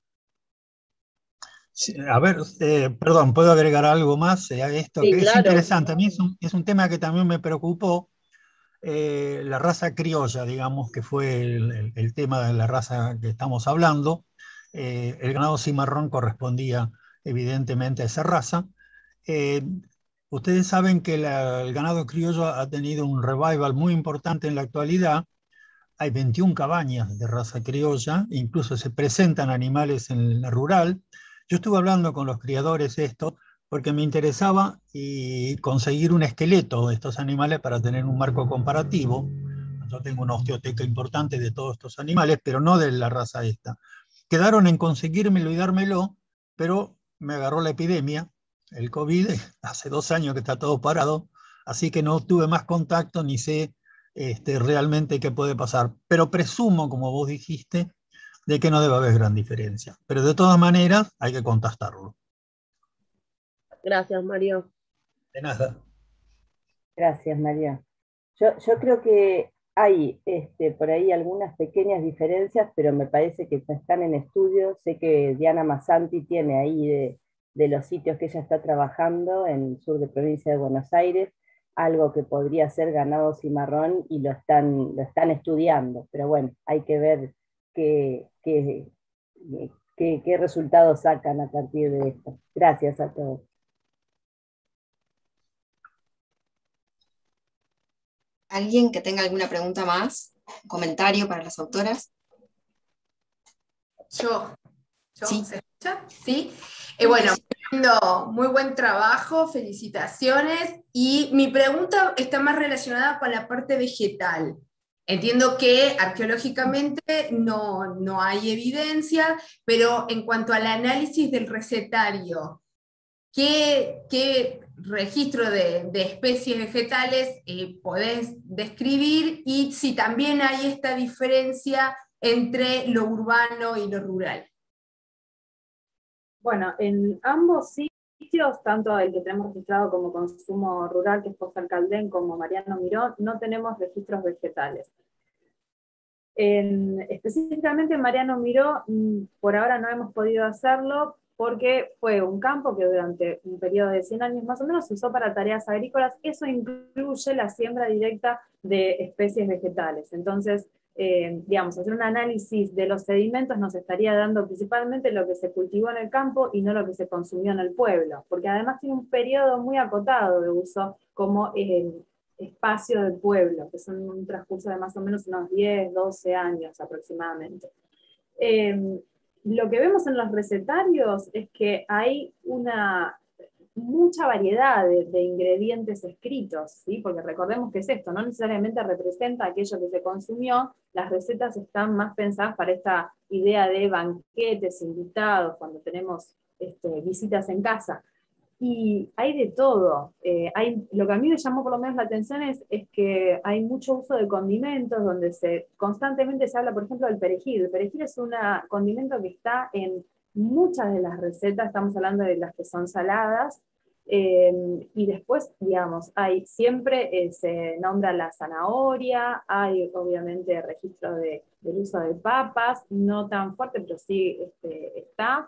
Sí, a ver, perdón, ¿puedo agregar algo más a esto? Sí, Que es claro. interesante, a mí es un tema que también me preocupó, la raza criolla, digamos, que fue el tema de la raza que estamos hablando. El ganado cimarrón correspondía evidentemente a esa raza. Eh, Ustedes saben que el ganado criollo ha tenido un revival muy importante en la actualidad. Hay 21 cabañas de raza criolla, incluso se presentan animales en la rural. Yo estuve hablando con los criadores esto porque me interesaba y conseguir un esqueleto de estos animales para tener un marco comparativo. Yo tengo una osteoteca importante de todos estos animales, pero no de la raza esta. Quedaron en conseguírmelo y dármelo, pero me agarró la epidemia, el COVID, hace 2 años que está todo parado, así que no tuve más contacto ni sé realmente qué puede pasar. Pero presumo, como vos dijiste, de que no debe haber gran diferencia. Pero de todas maneras hay que contestarlo. Gracias, Mario. De nada. Gracias, María. Yo creo que hay por ahí algunas pequeñas diferencias, pero me parece que están en estudio. Sé que Diana Massanti tiene ahí de los sitios que ella está trabajando en el sur de provincia de Buenos Aires, algo que podría ser ganado cimarrón y lo están estudiando. Pero bueno, hay que ver qué resultados sacan a partir de esto. Gracias a todos. ¿Alguien que tenga alguna pregunta más? ¿Comentario para las autoras? Yo. Sí. ¿Se escucha? Sí. Bueno, muy buen trabajo, felicitaciones. Y mi pregunta está más relacionada con la parte vegetal. Entiendo que arqueológicamente no hay evidencia, pero en cuanto al análisis del recetario, ¿qué registro de especies vegetales podés describir? Y si también hay esta diferencia entre lo urbano y lo rural. Bueno, en ambos sitios, tanto el que tenemos registrado como consumo rural, que es Postal Caldén, como Mariano Miró, no tenemos registros vegetales. Específicamente en Mariano Miró, por ahora no hemos podido hacerlo porque fue un campo que durante un periodo de 100 años más o menos se usó para tareas agrícolas. Eso incluye la siembra directa de especies vegetales. Entonces, digamos, hacer un análisis de los sedimentos nos estaría dando principalmente lo que se cultivó en el campo y no lo que se consumió en el pueblo, porque además tiene un periodo muy acotado de uso como espacio del pueblo, que son un transcurso de más o menos unos 10, 12 años aproximadamente. Lo que vemos en los recetarios es que hay mucha variedad de ingredientes escritos, ¿sí? Porque recordemos que es esto, no necesariamente representa aquello que se consumió, las recetas están más pensadas para esta idea de banquetes, invitados, cuando tenemos visitas en casa. Y hay de todo. Lo que a mí me llamó por lo menos la atención es que hay mucho uso de condimentos, donde constantemente se habla, por ejemplo, del perejil. El perejil es un condimento que está en muchas de las recetas, estamos hablando de las que son saladas, y después, digamos, siempre se nombra la zanahoria, hay obviamente registro del uso de papas, no tan fuerte, pero sí está.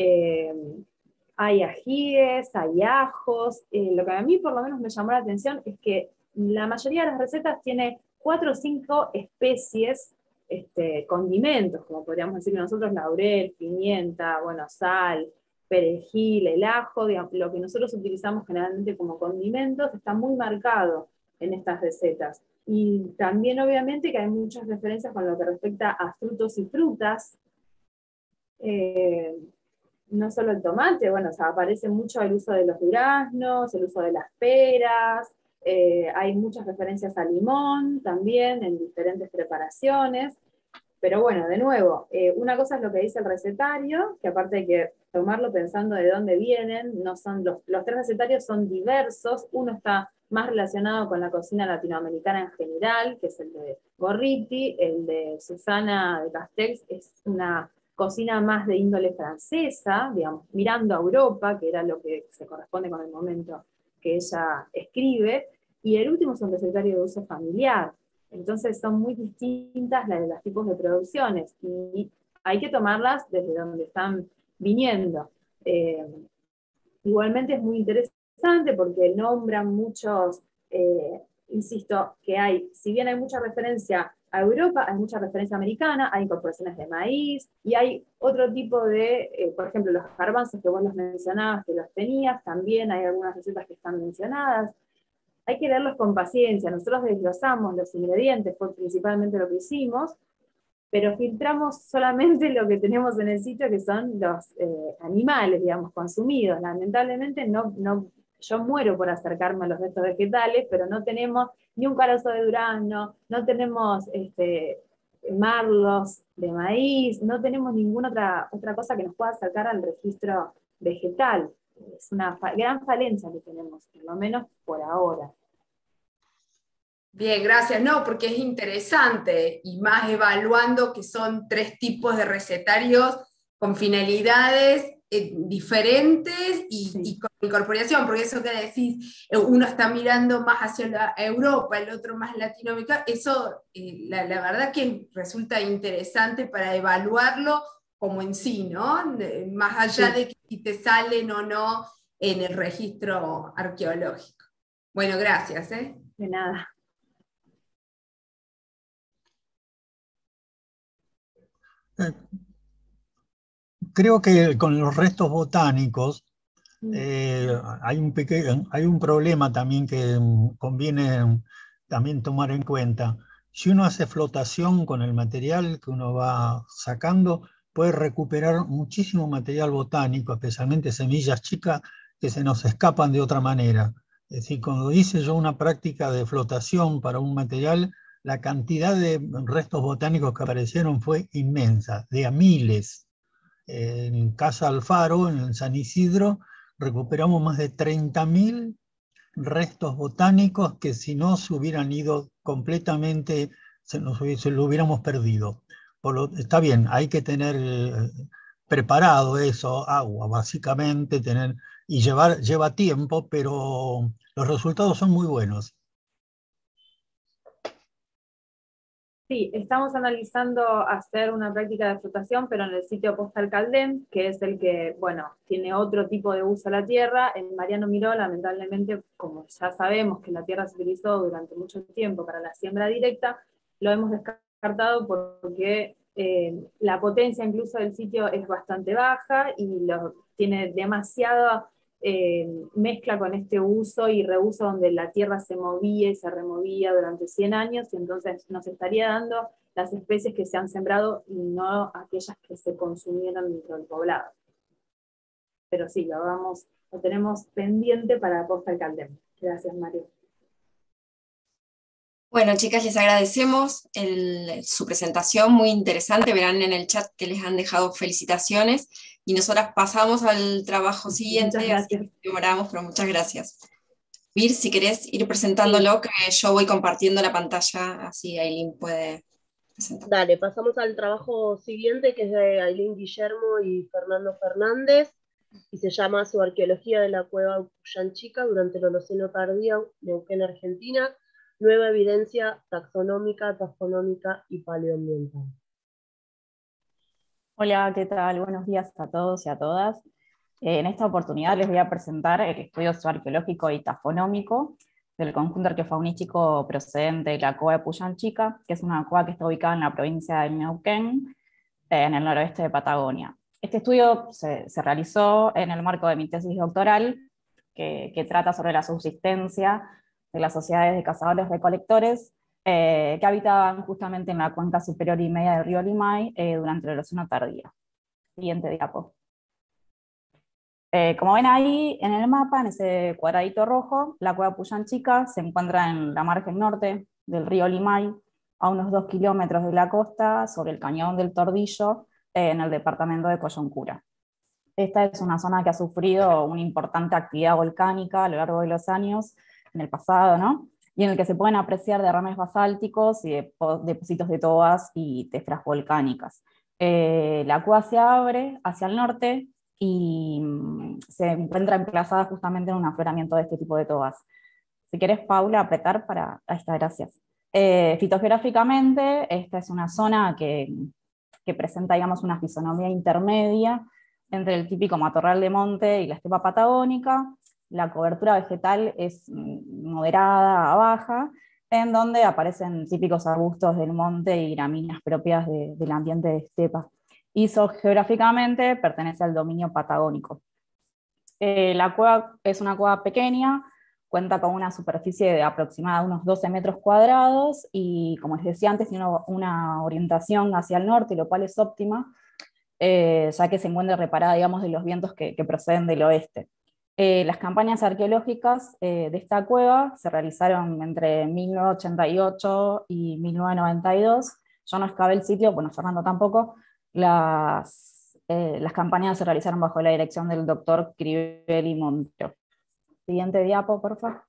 Hay ajíes, hay ajos. Lo que a mí por lo menos me llamó la atención es que la mayoría de las recetas tiene 4 o 5 especies, condimentos, como podríamos decir nosotros, laurel, pimienta, bueno, sal, perejil, el ajo, digamos, lo que nosotros utilizamos generalmente como condimentos, está muy marcado en estas recetas. Y también obviamente que hay muchas referencias con lo que respecta a frutos y frutas, no solo el tomate, bueno, o sea, aparece mucho el uso de los duraznos, el uso de las peras, hay muchas referencias a limón también en diferentes preparaciones, pero bueno, de nuevo, una cosa es lo que dice el recetario, que aparte hay que tomarlo pensando de dónde vienen, no son los 3 recetarios son diversos, uno está más relacionado con la cocina latinoamericana en general, que es el de Gorriti, el de Susana de Castells es una cocina más de índole francesa, digamos, mirando a Europa, que era lo que se corresponde con el momento que ella escribe, y el último es un recetario de uso familiar. Entonces son muy distintas las de los tipos de producciones, y hay que tomarlas desde donde están viniendo. Igualmente es muy interesante porque nombran muchos, insisto, que si bien hay mucha referencia a Europa, hay mucha referencia americana, hay incorporaciones de maíz, y hay otro tipo de, por ejemplo, los garbanzos que vos los mencionabas, que los tenías, también hay algunas recetas que están mencionadas. Hay que leerlos con paciencia, nosotros desglosamos los ingredientes, fue principalmente lo que hicimos, pero filtramos solamente lo que tenemos en el sitio, que son los animales, digamos, consumidos. Lamentablemente yo muero por acercarme a los restos vegetales, pero no tenemos ni un carozo de durazno, no tenemos marlos de maíz, no tenemos ninguna otra cosa que nos pueda acercar al registro vegetal. Es una gran falencia que tenemos, por lo menos por ahora. Bien, gracias. No, porque es interesante, y más evaluando que son 3 tipos de recetarios con finalidades diferentes y con incorporación, porque eso que decís, uno está mirando más hacia Europa, el otro más Latinoamérica, eso la verdad que resulta interesante para evaluarlo como en sí, ¿no? Más allá de que si te salen o no en el registro arqueológico. Bueno, gracias. De nada. Creo que con los restos botánicos hay un problema también que conviene también tomar en cuenta. Si uno hace flotación con el material que uno va sacando, puede recuperar muchísimo material botánico, especialmente semillas chicas que se nos escapan de otra manera. Es decir, cuando hice yo una práctica de flotación para un material, la cantidad de restos botánicos que aparecieron fue inmensa, de a miles. En Casa Alfaro, en San Isidro, recuperamos más de 30.000 restos botánicos que si no se hubieran ido completamente, se lo hubiéramos perdido. Está bien, hay que tener preparado eso, agua básicamente, y lleva tiempo, pero los resultados son muy buenos. Sí, estamos analizando hacer una práctica de flotación, pero en el sitio Postal Caldén, que es el que, bueno, tiene otro tipo de uso a la tierra. En Mariano Miró, lamentablemente, como ya sabemos que la tierra se utilizó durante mucho tiempo para la siembra directa, lo hemos descartado porque la potencia incluso del sitio es bastante baja y tiene demasiada mezcla con este uso y reuso donde la tierra se movía y se removía durante 100 años, y entonces nos estaría dando las especies que se han sembrado y no aquellas que se consumieron dentro del poblado. Pero sí, lo tenemos pendiente para la posta del Caldem. Gracias, Mario. Bueno, chicas, les agradecemos su presentación, muy interesante. Verán en el chat que les han dejado felicitaciones y nosotras pasamos al trabajo siguiente. Muchas gracias. Así que demoramos, pero muchas gracias. Vir, si querés ir presentándolo, que yo voy compartiendo la pantalla, así Aileen puede presentar. Dale, pasamos al trabajo siguiente, que es de Aileen Guillermo y Fernando Fernández, y se llama Subarqueología de la cueva Upuyanchica durante el Holoceno tardío, Neuquén, Argentina. Nueva evidencia taxonómica, tafonómica y paleoambiental. Hola, ¿qué tal? Buenos días a todos y a todas. En esta oportunidad les voy a presentar el estudio arqueológico y tafonómico del conjunto arqueofaunístico procedente de la cueva de Puyanchica, que es una cueva que está ubicada en la provincia de Neuquén, en el noroeste de Patagonia. Este estudio se realizó en el marco de mi tesis doctoral, que trata sobre la subsistencia de las sociedades de cazadores-recolectores que habitaban justamente en la cuenca superior y media del río Limay durante el Holoceno tardío. Siguiente diapo. Como ven ahí en el mapa, en ese cuadradito rojo, la cueva Puyanchica se encuentra en la margen norte del río Limay, a unos 2 kilómetros de la costa, sobre el cañón del Tordillo, en el departamento de Coyhoncura. Esta es una zona que ha sufrido una importante actividad volcánica a lo largo de los años, en el pasado, ¿no? Y en el que se pueden apreciar derrames basálticos y depósitos de tobas y tefras volcánicas. La cueva se abre hacia el norte y se encuentra emplazada justamente en un afloramiento de este tipo de tobas. Si querés, Paula, apretar para... Ahí está, gracias. Fitogeográficamente, esta es una zona que presenta, digamos, una fisonomía intermedia entre el típico matorral de monte y la estepa patagónica. La cobertura vegetal es moderada a baja, en donde aparecen típicos arbustos del monte y gramíneas propias del ambiente de estepa. Y geográficamente pertenece al dominio patagónico. La cueva es una cueva pequeña, cuenta con una superficie de aproximada unos 12 metros cuadrados y, como les decía antes, tiene una orientación hacia el norte, lo cual es óptima, ya que se encuentra reparada, digamos, de los vientos que proceden del oeste. Las campañas arqueológicas de esta cueva se realizaron entre 1988 y 1992. Yo no excavé el sitio, bueno, Fernando tampoco. Las campañas se realizaron bajo la dirección del doctor Crivelli Montero. Siguiente diapo, por favor.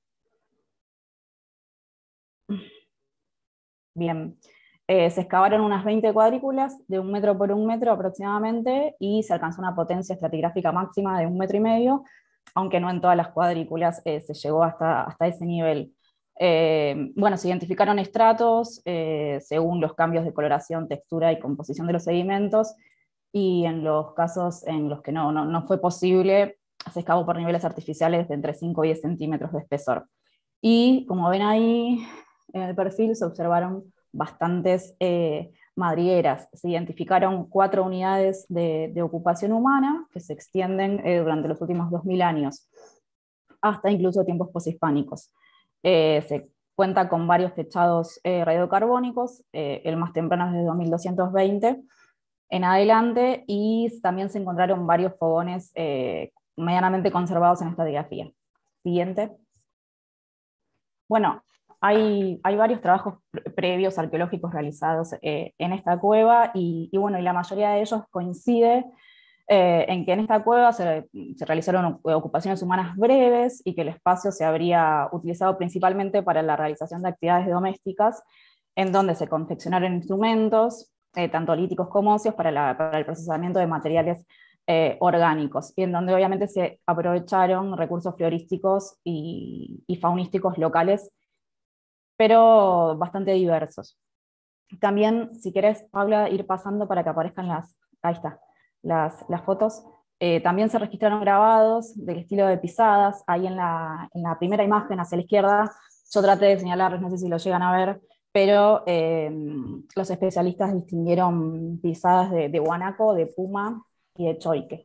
Bien. Se excavaron unas 20 cuadrículas de 1 metro por 1 metro aproximadamente y se alcanzó una potencia estratigráfica máxima de 1,5 metros, aunque no en todas las cuadrículas se llegó hasta ese nivel. Bueno, se identificaron estratos según los cambios de coloración, textura y composición de los sedimentos, y en los casos en los que no fue posible, se excavó por niveles artificiales de entre 5 y 10 centímetros de espesor. Y como ven ahí en el perfil, se observaron bastantes madrigueras. Se identificaron 4 unidades de ocupación humana que se extienden durante los últimos 2000 años, hasta incluso tiempos poshispánicos. Se cuenta con varios techados radiocarbónicos, el más temprano es de 2220 en adelante, y también se encontraron varios fogones medianamente conservados en esta estratigrafía. Siguiente. Bueno, hay varios trabajos previos arqueológicos realizados en esta cueva, y bueno, y la mayoría de ellos coincide en que en esta cueva se realizaron ocupaciones humanas breves y que el espacio se habría utilizado principalmente para la realización de actividades domésticas, en donde se confeccionaron instrumentos, tanto líticos como óseos, para el procesamiento de materiales orgánicos, y en donde obviamente se aprovecharon recursos florísticos y faunísticos locales, pero bastante diversos. También, si querés, Paula, ir pasando para que aparezcan ahí está, las fotos. También se registraron grabados del estilo de pisadas. Ahí en la primera imagen hacia la izquierda, yo traté de señalarles, no sé si lo llegan a ver, pero los especialistas distinguieron pisadas de guanaco, de puma y de choique.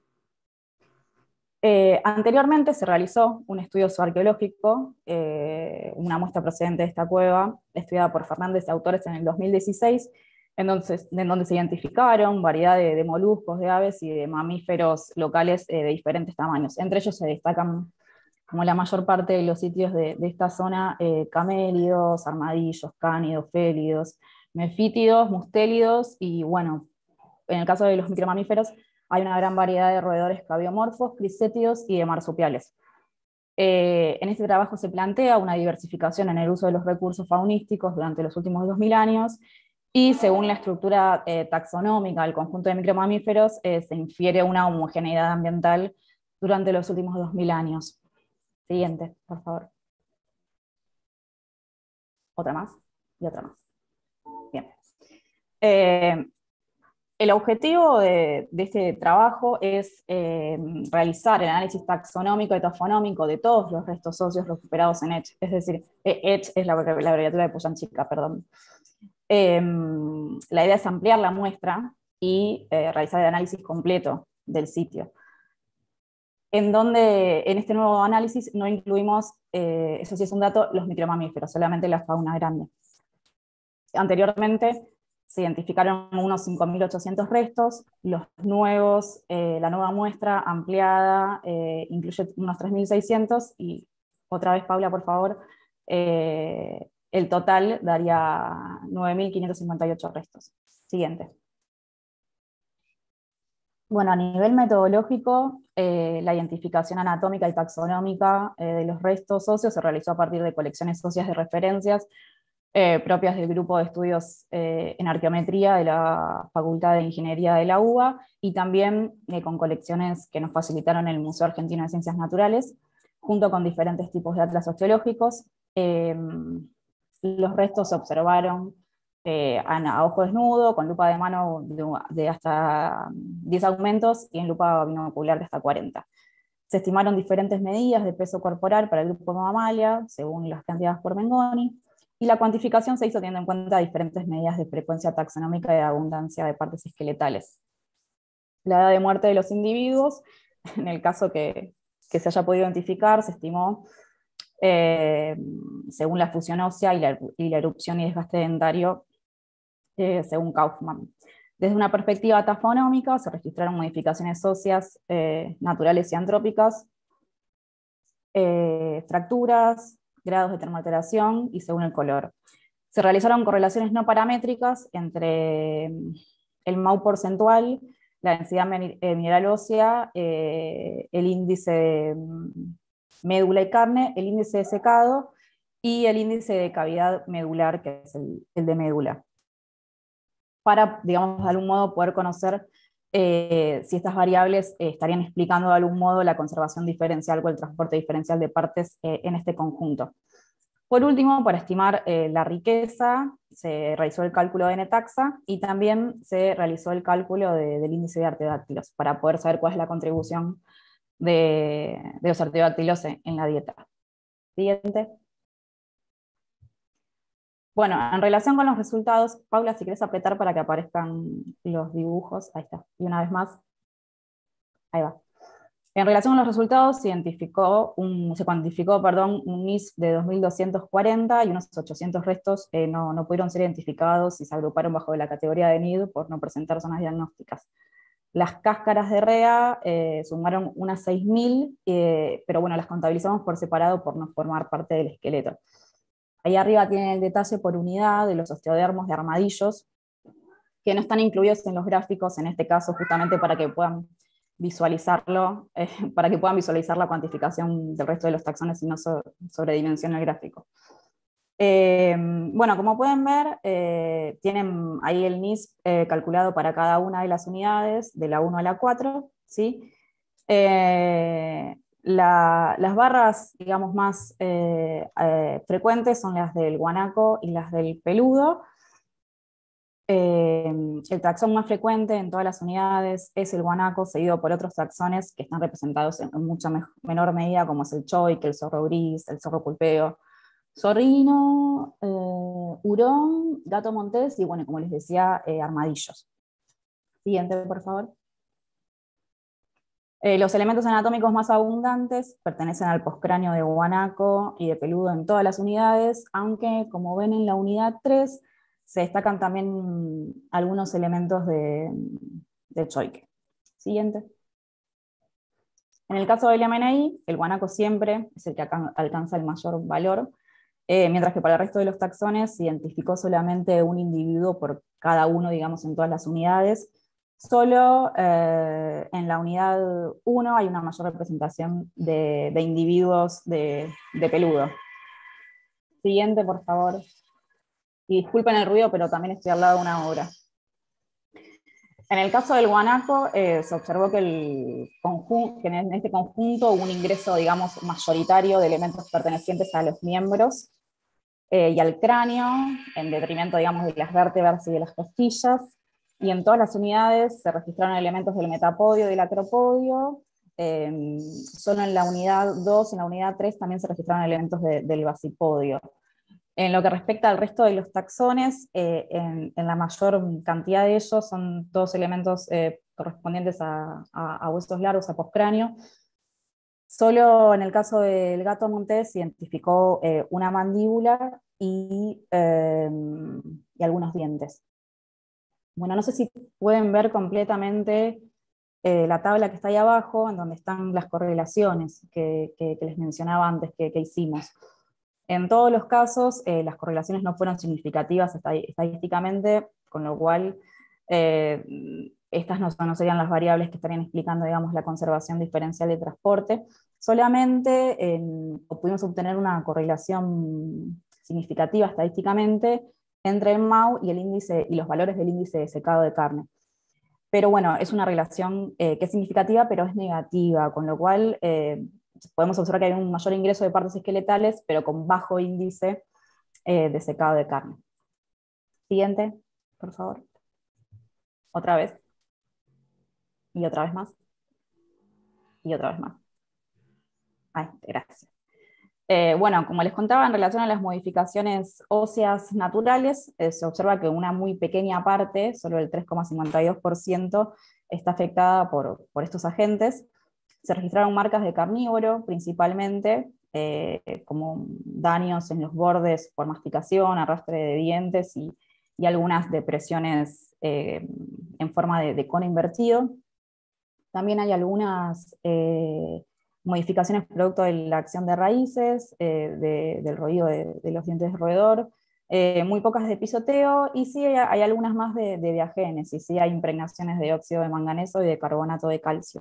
Anteriormente se realizó un estudio zooarqueológico, una muestra procedente de esta cueva, estudiada por Fernández y autores en el 2016, en donde se identificaron variedad de moluscos, de aves y de mamíferos locales de diferentes tamaños. Entre ellos se destacan, como la mayor parte de los sitios de esta zona, camélidos, armadillos, cánidos, félidos, mefítidos, mustélidos, y bueno, en el caso de los micromamíferos, hay una gran variedad de roedores cabiomorfos, crisétidos y de marsupiales. En este trabajo se plantea una diversificación en el uso de los recursos faunísticos durante los últimos 2000 años, y según la estructura taxonómica del conjunto de micromamíferos, se infiere una homogeneidad ambiental durante los últimos 2000 años. Siguiente, por favor. Otra más y otra más. Bien. El objetivo de este trabajo es realizar el análisis taxonómico y tafonómico de todos los restos óseos recuperados en ETCH, es decir, ETCH es la abreviatura de Poyanchica, perdón. La idea es ampliar la muestra y realizar el análisis completo del sitio, en donde en este nuevo análisis no incluimos, eso sí es un dato, los micromamíferos, solamente la fauna grande. Anteriormente se identificaron unos 5.800 restos, los nuevos, la nueva muestra ampliada incluye unos 3.600, y otra vez, Paula, por favor, el total daría 9.558 restos. Siguiente. Bueno, a nivel metodológico, la identificación anatómica y taxonómica de los restos óseos se realizó a partir de colecciones óseas de referencias propias del grupo de estudios en arqueometría de la Facultad de Ingeniería de la UBA, y también con colecciones que nos facilitaron el Museo Argentino de Ciencias Naturales, junto con diferentes tipos de atlas osteológicos. Los restos se observaron a ojo desnudo, con lupa de mano de hasta 10 aumentos y en lupa binocular de hasta 40. Se estimaron diferentes medidas de peso corporal para el grupo Mammalia, según las cantidades por Mengoni, y la cuantificación se hizo teniendo en cuenta diferentes medidas de frecuencia taxonómica y de abundancia de partes esqueletales. La edad de muerte de los individuos, en el caso que se haya podido identificar, se estimó según la fusión ósea y la erupción y desgaste dentario, según Kaufman. Desde una perspectiva tafonómica se registraron modificaciones óseas naturales y antrópicas, fracturas, grados de termoalteración y según el color. Se realizaron correlaciones no paramétricas entre el MAU porcentual, la densidad mineral ósea, el índice de médula y carne, el índice de secado y el índice de cavidad medular, que es el de médula, para, digamos, de algún modo poder conocer si estas variables estarían explicando de algún modo la conservación diferencial o el transporte diferencial de partes en este conjunto. Por último, para estimar la riqueza, se realizó el cálculo de N-taxa y también se realizó el cálculo del índice de artiodáctilos, para poder saber cuál es la contribución de los artiodáctilos en la dieta. Siguiente. Bueno, en relación con los resultados, Paula, si querés apretar para que aparezcan los dibujos, ahí está, y una vez más, ahí va. En relación con los resultados, se cuantificó un NIS de 2.240 y unos 800 restos no pudieron ser identificados y se agruparon bajo la categoría de NID por no presentar zonas diagnósticas. Las cáscaras de REA sumaron unas 6.000, pero bueno, las contabilizamos por separado por no formar parte del esqueleto. Ahí arriba tienen el detalle por unidad de los osteodermos de armadillos, que no están incluidos en los gráficos, en este caso justamente para que puedan visualizarlo, para que puedan visualizar la cuantificación del resto de los taxones y no sobredimensiona el gráfico. Bueno, como pueden ver, tienen ahí el NIS calculado para cada una de las unidades, de la 1 a la 4, ¿sí? Las barras, digamos, más frecuentes son las del guanaco y las del peludo. El taxón más frecuente en todas las unidades es el guanaco, seguido por otros taxones que están representados en mucha menor medida, como es el choique, el zorro gris, el zorro pulpeo, zorrino, hurón, gato montés y, bueno, como les decía, armadillos. Siguiente, por favor. Los elementos anatómicos más abundantes pertenecen al postcráneo de guanaco y de peludo en todas las unidades, aunque, como ven en la unidad 3, se destacan también algunos elementos de choique. Siguiente. En el caso del MNI, el guanaco siempre es el que alcanza el mayor valor, mientras que para el resto de los taxones se identificó solamente un individuo por cada uno, digamos, en todas las unidades. Solo en la unidad 1 hay una mayor representación de individuos de peludo. Siguiente, por favor. Y disculpen el ruido, pero también estoy al lado de una obra. En el caso del guanaco, se observó que en este conjunto hubo un ingreso, digamos, mayoritario de elementos pertenecientes a los miembros y al cráneo, en detrimento, digamos, de las vértebras y de las costillas. Y en todas las unidades se registraron elementos del metapodio y del acropodio. Solo en la unidad 2 y en la unidad 3 también se registraron elementos del basipodio. En lo que respecta al resto de los taxones, en la mayor cantidad de ellos son todos elementos correspondientes a huesos largos, a postcráneo. Solo en el caso del gato montés se identificó una mandíbula y algunos dientes. Bueno, no sé si pueden ver completamente la tabla que está ahí abajo, en donde están las correlaciones que les mencionaba antes que hicimos. En todos los casos, las correlaciones no fueron significativas estadísticamente, con lo cual estas no serían las variables que estarían explicando, digamos, la conservación diferencial de transporte. Solamente pudimos obtener una correlación significativa estadísticamente entre el MAU y el índice y los valores del índice de secado de carne. Pero bueno, es una relación que es significativa, pero es negativa, con lo cual podemos observar que hay un mayor ingreso de partes esqueletales, pero con bajo índice de secado de carne. Siguiente, por favor. Otra vez. Y otra vez más. Y otra vez más. Ay, gracias. Bueno, como les contaba, en relación a las modificaciones óseas naturales, se observa que una muy pequeña parte, solo el 3,52%, está afectada por estos agentes. Se registraron marcas de carnívoro, principalmente, como daños en los bordes por masticación, arrastre de dientes y algunas depresiones en forma de cono invertido. También hay algunas modificaciones producto de la acción de raíces, del roído de los dientes de roedor, muy pocas de pisoteo, y sí hay algunas más de diagénesis, sí hay impregnaciones de óxido de manganeso y de carbonato de calcio.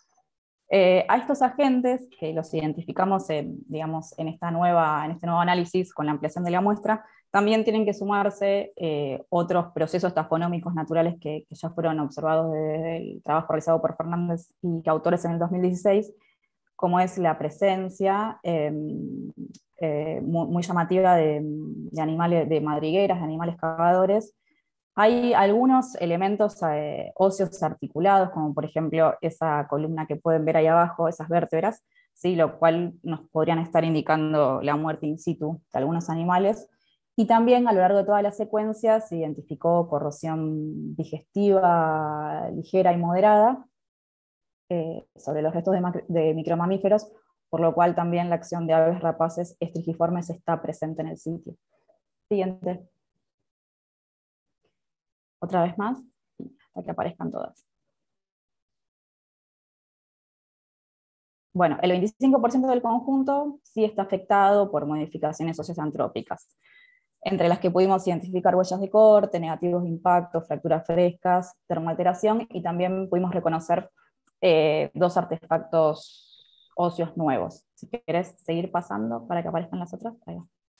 A estos agentes, que los identificamos digamos, en este nuevo análisis con la ampliación de la muestra, también tienen que sumarse otros procesos tafonómicos naturales que ya fueron observados desde el trabajo realizado por Fernández y autores en el 2016, como es la presencia muy llamativa de animales, de madrigueras, de animales cavadores. Hay algunos elementos óseos articulados, como por ejemplo esa columna que pueden ver ahí abajo, esas vértebras, ¿sí? Lo cual nos podrían estar indicando la muerte in situ de algunos animales. Y también a lo largo de toda la secuencia se identificó corrosión digestiva ligera y moderada sobre los restos de micromamíferos, por lo cual también la acción de aves rapaces estrigiformes está presente en el sitio. Siguiente. Otra vez más, hasta que aparezcan todas. Bueno, el 25% del conjunto sí está afectado por modificaciones óseas antrópicas, entre las que pudimos identificar huellas de corte, negativos de impacto, fracturas frescas, termoalteración, y también pudimos reconocer dos artefactos óseos nuevos. Si querés seguir pasando para que aparezcan las otras. Ahí va.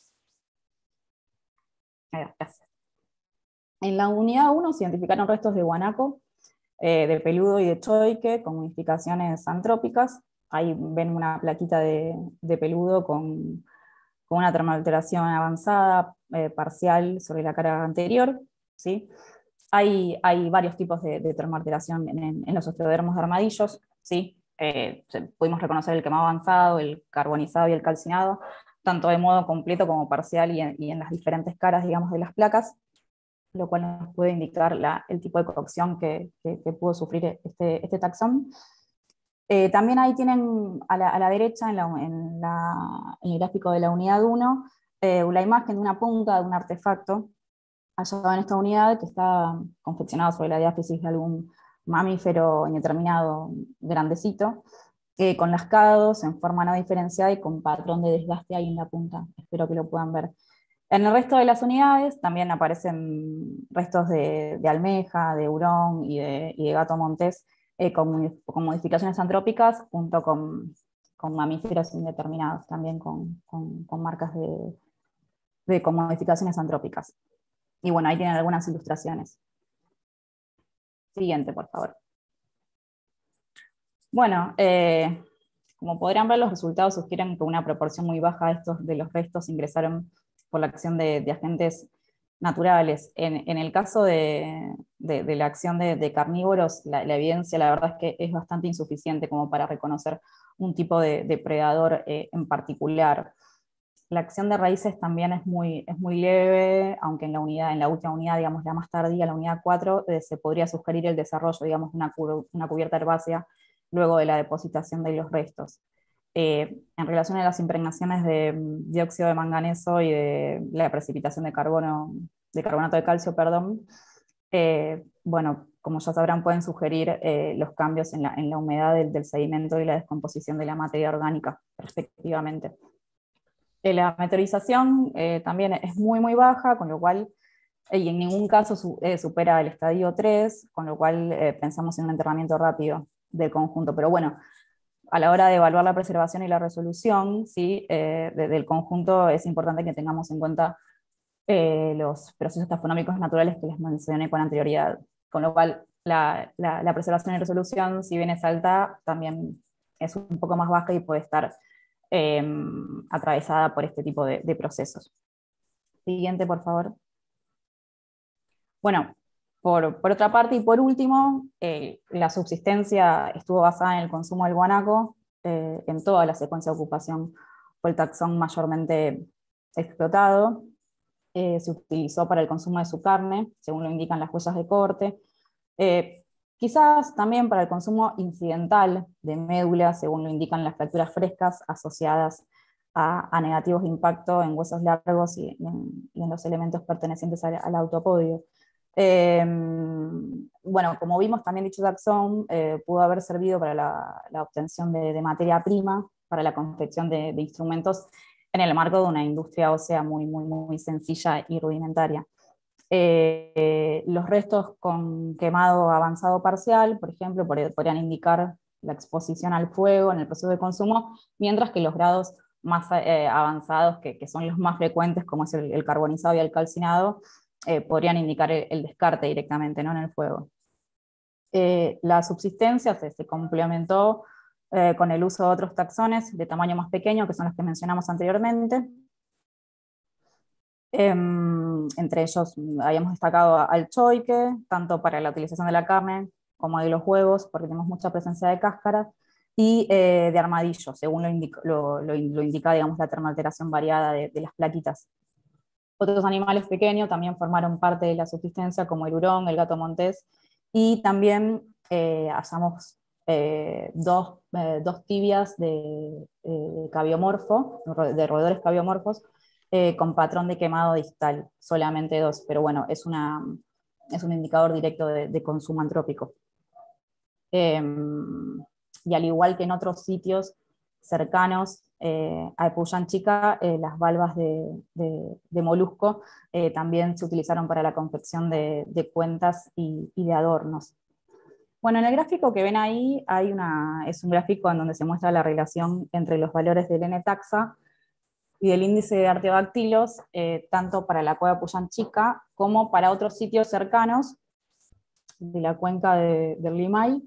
Ahí va, gracias. En la unidad 1 se identificaron restos de guanaco, de peludo y de choique con modificaciones antrópicas. Ahí ven una plaquita de peludo con una termoalteración avanzada, parcial sobre la cara anterior, ¿sí? Hay varios tipos de termoalteración en los osteodermos de armadillos, ¿sí? Pudimos reconocer el quemado avanzado, el carbonizado y el calcinado. tanto de modo completo como parcial y en las diferentes caras, digamos, de las placas, lo cual nos puede indicar el tipo de corrupción que pudo sufrir este taxón. También ahí tienen a la derecha, en el gráfico de la unidad 1, la imagen de una punta de un artefacto hallado en esta unidad que está confeccionado sobre la diáfisis de algún mamífero indeterminado grandecito, con lascados en forma no diferenciada y con patrón de desgaste ahí en la punta. Espero que lo puedan ver. En el resto de las unidades también aparecen restos de almeja, de hurón y de gato montés, con modificaciones antrópicas, junto con mamíferos indeterminados, también con marcas con modificaciones antrópicas. Y bueno, ahí tienen algunas ilustraciones. Siguiente, por favor. Bueno, como podrán ver, los resultados sugieren que una proporción muy baja de los restos ingresaron por la acción de agentes naturales. En el caso de la acción de carnívoros, la evidencia, la verdad es que es bastante insuficiente como para reconocer un tipo de depredador en particular. La acción de raíces también es muy leve, aunque en la última unidad, digamos, la más tardía, la unidad 4, se podría sugerir el desarrollo, digamos, de una cubierta herbácea luego de la depositación de los restos. En relación a las impregnaciones de dióxido de manganeso y de la precipitación de carbonato de calcio, perdón, bueno, como ya sabrán, pueden sugerir los cambios en la humedad del sedimento y la descomposición de la materia orgánica, respectivamente. La meteorización también es muy baja, con lo cual, y en ningún caso supera el estadio 3, con lo cual pensamos en un enterramiento rápido del conjunto. Pero bueno, a la hora de evaluar la preservación y la resolución, ¿sí? Del conjunto, es importante que tengamos en cuenta los procesos taxonómicos naturales que les mencioné con anterioridad. Con lo cual, la preservación y resolución, si bien es alta, también es un poco más baja y puede estar atravesada por este tipo de procesos. Siguiente, por favor. Bueno, por otra parte y por último, la subsistencia estuvo basada en el consumo del guanaco en toda la secuencia de ocupación. Fue el taxón mayormente explotado. Se utilizó para el consumo de su carne, según lo indican las huellas de corte. Quizás también para el consumo incidental de médula, según lo indican las fracturas frescas asociadas a negativos de impacto en huesos largos y en los elementos pertenecientes al autopodio. Bueno, como vimos, también dicho taxón pudo haber servido para la obtención de materia prima, para la confección de instrumentos en el marco de una industria ósea muy sencilla y rudimentaria. Los restos con quemado avanzado parcial, por ejemplo, podrían indicar la exposición al fuego en el proceso de consumo, mientras que los grados más avanzados, que son los más frecuentes, como es el carbonizado y el calcinado, podrían indicar el descarte directamente, ¿no? En el fuego. La subsistencia se complementó con el uso de otros taxones de tamaño más pequeño, que son los que mencionamos anteriormente. Entre ellos habíamos destacado al choique, tanto para la utilización de la carne como de los huevos, porque tenemos mucha presencia de cáscara, y de armadillo, según lo indica, digamos, la termoalteración variada de las plaquitas. Otros animales pequeños también formaron parte de la subsistencia, como el hurón, el gato montés, y también hallamos dos tibias de cabiomorfo, de roedores cabiomorfos, con patrón de quemado distal, solamente 2, pero bueno, es un indicador directo de consumo antrópico. Y al igual que en otros sitios cercanos a Epuyán Chica, las valvas de molusco también se utilizaron para la confección de cuentas y de adornos. Bueno, en el gráfico que ven ahí es un gráfico en donde se muestra la relación entre los valores del N-taxa y del índice de arteodactilos, tanto para la cueva de Epuyán Chica como para otros sitios cercanos de la cuenca del Limay,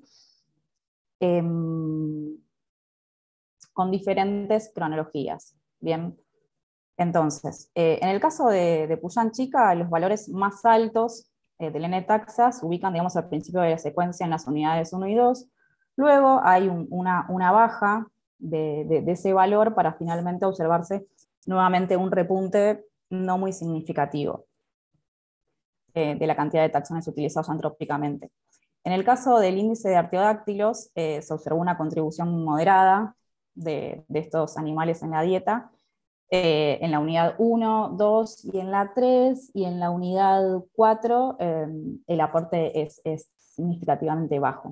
con diferentes cronologías. Bien, entonces, en el caso de Epuyán Chica, los valores más altos del N-taxa se ubican, digamos, al principio de la secuencia en las unidades 1 y 2, luego hay una baja de ese valor para finalmente observarse nuevamente un repunte no muy significativo de la cantidad de taxones utilizados antrópicamente. En el caso del índice de artiodáctilos, se observó una contribución moderada de estos animales en la dieta, en la unidad 1, 2 y en la 3, y en la unidad 4 el aporte es significativamente bajo.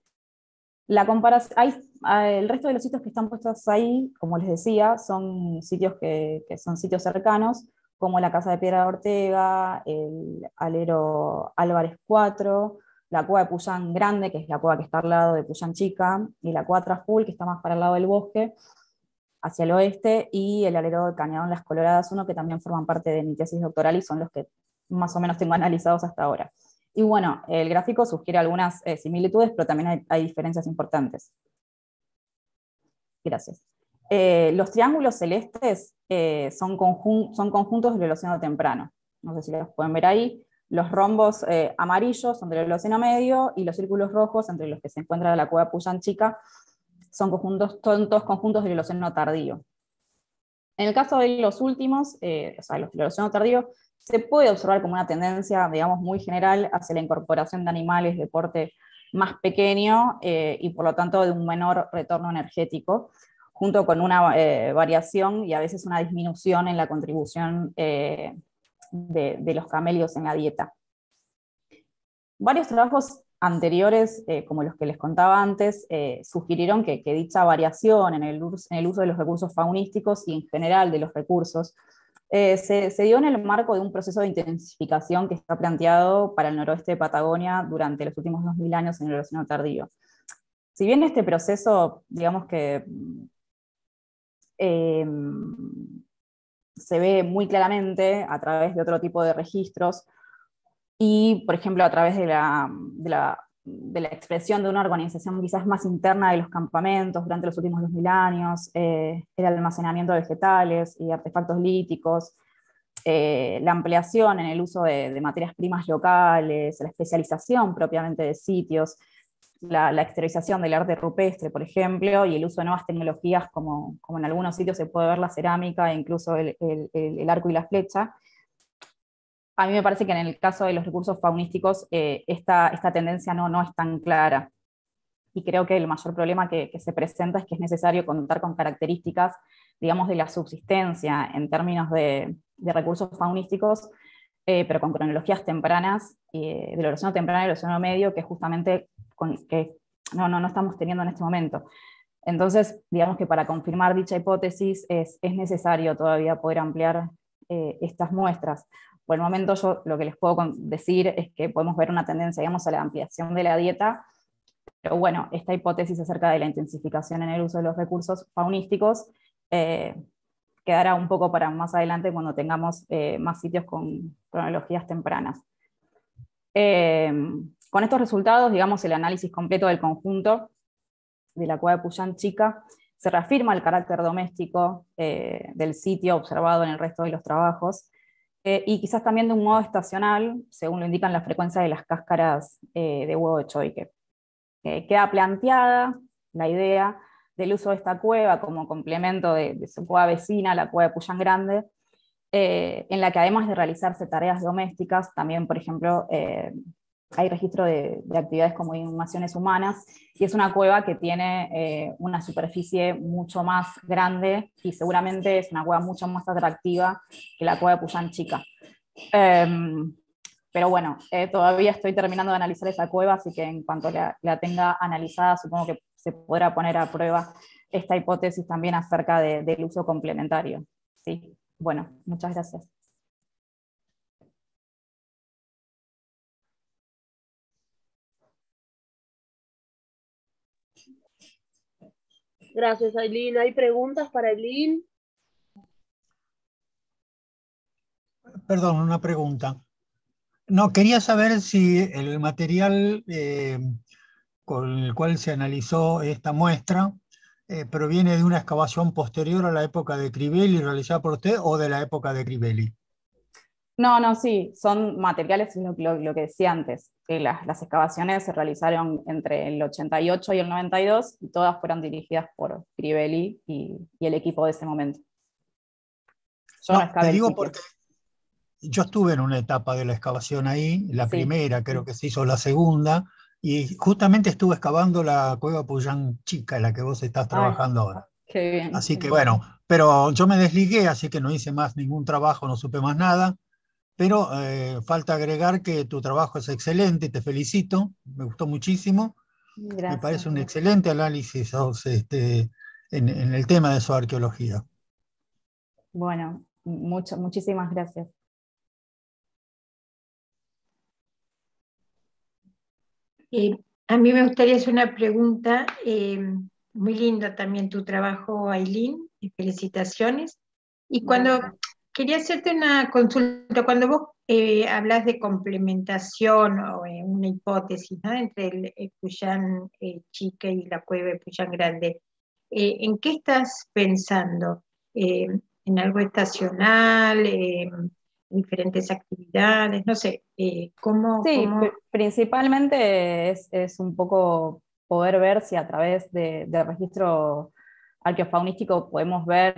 El resto de los sitios que están puestos ahí, como les decía, son sitios que son sitios cercanos, como la Casa de Piedra de Ortega, el alero Álvarez 4, la cueva de Puyán Grande, que es la cueva que está al lado de Puyán Chica, y la cueva Traful, que está más para el lado del bosque, hacia el oeste, y el alero de Cañadón Las Coloradas 1, que también forman parte de mi tesis doctoral y son los que más o menos tengo analizados hasta ahora. Y bueno, el gráfico sugiere algunas similitudes, pero también hay diferencias importantes. Gracias. Los triángulos celestes son conjuntos del Holoceno temprano. No sé si los pueden ver ahí. Los rombos amarillos son del Holoceno medio, y los círculos rojos, entre los que se encuentra la cueva Puyán Chica, son todos conjuntos del Holoceno tardío. En el caso de los últimos, o sea, los del Holoceno tardío, se puede observar como una tendencia, digamos, muy general hacia la incorporación de animales de porte más pequeño y por lo tanto de un menor retorno energético, junto con una variación y a veces una disminución en la contribución de los camélidos en la dieta. Varios trabajos anteriores, como los que les contaba antes, sugirieron que dicha variación en el uso de los recursos faunísticos y en general de los recursos se dio en el marco de un proceso de intensificación que está planteado para el noroeste de Patagonia durante los últimos 2000 años en el Holoceno tardío. Si bien este proceso, digamos que se ve muy claramente a través de otro tipo de registros, y por ejemplo a través de la expresión de una organización quizás más interna de los campamentos durante los últimos 2000 años, el almacenamiento de vegetales y artefactos líticos, la ampliación en el uso de materias primas locales, la especialización propiamente de sitios, la exteriorización del arte rupestre, por ejemplo, y el uso de nuevas tecnologías como en algunos sitios se puede ver la cerámica e incluso el arco y la flecha. A mí me parece que en el caso de los recursos faunísticos esta tendencia no es tan clara. Y creo que el mayor problema que se presenta es que es necesario contar con características, digamos, de la subsistencia en términos de recursos faunísticos, pero con cronologías tempranas, del Holoceno temprano y del Holoceno medio, que justamente no estamos teniendo en este momento. Entonces, digamos que para confirmar dicha hipótesis es necesario todavía poder ampliar estas muestras. Por el momento yo lo que les puedo decir es que podemos ver una tendencia, digamos, a la ampliación de la dieta, pero bueno, esta hipótesis acerca de la intensificación en el uso de los recursos faunísticos quedará un poco para más adelante cuando tengamos más sitios con cronologías tempranas. Con estos resultados, digamos, el análisis completo del conjunto de la cueva de Puyán Chica se reafirma el carácter doméstico del sitio observado en el resto de los trabajos, y quizás también de un modo estacional, según lo indican la frecuencia de las cáscaras de huevo de choique. Queda planteada la idea del uso de esta cueva como complemento de su cueva vecina, la cueva de Puyán Grande, en la que además de realizarse tareas domésticas, también, por ejemplo, hay registro de actividades como inhumaciones humanas, y es una cueva que tiene una superficie mucho más grande, y seguramente es una cueva mucho más atractiva que la cueva de Puyán Chica. Pero bueno, todavía estoy terminando de analizar esa cueva, así que en cuanto la tenga analizada, supongo que se podrá poner a prueba esta hipótesis también acerca del uso complementario. Sí, bueno, muchas gracias. Gracias, Aileen. ¿Hay preguntas para Aileen? Perdón, una pregunta. No, quería saber si el material con el cual se analizó esta muestra proviene de una excavación posterior a la época de Crivelli realizada por usted o de la época de Crivelli. No, sí, son materiales, lo que decía antes, que las excavaciones se realizaron entre el 88 y el 92, y todas fueron dirigidas por Crivelli y el equipo de ese momento. Yo no No, excavé te el digo sitio. porque yo estuve en una etapa de la excavación ahí, la Sí, primera, creo que se hizo la segunda, y justamente estuve excavando la cueva Puyán Chica, en la que vos estás ay, trabajando ahora. qué bien. Así que bueno, pero yo me desligué, así que no hice más ningún trabajo, no supe más nada, pero falta agregar que tu trabajo es excelente, te felicito, me gustó muchísimo, me Gracias. parece un excelente análisis en el tema de zooarqueología. Bueno, muchísimas gracias. A mí me gustaría hacer una pregunta, muy linda también tu trabajo, Ailín, y felicitaciones. Y Gracias. quería hacerte una consulta, cuando vos hablas de complementación o una hipótesis, ¿no?, entre el Puyán Chica y la cueva de Puyán Grande, ¿en qué estás pensando? ¿En algo estacional? ¿Diferentes actividades? No sé, Sí, principalmente es un poco poder ver si a través del registro arqueofaunístico podemos ver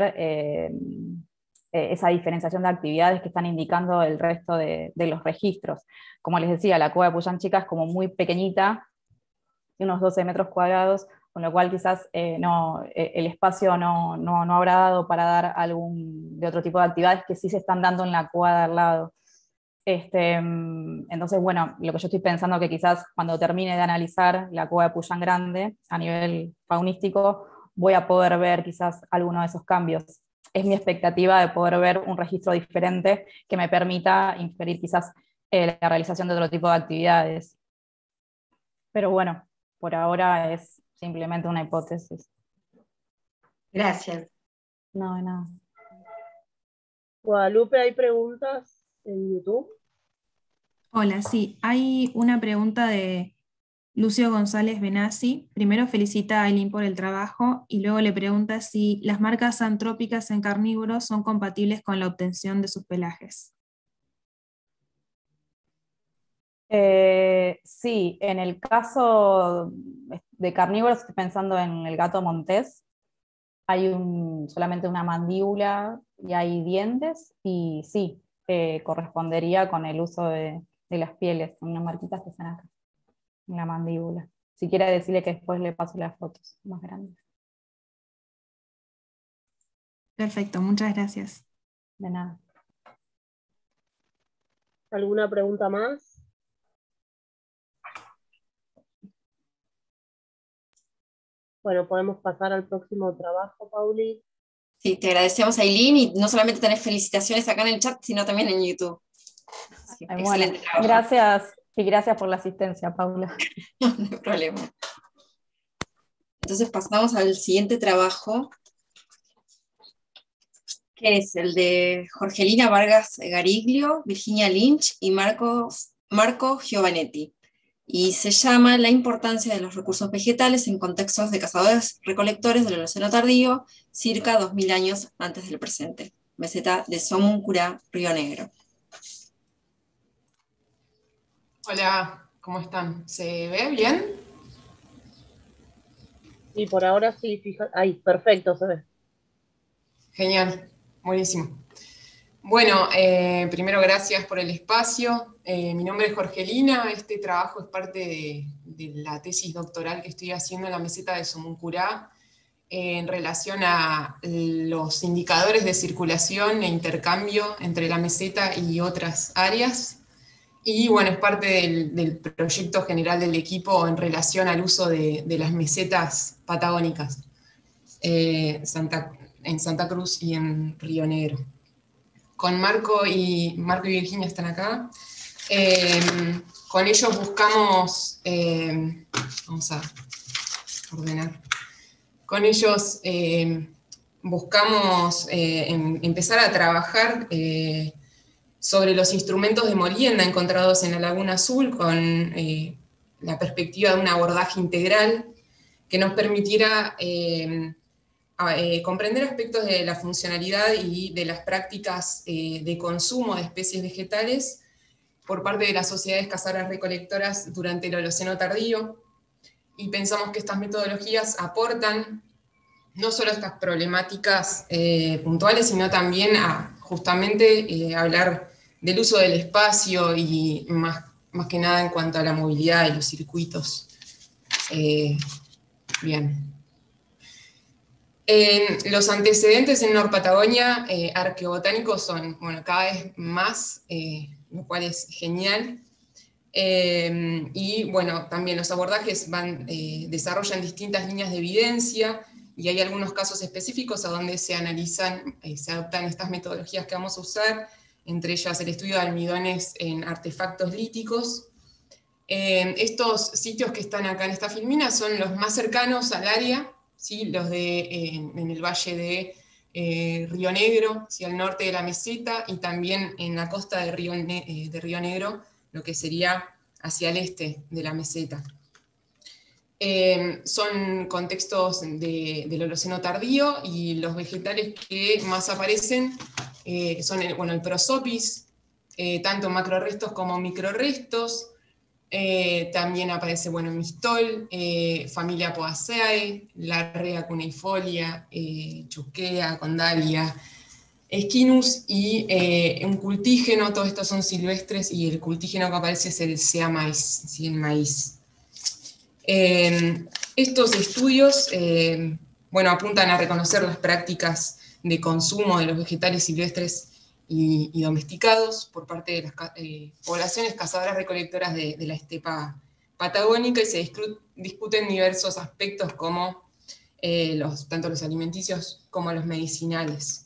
esa diferenciación de actividades que están indicando el resto de los registros. Como les decía, la cueva de Puyán Chica es como muy pequeñita, de unos 12 metros cuadrados, con lo cual quizás el espacio no habrá dado para dar algún de otro tipo de actividades que sí se están dando en la cueva de al lado. Entonces, bueno, lo que yo estoy pensando que quizás cuando termine de analizar la cueva de Puyán Grande a nivel faunístico, voy a poder ver quizás alguno de esos cambios. Es mi expectativa de poder ver un registro diferente que me permita inferir quizás la realización de otro tipo de actividades. Pero bueno, por ahora es simplemente una hipótesis. Gracias. No, de nada. Guadalupe, ¿hay preguntas en YouTube? Hola, sí, hay una pregunta de Lucio González Benassi. Primero felicita a Ailín por el trabajo y luego le pregunta si las marcas antrópicas en carnívoros son compatibles con la obtención de sus pelajes. Sí, en el caso de carnívoros, estoy pensando en el gato montés, hay solamente una mandíbula y hay dientes, y sí, correspondería con el uso de las pieles, unas marquitas que están acá, en la mandíbula. Si quiere decirle que después le paso las fotos más grandes. Perfecto, muchas gracias. De nada. ¿Alguna pregunta más? Bueno, podemos pasar al próximo trabajo, Pauli. Sí, te agradecemos, Ailín, y no solamente tenés felicitaciones acá en el chat, sino también en YouTube. Sí, excelente trabajo. Gracias, y gracias por la asistencia, Paula. No hay problema. Entonces pasamos al siguiente trabajo, que es el de Jorgelina Vargas Gariglio, Virginia Lynch y Marco Giovanetti. Y se llama La importancia de los recursos vegetales en contextos de cazadores-recolectores del Holoceno tardío, circa 2000 años antes del presente. Meseta de Somuncurá, Río Negro. Hola, ¿cómo están? ¿Se ve bien? Sí, por ahora sí, fíjate. Ahí, perfecto, se ve. Genial, buenísimo. Bueno, primero gracias por el espacio. Mi nombre es Jorgelina, este trabajo es parte de la tesis doctoral que estoy haciendo en la meseta de Somuncurá en relación a los indicadores de circulación e intercambio entre la meseta y otras áreas. Y bueno, es parte del proyecto general del equipo en relación al uso de las mesetas patagónicas en Santa Cruz y en Río Negro. Con Marco y Virginia están acá. Con ellos buscamos, vamos a ordenar, con ellos buscamos empezar a trabajar sobre los instrumentos de molienda encontrados en la Laguna Azul con la perspectiva de un abordaje integral que nos permitiera comprender aspectos de la funcionalidad y de las prácticas de consumo de especies vegetales por parte de las sociedades cazadoras-recolectoras durante el Holoceno tardío, y pensamos que estas metodologías aportan no solo estas problemáticas puntuales, sino también a justamente hablar del uso del espacio y más que nada en cuanto a la movilidad y los circuitos. Bien. Los antecedentes en Norpatagonia arqueobotánicos son, bueno, cada vez más, lo cual es genial. Y bueno, también los abordajes desarrollan distintas líneas de evidencia y hay algunos casos específicos a donde se analizan, se adoptan estas metodologías que vamos a usar, entre ellas el estudio de almidones en artefactos líticos. Estos sitios que están acá en esta filmina son los más cercanos al área, ¿sí? Los en el valle de Río Negro, ¿sí? Al norte de la meseta, y también en la costa de Río Negro, lo que sería hacia el este de la meseta. Son contextos del Holoceno tardío, y los vegetales que más aparecen son el prosopis, tanto macrorestos como microrestos. También aparece, mistol, familia Poaceae, Larrea cuneifolia, Chusquea, Condalia, Esquinus, y un cultígeno. Todos estos son silvestres, y el cultígeno que aparece es el Sea maíz, ¿sí? El maíz. Estos estudios apuntan a reconocer las prácticas de consumo de los vegetales silvestres y domesticados por parte de las poblaciones cazadoras-recolectoras de la estepa patagónica, y se discuten diversos aspectos como tanto los alimenticios como los medicinales.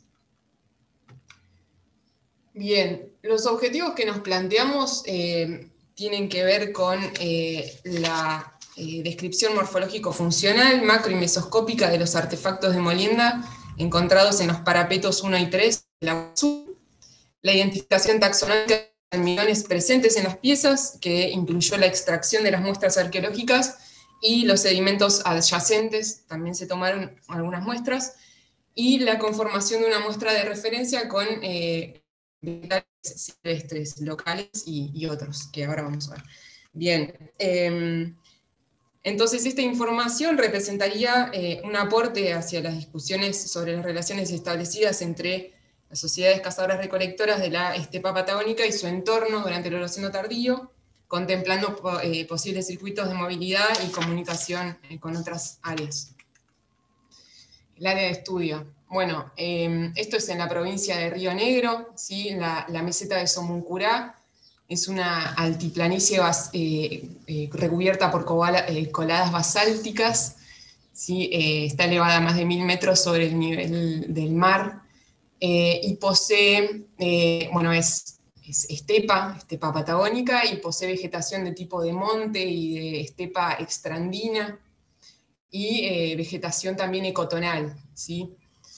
Bien, los objetivos que nos planteamos tienen que ver con la descripción morfológico-funcional, macro y mesoscópica de los artefactos de molienda encontrados en los parapetos 1 y 3 de la azul, la identificación taxonómica de almidones presentes en las piezas, que incluyó la extracción de las muestras arqueológicas y los sedimentos adyacentes, también se tomaron algunas muestras, y la conformación de una muestra de referencia con vegetales silvestres, locales y otros, que ahora vamos a ver. Bien, entonces esta información representaría un aporte hacia las discusiones sobre las relaciones establecidas entre las sociedades cazadoras-recolectoras de la estepa patagónica y su entorno durante el Holoceno tardío, contemplando posibles circuitos de movilidad y comunicación con otras áreas. El área de estudio. Bueno, esto es en la provincia de Río Negro, ¿sí? La meseta de Somuncurá es una altiplanicie recubierta por coladas basálticas, ¿sí? Está elevada a más de 1000 metros sobre el nivel del mar, y posee, es estepa patagónica, y posee vegetación de tipo de monte y de estepa extraandina, y vegetación también ecotonal, ¿sí?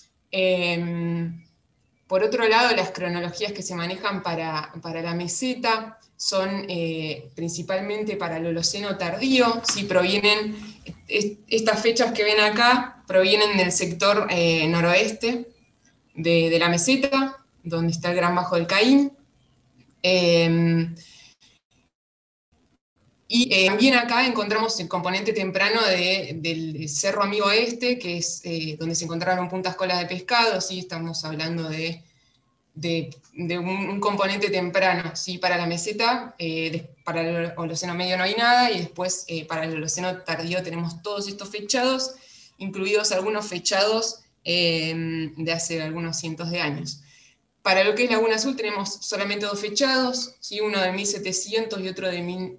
Por otro lado, las cronologías que se manejan para la meseta son principalmente para el Holoceno tardío, ¿sí? Estas fechas que ven acá provienen del sector noroeste de la meseta, donde está el Gran Bajo del Caín. Y también acá encontramos el componente temprano del Cerro Amigo Este, que es donde se encontraron puntas colas de pescado, ¿sí? Estamos hablando de un componente temprano, ¿sí? Para la meseta. Para el Holoceno medio no hay nada, y después para el Holoceno tardío tenemos todos estos fechados, incluidos algunos fechados de hace algunos cientos de años. Para lo que es Laguna Azul tenemos solamente 2 fechados, ¿sí? Uno de 1700 y otro de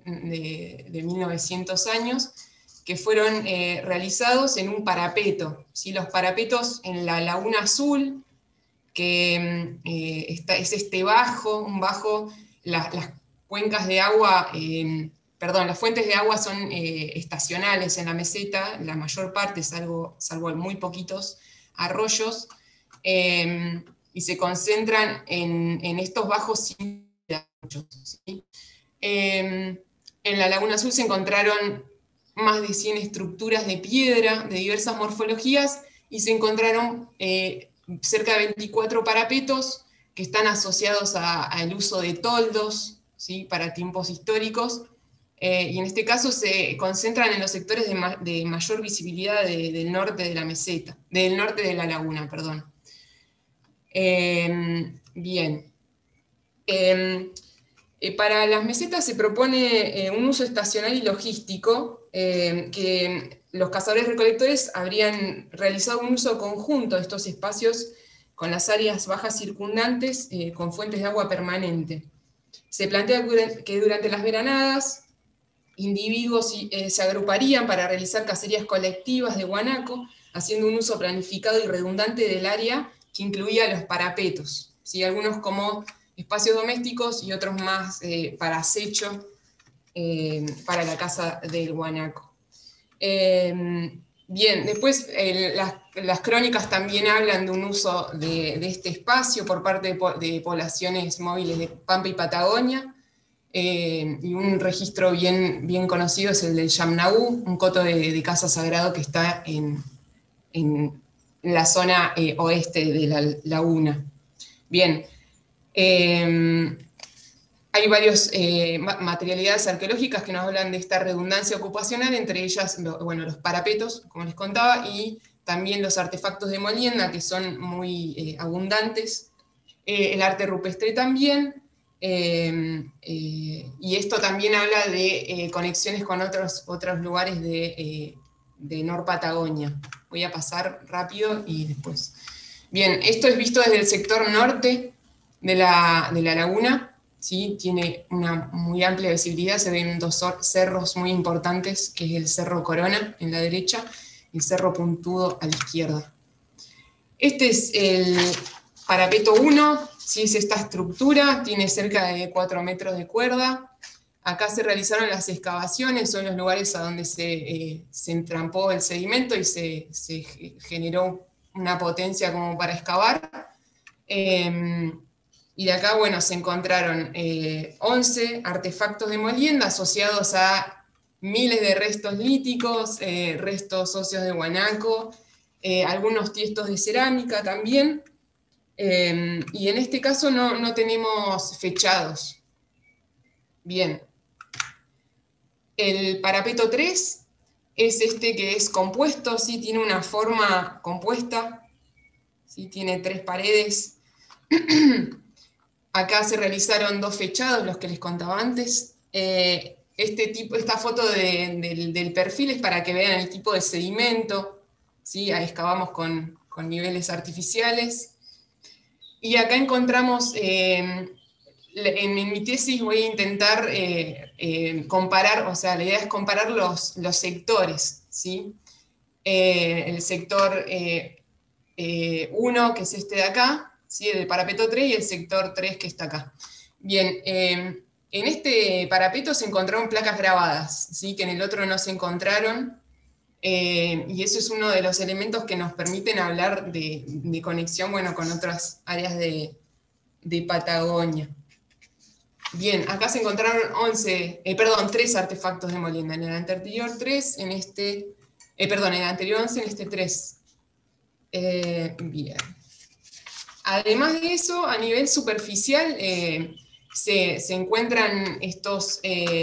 1900 años, que fueron realizados en un parapeto, ¿sí? Los parapetos en la Laguna Azul, que es este bajo, las cuencas de agua, las fuentes de agua son estacionales en la meseta, la mayor parte, salvo muy poquitos arroyos, y se concentran en estos bajos sin muchos, ¿sí? En la Laguna Azul se encontraron más de 100 estructuras de piedra de diversas morfologías, y se encontraron cerca de 24 parapetos que están asociados al uso de toldos, ¿sí? Para tiempos históricos, y en este caso se concentran en los sectores de mayor visibilidad del norte de la meseta, del norte de la laguna, perdón. Bien. Para las mesetas se propone un uso estacional y logístico, que los cazadores-recolectores habrían realizado un uso conjunto de estos espacios con las áreas bajas circundantes con fuentes de agua permanente. Se plantea que durante las veranadas individuos se agruparían para realizar cacerías colectivas de guanaco, haciendo un uso planificado y redundante del área que incluía los parapetos, ¿sí? Algunos como espacios domésticos y otros más para acecho, para la caza del guanaco. Bien, después las crónicas también hablan de un uso de este espacio por parte de poblaciones móviles de Pampa y Patagonia, y un registro bien conocido es el del Yamnaú, un coto de caza sagrado que está en la zona oeste de la laguna. Bien, hay varias materialidades arqueológicas que nos hablan de esta redundancia ocupacional, entre ellas los parapetos, como les contaba, y también los artefactos de molienda, que son muy abundantes, el arte rupestre también, y esto también habla de conexiones con otros lugares de Nor Patagonia. Voy a pasar rápido y después. Bien, esto es visto desde el sector norte de la laguna, ¿sí? Tiene una muy amplia visibilidad, se ven dos cerros muy importantes, que es el Cerro Corona en la derecha y el Cerro Puntudo a la izquierda. Este es el parapeto 1, ¿sí? Es esta estructura, tiene cerca de 4 metros de cuerda. Acá se realizaron las excavaciones, son los lugares a donde se entrampó el sedimento y se generó una potencia como para excavar. Y de acá, bueno, se encontraron 11 artefactos de molienda asociados a miles de restos líticos, restos óseos de guanaco, algunos tiestos de cerámica también. Y en este caso no tenemos fechados. Bien. El parapeto 3 es este que es compuesto, ¿sí? Tiene una forma compuesta, ¿sí? Tiene 3 paredes. Acá se realizaron 2 fechados, los que les contaba antes. Esta foto del perfil es para que vean el tipo de sedimento, ¿sí? Ahí excavamos con niveles artificiales. Y acá encontramos, en mi tesis voy a intentar comparar, o sea, la idea es comparar los sectores, ¿sí? El sector 1, que es este de acá, ¿sí? El parapeto 3, y el sector 3, que está acá. Bien, en este parapeto se encontraron placas grabadas, ¿sí? Que en el otro no se encontraron, y eso es uno de los elementos que nos permiten hablar de conexión, bueno, con otras áreas de Patagonia. Bien, acá se encontraron 3 artefactos de molienda, en el anterior 3, en este, en el anterior 11, en este 3. Bien. Además de eso, a nivel superficial, se encuentran estas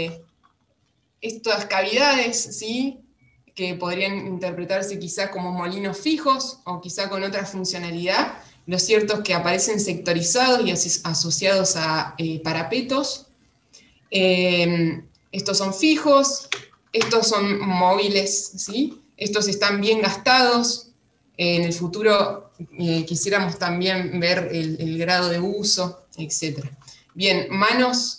cavidades, ¿sí? Que podrían interpretarse quizá como molinos fijos o quizá con otra funcionalidad. Lo cierto es que aparecen sectorizados y asociados a parapetos. Estos son fijos, estos son móviles, ¿sí? Estos están bien gastados. En el futuro quisiéramos también ver el grado de uso, etc. Bien, manos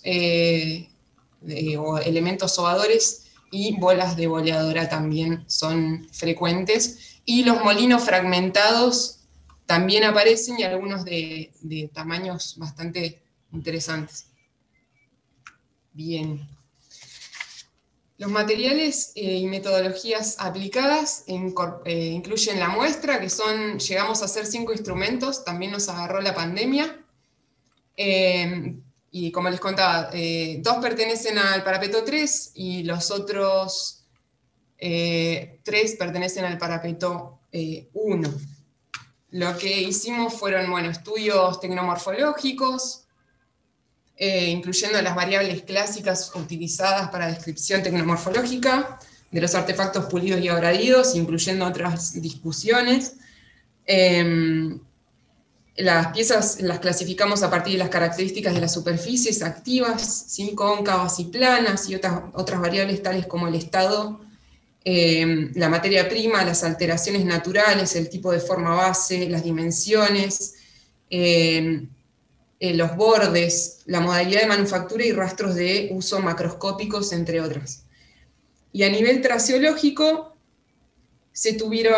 o elementos sobadores y bolas de boleadora también son frecuentes. Y los molinos fragmentados también aparecen, y algunos de tamaños bastante interesantes. Bien. Los materiales y metodologías aplicadas incluyen la muestra, que llegamos a hacer 5 instrumentos, también nos agarró la pandemia. Y como les contaba, 2 pertenecen al parapeto 3 y los otros 3 pertenecen al parapeto 1. Lo que hicimos fueron, estudios tecnomorfológicos, incluyendo las variables clásicas utilizadas para descripción tecnomorfológica de los artefactos pulidos y abradidos, incluyendo otras discusiones. Las piezas las clasificamos a partir de las características de las superficies activas, ¿sí? Cóncavas y planas, y otras variables tales como el estado, la materia prima, las alteraciones naturales, el tipo de forma base, las dimensiones, los bordes, la modalidad de manufactura y rastros de uso macroscópicos, entre otras. Y a nivel traseológico se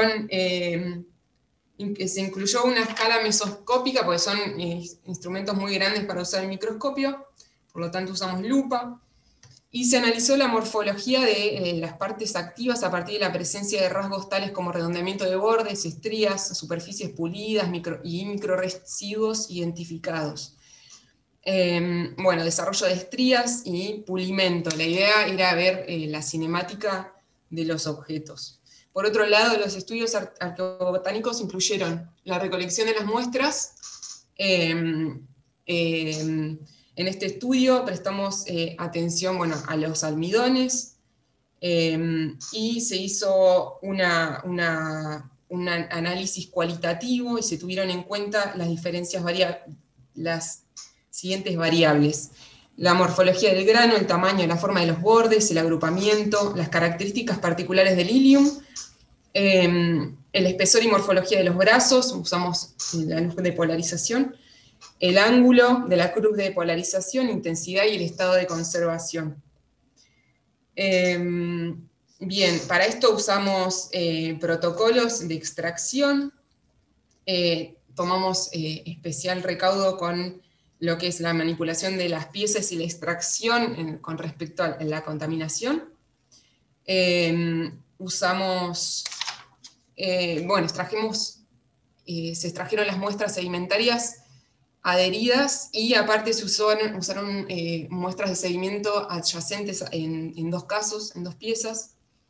incluyó una escala mesoscópica, porque son instrumentos muy grandes para usar el microscopio, por lo tanto usamos lupa, y se analizó la morfología de las partes activas a partir de la presencia de rasgos tales como redondeamiento de bordes, estrías, superficies pulidas y microresiduos identificados. Bueno, desarrollo de estrías y pulimento. La idea era ver la cinemática de los objetos. Por otro lado, los estudios arqueobotánicos incluyeron la recolección de las muestras. En este estudio prestamos atención, bueno, a los almidones, y se hizo un análisis cualitativo y se tuvieron en cuenta las siguientes variables: la morfología del grano, el tamaño, la forma de los bordes, el agrupamiento, las características particulares del ilium, el espesor y morfología de los brazos, usamos la luz de polarización, el ángulo de la cruz de polarización, intensidad y el estado de conservación. Bien, para esto usamos protocolos de extracción, tomamos especial recaudo con lo que es la manipulación de las piezas y la extracción con respecto a la contaminación. Se extrajeron las muestras sedimentarias adheridas y aparte se usaron muestras de sedimento adyacentes en dos casos, en dos piezas.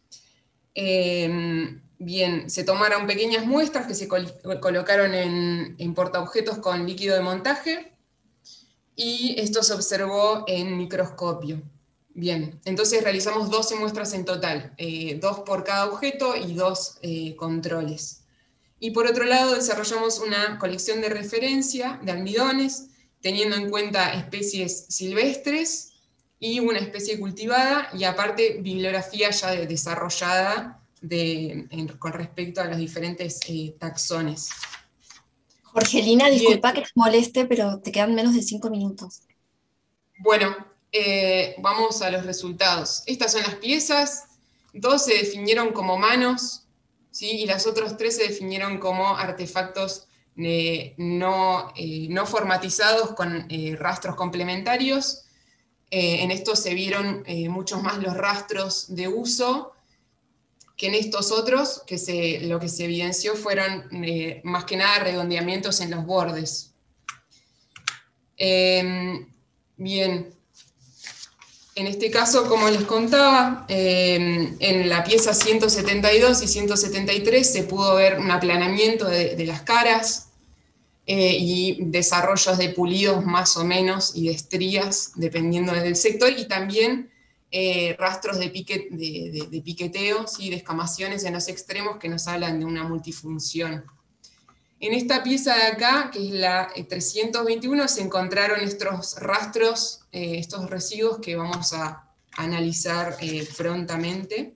Bien, se tomaron pequeñas muestras que se colocaron en portaobjetos con líquido de montaje y esto se observó en microscopio. Bien, entonces realizamos 12 muestras en total, 2 por cada objeto y 2 controles. Y por otro lado desarrollamos una colección de referencia de almidones, teniendo en cuenta especies silvestres y una especie cultivada, y aparte bibliografía ya desarrollada con respecto a los diferentes taxones. Jorgelina, disculpa que te moleste, pero te quedan menos de 5 minutos. Bueno, vamos a los resultados. Estas son las piezas, 2 se definieron como manos, ¿sí? Y las otras 3 se definieron como artefactos no formatizados con rastros complementarios. En estos se vieron muchos más los rastros de uso que en estos otros, lo que se evidenció fueron más que nada redondeamientos en los bordes. Bien, en este caso, como les contaba, en la pieza 172 y 173 se pudo ver un aplanamiento de las caras y desarrollos de pulidos más o menos y de estrías, dependiendo del sector, y también rastros de piqueteo, ¿sí? De escamaciones en los extremos que nos hablan de una multifunción. En esta pieza de acá, que es la 321, se encontraron estos rastros, estos residuos que vamos a analizar prontamente.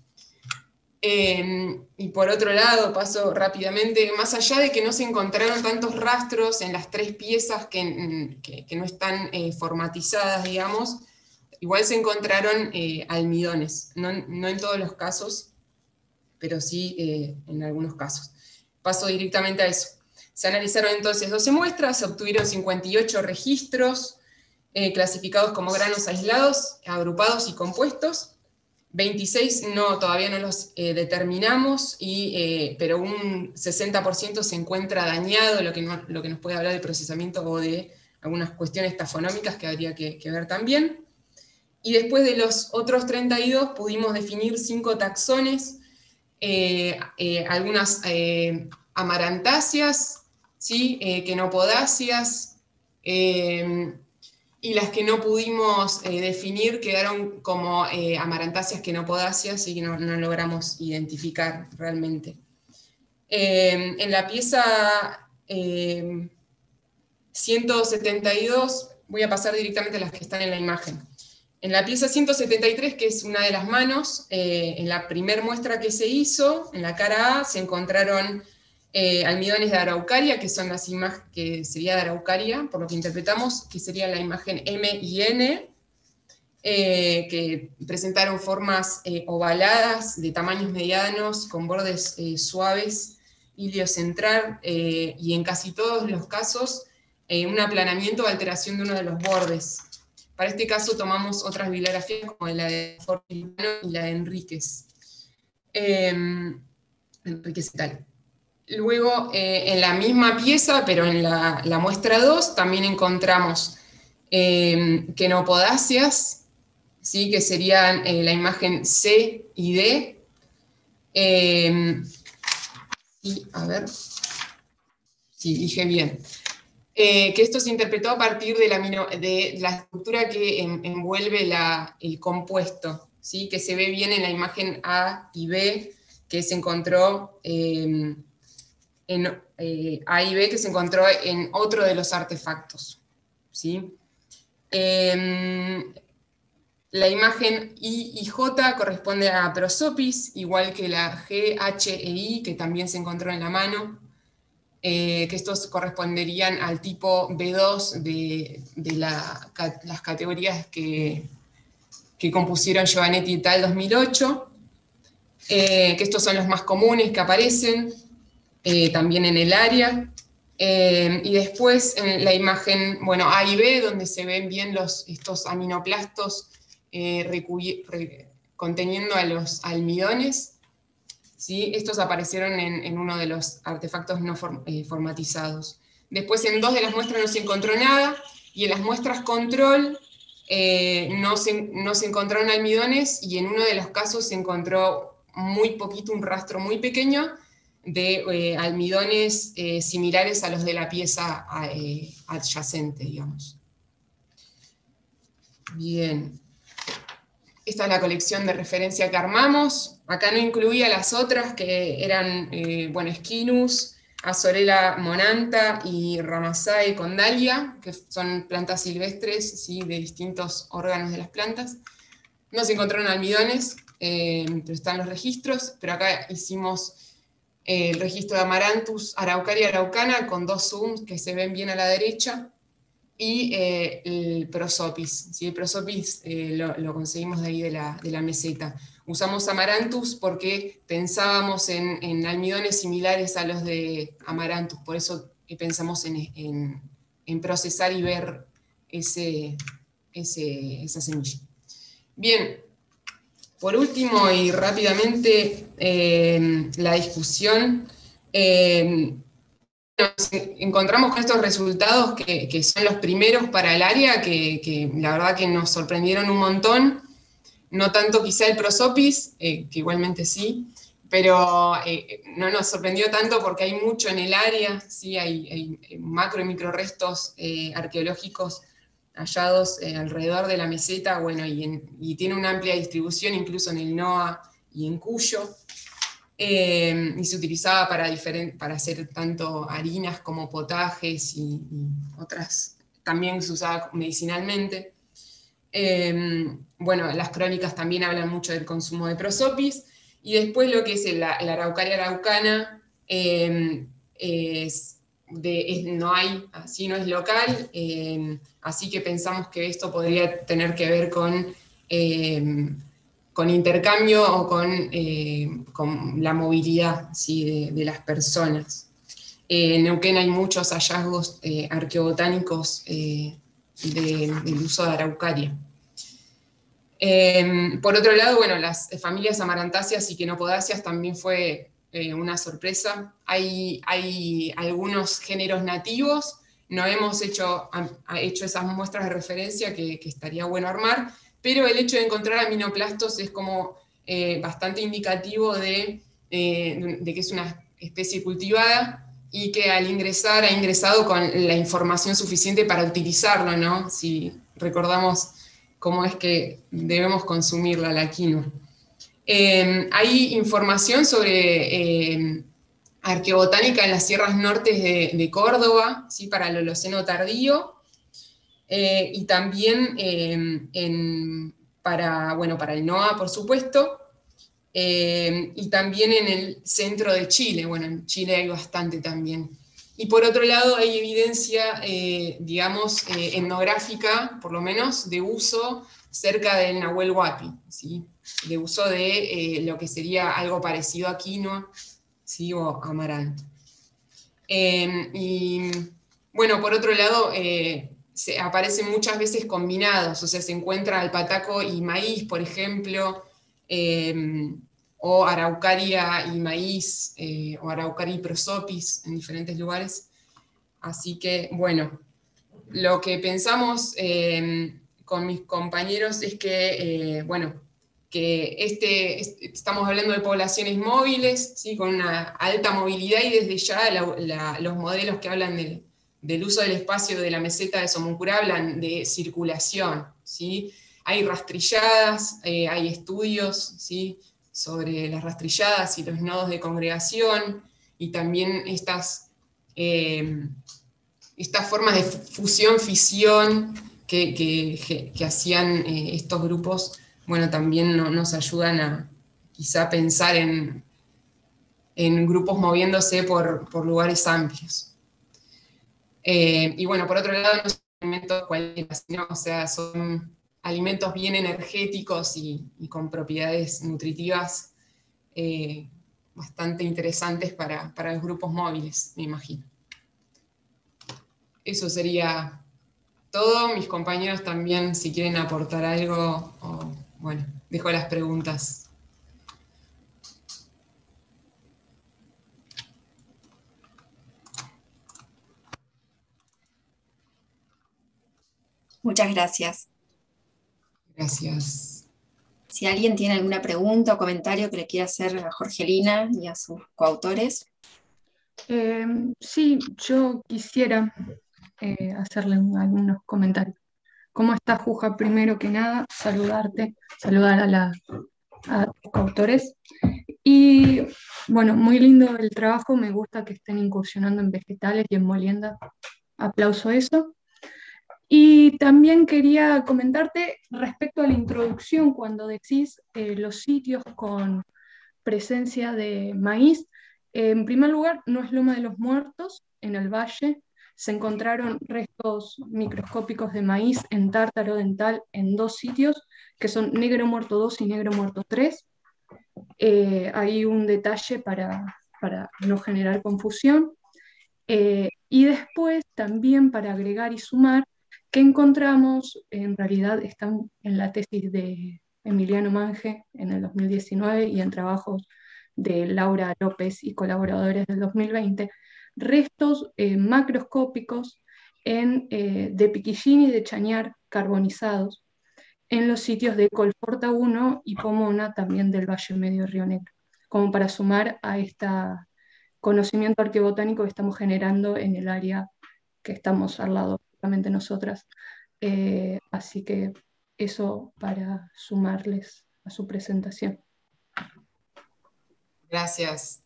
Y por otro lado, paso rápidamente, más allá de que no se encontraron tantos rastros en las 3 piezas que no están formatizadas, digamos, igual se encontraron almidones, no en todos los casos, pero sí en algunos casos. Paso directamente a eso. Se analizaron entonces 12 muestras, se obtuvieron 58 registros, clasificados como granos aislados, agrupados y compuestos. 26 todavía no los determinamos, pero un 60% se encuentra dañado, lo que nos puede hablar de procesamiento o de algunas cuestiones tafonómicas que habría que ver también. Y después de los otros 32 pudimos definir 5 taxones, algunas amarantáceas, ¿sí? Quenopodáceas, y las que no pudimos definir quedaron como amarantáceas quenopodáceas y que no logramos identificar realmente. En la pieza 172, voy a pasar directamente a las que están en la imagen. En la pieza 173, que es una de las manos, en la primera muestra que se hizo, en la cara A, se encontraron almidones de araucaria, que son las imágenes, que sería de araucaria, por lo que interpretamos, que sería la imagen M y N, que presentaron formas ovaladas, de tamaños medianos, con bordes suaves, hilio central, y en casi todos los casos, un aplanamiento o alteración de uno de los bordes. Para este caso tomamos otras bibliografías como la de Fortiliano y la de Enríquez. Enríquez et al. Luego, en la misma pieza, pero en la muestra 2, también encontramos quenopodáceas, ¿sí? Que serían la imagen C y D. Y a ver si dije bien. Que esto se interpretó a partir de la estructura que envuelve el compuesto, ¿sí? Que se ve bien en la imagen A y B, que se encontró A y B, que se encontró en otro de los artefactos, ¿sí? La imagen I y J corresponde a Prosopis, igual que la G, H e I, que también se encontró en la mano, que estos corresponderían al tipo B2 de las categorías que compusieron Giovannetti et al. 2008, que estos son los más comunes que aparecen, también en el área. Y después en la imagen, bueno, A y B, donde se ven bien estos aminoplastos conteniendo a los almidones, ¿sí? Estos aparecieron en uno de los artefactos no formatizados. Después en 2 de las muestras no se encontró nada, y en las muestras control no se encontraron almidones, y en uno de los casos se encontró muy poquito, un rastro muy pequeño, de almidones similares a los de la pieza adyacente, digamos. Bien. Esta es la colección de referencia que armamos. Acá no incluía las otras, que eran, bueno, Esquinus, Azorella monanta y Ramassae condalia, que son plantas silvestres, ¿sí? De distintos órganos de las plantas. No se encontraron almidones, pero están los registros, pero acá hicimos el registro de Amaranthus araucaria araucana con 2 zooms que se ven bien a la derecha, y el Prosopis, ¿sí? El Prosopis lo conseguimos de ahí de la meseta. Usamos Amaranthus porque pensábamos en almidones similares a los de Amaranthus, por eso pensamos en procesar y ver esa semilla. Bien, por último y rápidamente, la discusión. Nos encontramos con estos resultados que son los primeros para el área, que la verdad que nos sorprendieron un montón, no tanto quizá el Prosopis, que igualmente sí, pero no nos sorprendió tanto porque hay mucho en el área, ¿sí? Hay macro y micro restos arqueológicos hallados alrededor de la meseta, bueno, y tiene una amplia distribución incluso en el NOA y en Cuyo. Y se utilizaba para hacer tanto harinas como potajes y otras, también se usaba medicinalmente. Bueno, las crónicas también hablan mucho del consumo de Prosopis, y después lo que es la araucaria araucana, no es local, así que pensamos que esto podría tener que ver con intercambio o con la movilidad, ¿sí? de las personas. En Neuquén hay muchos hallazgos arqueobotánicos del uso de araucaria. Por otro lado, bueno, las familias amarantáceas y quenopodáceas también fue una sorpresa. Hay algunos géneros nativos, no hemos hecho esas muestras de referencia que estaría bueno armar, pero el hecho de encontrar aminoplastos es como bastante indicativo de que es una especie cultivada y que al ingresar ha ingresado con la información suficiente para utilizarlo, ¿no? Si recordamos cómo es que debemos consumirla, la quinoa. Hay información sobre arqueobotánica en las sierras nortes de Córdoba, ¿sí? Para el Holoceno tardío, y también para el NOA, por supuesto, y también en el centro de Chile. Bueno, en Chile hay bastante también. Y por otro lado hay evidencia, digamos, etnográfica, por lo menos, de uso cerca del Nahuel Huapi, ¿sí? De uso de lo que sería algo parecido a quinoa, ¿sí? O amaranto. Y bueno, por otro lado, se aparecen muchas veces combinados, o sea, se encuentra alpataco y maíz, por ejemplo, o araucaria y maíz, o araucaria y prosopis en diferentes lugares. Así que, bueno, lo que pensamos con mis compañeros es que, estamos hablando de poblaciones móviles, ¿sí? Con una alta movilidad, y desde ya los modelos que hablan del uso del espacio de la meseta de Somoncurá hablan de circulación, ¿sí? Hay rastrilladas, hay estudios, ¿sí? Sobre las rastrilladas y los nodos de congregación, y también estas formas de fusión-fisión que hacían estos grupos, bueno, también nos ayudan a quizá pensar en grupos moviéndose por lugares amplios. Y bueno, por otro lado, no son alimentos cualquiera, sino, o sea, son alimentos bien energéticos y con propiedades nutritivas bastante interesantes para los grupos móviles, me imagino. Eso sería todo. Mis compañeros también, si quieren aportar algo, bueno, dejo las preguntas. Muchas gracias. Gracias. Si alguien tiene alguna pregunta o comentario que le quiera hacer a Jorgelina y a sus coautores. Sí, yo quisiera hacerle algunos comentarios. ¿Cómo estás, Juja? Primero que nada, saludarte, saludar a tus coautores. Y bueno, muy lindo el trabajo, me gusta que estén incursionando en vegetales y en molienda. Aplauso eso. Y también quería comentarte respecto a la introducción, cuando decís los sitios con presencia de maíz. En primer lugar, no es Loma de los Muertos, en el valle. Se encontraron restos microscópicos de maíz en tártaro dental en 2 sitios, que son Negro Muerto 2 y Negro Muerto 3. Hay un detalle para no generar confusión. Y después, también para agregar y sumar, que encontramos, en realidad están en la tesis de Emiliano Mange en el 2019 y en trabajos de Laura López y colaboradores del 2020, restos macroscópicos de Piquillín y de Chañar carbonizados en los sitios de Colforta 1 y Pomona, también del Valle Medio Río Negro, como para sumar a este conocimiento arqueobotánico que estamos generando en el área que estamos al lado, justamente nosotras. Así que eso para sumarles a su presentación. Gracias.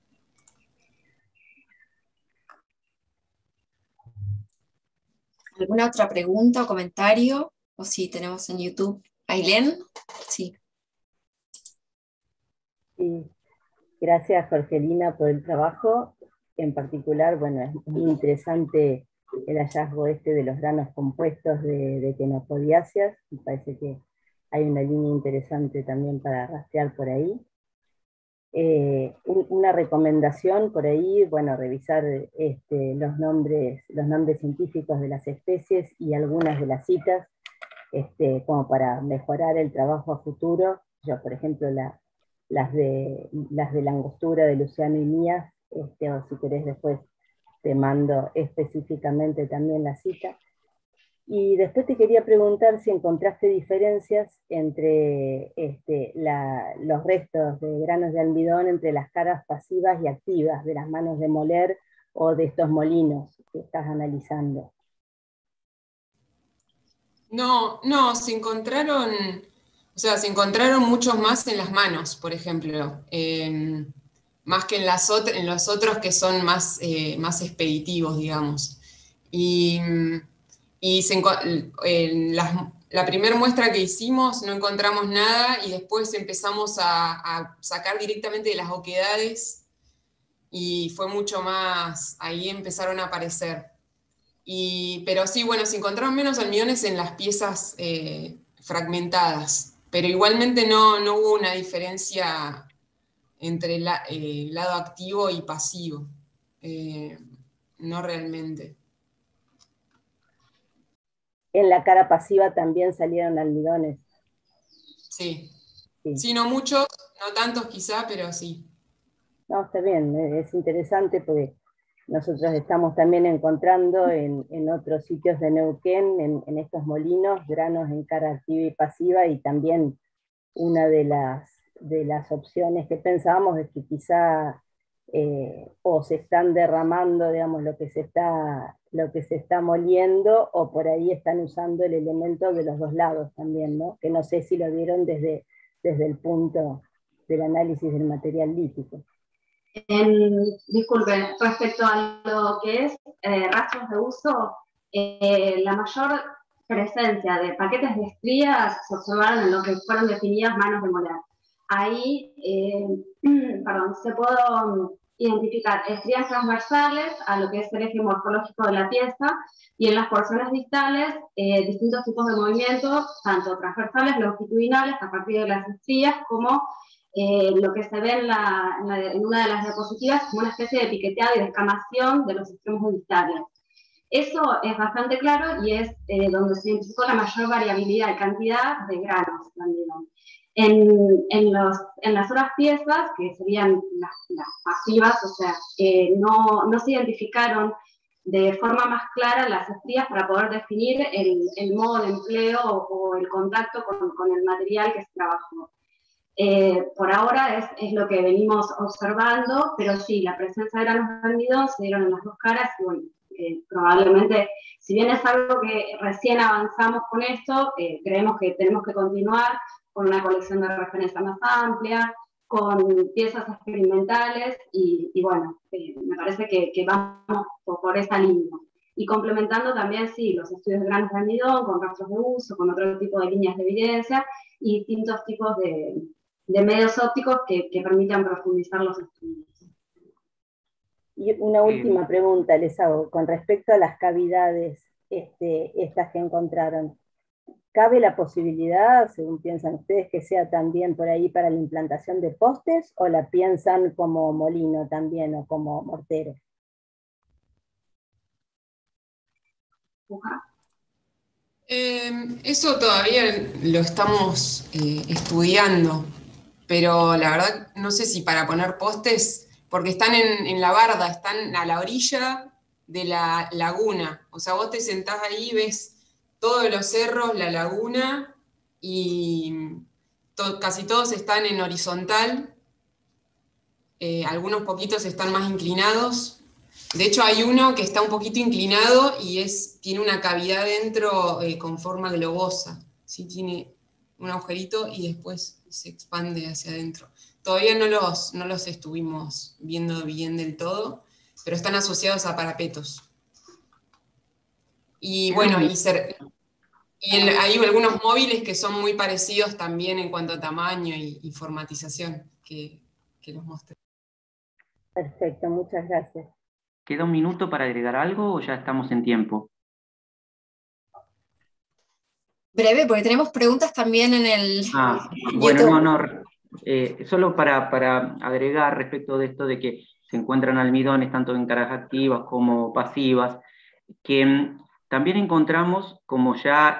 ¿Alguna otra pregunta o comentario? O si tenemos en YouTube. ¿Ailén? Sí. Sí. Gracias, Jorgelina, por el trabajo. En particular, bueno, es muy interesante el hallazgo de los granos compuestos de quenopodiáceas. Me parece que hay una línea interesante también para rastrear por ahí. Una recomendación por ahí, bueno, revisar los nombres científicos de las especies y algunas de las citas, como para mejorar el trabajo a futuro. Yo, por ejemplo, las de la angostura de Luciano y mías, o si querés después te mando específicamente también la cita. Y después te quería preguntar si encontraste diferencias entre los restos de granos de almidón entre las caras pasivas y activas de las manos de moler o de estos molinos que estás analizando. No, se encontraron muchos más en las manos, por ejemplo. más que en los otros que son más, más expeditivos, digamos. Y en la primera muestra que hicimos no encontramos nada y después empezamos a sacar directamente de las oquedades y fue mucho más, ahí empezaron a aparecer. Pero sí, bueno, se encontraron menos almidones en las piezas fragmentadas, pero igualmente no hubo una diferencia entre el lado activo y pasivo. No realmente. En la cara pasiva también salieron almidones. Sí. Sí, no muchos, no tantos quizá, pero sí. No, está bien, es interesante porque nosotros estamos también encontrando en otros sitios de Neuquén, en estos molinos, granos en cara activa y pasiva, y también una de las opciones que pensábamos es que quizá o se están derramando, digamos, lo que se está moliendo, o por ahí están usando el elemento de los dos lados también, ¿no? Que no sé si lo vieron desde el punto del análisis del material lítico. Disculpen, respecto a lo que es rastros de uso, la mayor presencia de paquetes de estrías se observaron en lo que fueron definidas manos de molar. Ahí, se puede identificar estrías transversales a lo que es el eje morfológico de la pieza, y en las porciones distales distintos tipos de movimientos, tanto transversales, longitudinales, a partir de las estrías, como lo que se ve en una de las diapositivas como una especie de piqueteado y descamación de los extremos distales. Eso es bastante claro y es donde se identificó la mayor variabilidad de cantidad de granos también. En las otras piezas, que serían las pasivas, o sea, no se identificaron de forma más clara las estrías para poder definir el modo de empleo o el contacto con el material que se trabajó. Por ahora es lo que venimos observando, pero sí, la presencia de granos de almidón se dieron en las dos caras, y bueno, probablemente, si bien es algo que recién avanzamos con esto, creemos que tenemos que continuar con una colección de referencia más amplia, con piezas experimentales, y bueno, me parece que vamos por esa línea. Y complementando también, sí, los estudios de granos de almidón, con rastros de uso, con otro tipo de líneas de evidencia, y distintos tipos de medios ópticos que permitan profundizar los estudios. Y una última pregunta les hago, con respecto a las cavidades estas que encontraron. ¿Cabe la posibilidad, según piensan ustedes, que sea también por ahí para la implantación de postes, o la piensan como molino también, o como mortero? Eso todavía lo estamos estudiando, pero la verdad no sé si para poner postes, porque están en la barda, están a la orilla de la laguna. O sea, vos te sentás ahí, ves todos los cerros, la laguna, y casi todos están en horizontal, algunos poquitos están más inclinados. De hecho, hay uno que está un poquito inclinado y tiene una cavidad dentro con forma globosa. ¿Sí? Tiene un agujerito y después se expande hacia adentro. Todavía no los estuvimos viendo bien del todo, pero están asociados a parapetos. Y bueno, hay algunos móviles que son muy parecidos también en cuanto a tamaño y formatización que los mostré. Perfecto, muchas gracias. ¿Queda un minuto para agregar algo o ya estamos en tiempo? Breve, porque tenemos preguntas también en el bueno, YouTube. no, solo para agregar respecto de esto de que se encuentran almidones tanto en caras activas como pasivas, que también encontramos, como ya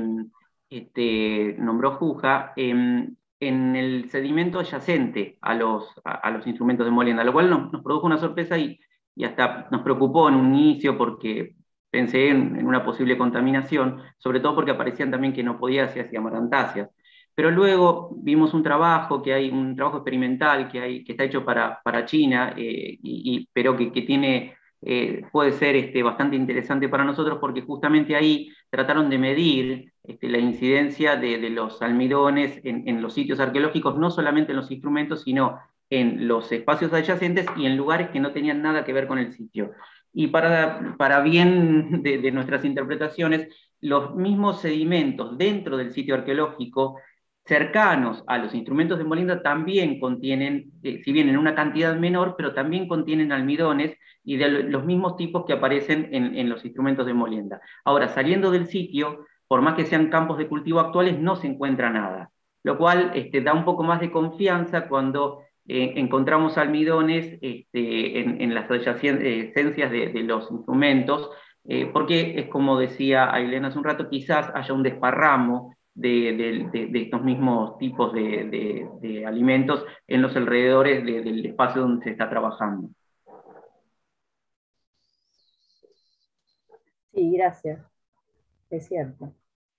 nombró Juja, en el sedimento adyacente a los instrumentos de molienda, lo cual nos produjo una sorpresa y hasta nos preocupó en un inicio porque pensé en una posible contaminación, sobre todo porque aparecían también quenopodiáceas y amarantáceas. Pero luego vimos un trabajo experimental que está hecho para China, pero que tiene, puede ser bastante interesante para nosotros, porque justamente ahí trataron de medir la incidencia de los almidones en los sitios arqueológicos, no solamente en los instrumentos, sino en los espacios adyacentes y en lugares que no tenían nada que ver con el sitio. Y para bien de nuestras interpretaciones, los mismos sedimentos dentro del sitio arqueológico, cercanos a los instrumentos de molienda, también contienen, si bien en una cantidad menor, pero también contienen almidones y de los mismos tipos que aparecen en los instrumentos de molienda. Ahora, saliendo del sitio, por más que sean campos de cultivo actuales, no se encuentra nada, lo cual da un poco más de confianza cuando encontramos almidones en las adyacencias de los instrumentos, porque es como decía Ailén hace un rato, quizás haya un desparramo de estos mismos tipos de alimentos en los alrededores del espacio donde se está trabajando. Sí, gracias. Es cierto.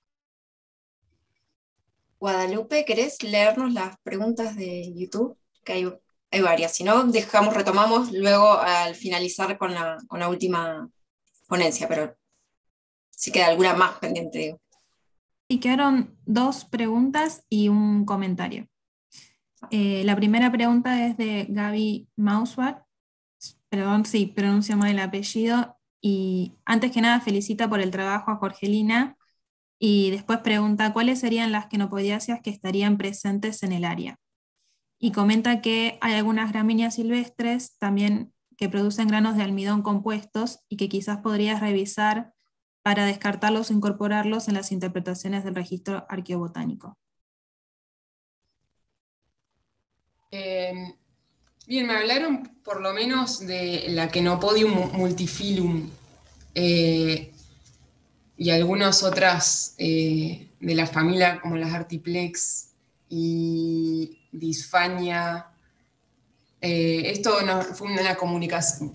Guadalupe, ¿querés leernos las preguntas de YouTube? Que hay varias, si no, retomamos luego al finalizar con la última ponencia, pero si queda alguna más pendiente, digo. Y quedaron 2 preguntas y un comentario. La primera pregunta es de Gaby Mauswart, perdón, sí, pronuncio mal el apellido, y antes que nada felicita por el trabajo a Jorgelina, y después pregunta cuáles serían las quenopodiáceas que estarían presentes en el área. Y comenta que hay algunas gramíneas silvestres también que producen granos de almidón compuestos y que quizás podrías revisar para descartarlos o incorporarlos en las interpretaciones del registro arqueobotánico. Bien, me hablaron por lo menos de la Chenopodium multifilum y algunas otras de la familia como las Artiplex y Disfania. Esto no, fue una comunicación,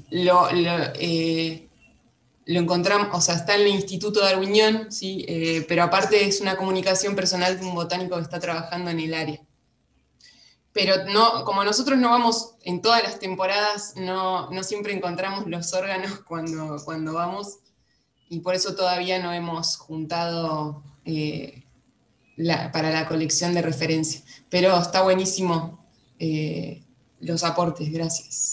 lo encontramos, o sea, está en el Instituto Darwinian, ¿sí? Pero aparte es una comunicación personal de un botánico que está trabajando en el área. Pero no, como nosotros no vamos en todas las temporadas, no siempre encontramos los órganos cuando vamos, y por eso todavía no hemos juntado para la colección de referencia. Pero está buenísimo los aportes, gracias.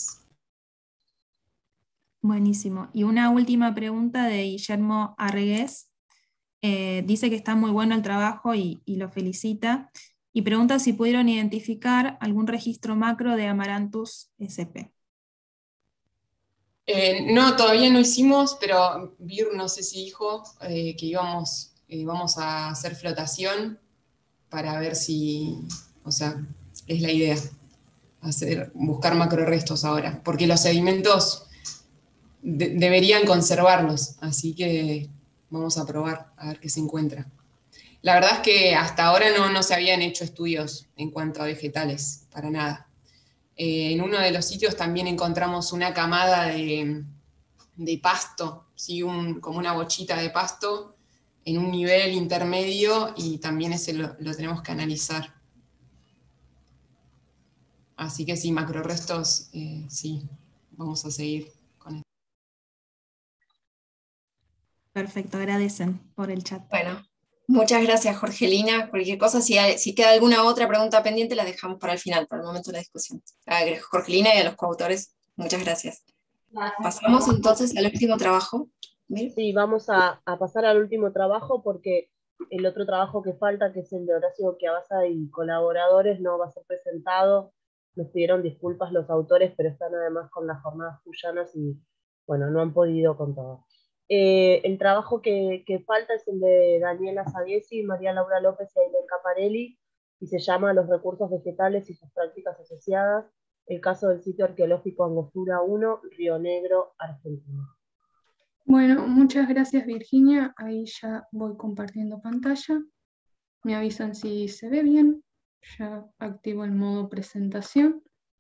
Buenísimo. Y una última pregunta de Guillermo Arregués. Dice que está muy bueno el trabajo y lo felicita. Y pregunta si pudieron identificar algún registro macro de Amaranthus sp. No, todavía no hicimos, pero Vir no sé si dijo que vamos a hacer flotación para ver si, o sea, es la idea, buscar macrorestos ahora, porque los sedimentos deberían conservarlos, así que vamos a probar a ver qué se encuentra. La verdad es que hasta ahora no se habían hecho estudios en cuanto a vegetales, para nada. En uno de los sitios también encontramos una camada de pasto, ¿sí? Como una bochita de pasto en un nivel intermedio, y también ese lo tenemos que analizar. Así que sí, macrorestos, sí, vamos a seguir con eso. Perfecto, agradecen por el chat. Bueno, muchas gracias, Jorgelina. Cualquier cosa, si queda alguna otra pregunta pendiente, la dejamos para el final, para el momento de la discusión. A Jorgelina y a los coautores, muchas gracias. Pasamos entonces al último trabajo. Sí, vamos a pasar al último trabajo porque el otro trabajo que falta, que es el de Horacio Chiavazza y colaboradores, no va a ser presentado. Nos pidieron disculpas los autores, pero están además con las jornadas cuyanas y, bueno, no han podido con todo. El trabajo que falta es el de Daniela Saviesi, María Laura López y Ailén Caparelli, y se llama Los recursos vegetales y sus prácticas asociadas, el caso del sitio arqueológico Angostura 1, Río Negro, Argentina. Bueno, muchas gracias, Virginia. Ahí ya voy compartiendo pantalla. Me avisan si se ve bien. Ya activo el modo presentación.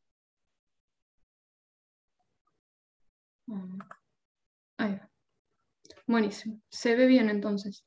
Ahí va. Buenísimo. Se ve bien entonces.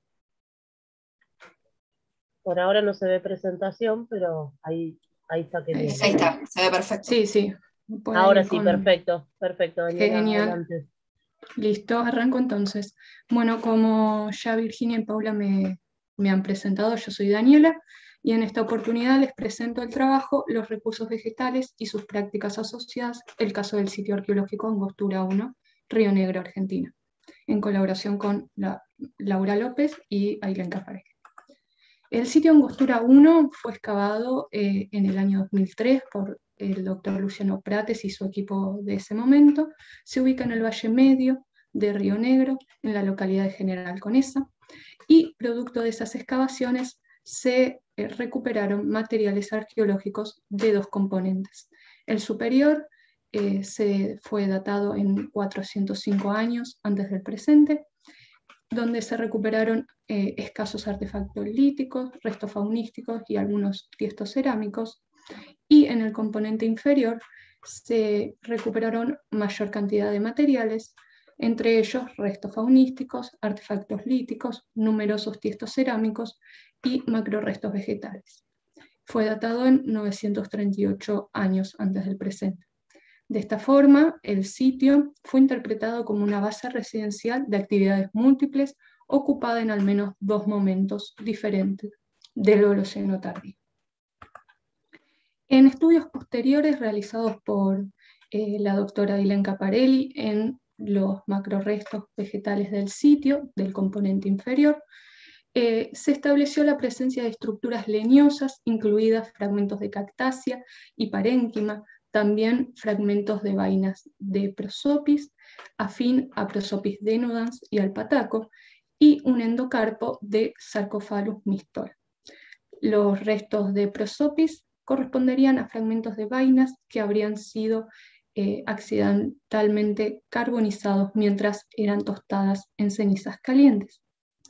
Por ahora no se ve presentación, pero ahí está. Ahí está, se ve perfecto. Sí. Ahora sí, perfecto, Daniela, Genial. adelante. Listo, arranco entonces. Bueno, como ya Virginia y Paula me han presentado, yo soy Daniela Y en esta oportunidad les presento el trabajo Los recursos vegetales y sus prácticas asociadas, el caso del sitio arqueológico Angostura 1, Río Negro, Argentina, en colaboración con Laura López y Ailén Cafarelli. El sitio Angostura 1 fue excavado en el año 2003 por el doctor Luciano Prates y su equipo de ese momento. Se ubica en el Valle Medio de Río Negro, en la localidad de General Conesa, y producto de esas excavaciones se recuperaron materiales arqueológicos de dos componentes. El superior se fue datado en 405 años antes del presente, donde se recuperaron escasos artefactos líticos, restos faunísticos y algunos tiestos cerámicos, y en el componente inferior se recuperaron mayor cantidad de materiales, entre ellos restos faunísticos, artefactos líticos, numerosos tiestos cerámicos y macrorestos vegetales. Fue datado en 938 años antes del presente. De esta forma, el sitio fue interpretado como una base residencial de actividades múltiples ocupada en al menos dos momentos diferentes del Holoceno tardío. En estudios posteriores realizados por la doctora Ailén Cafarelli en los macrorestos vegetales del sitio, del componente inferior, se estableció la presencia de estructuras leñosas, incluidas fragmentos de cactácea y parénquima, también fragmentos de vainas de prosopis, afín a prosopis denudans y al pataco, y un endocarpo de Sarcophagus mistol. Los restos de prosopis corresponderían a fragmentos de vainas que habrían sido accidentalmente carbonizados mientras eran tostadas en cenizas calientes.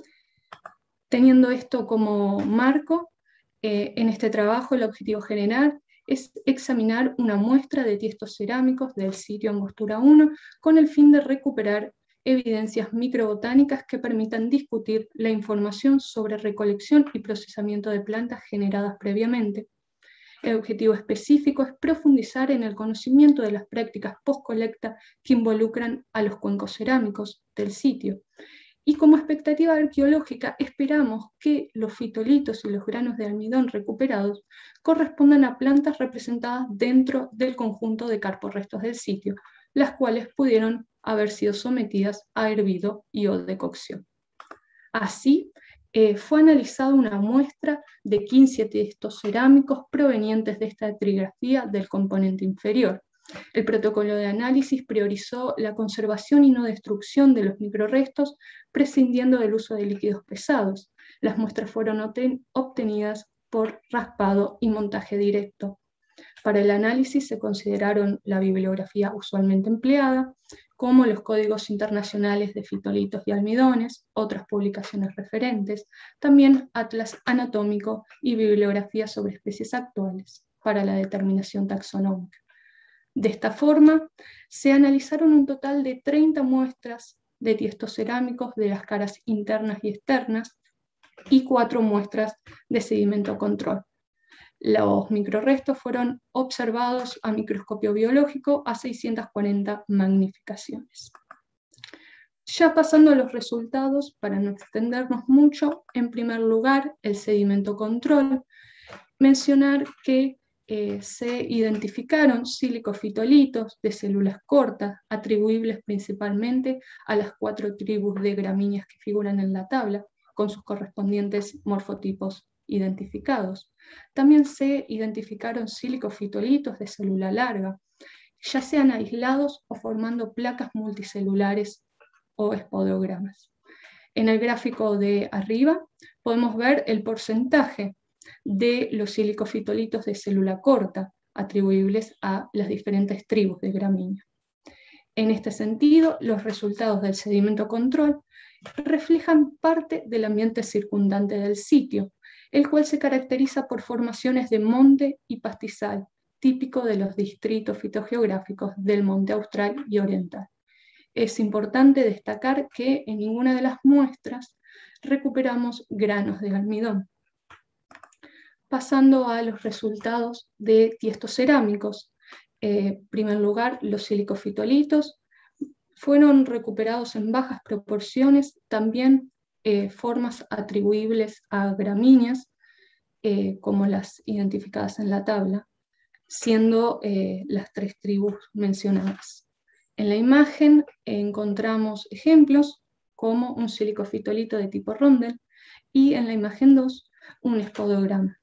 Teniendo esto como marco, en este trabajo el objetivo general es examinar una muestra de tiestos cerámicos del sitio Angostura 1 con el fin de recuperar evidencias microbotánicas que permitan discutir la información sobre recolección y procesamiento de plantas generadas previamente. El objetivo específico es profundizar en el conocimiento de las prácticas post-colecta que involucran a los cuencos cerámicos del sitio. Y como expectativa arqueológica esperamos que los fitolitos y los granos de almidón recuperados correspondan a plantas representadas dentro del conjunto de carporrestos del sitio, las cuales pudieron haber sido sometidas a hervido y o decocción. Así, fue analizada una muestra de 15 tiestos cerámicos provenientes de esta trigrafía del componente inferior. El protocolo de análisis priorizó la conservación y no destrucción de los microrestos, prescindiendo del uso de líquidos pesados. Las muestras fueron obtenidas por raspado y montaje directo. Para el análisis se consideraron la bibliografía usualmente empleada, como los códigos internacionales de fitolitos y almidones, otras publicaciones referentes, también atlas anatómico y bibliografía sobre especies actuales para la determinación taxonómica. De esta forma, se analizaron un total de 30 muestras de tiestos cerámicos de las caras internas y externas y 4 muestras de sedimento control. Los microrestos fueron observados a microscopio biológico a 640 magnificaciones. Ya pasando a los resultados, para no extendernos mucho, en primer lugar, el sedimento control, mencionar que se identificaron silicofitolitos de células cortas, atribuibles principalmente a las 4 tribus de gramíneas que figuran en la tabla, con sus correspondientes morfotipos identificados. También se identificaron silicofitolitos de célula larga, ya sean aislados o formando placas multicelulares o espodogramas. En el gráfico de arriba podemos ver el porcentaje de los silicofitolitos de célula corta atribuibles a las diferentes tribus de gramínea. En este sentido, los resultados del sedimento control reflejan parte del ambiente circundante del sitio, el cual se caracteriza por formaciones de monte y pastizal, típico de los distritos fitogeográficos del monte austral y oriental. Es importante destacar que en ninguna de las muestras recuperamos granos de almidón. Pasando a los resultados de tiestos cerámicos, en primer lugar, los silicofitolitos fueron recuperados en bajas proporciones, también formas atribuibles a gramíneas, como las identificadas en la tabla, siendo las 3 tribus mencionadas. En la imagen encontramos ejemplos como un silicofitolito de tipo Rondel y en la imagen 2 un espodograma.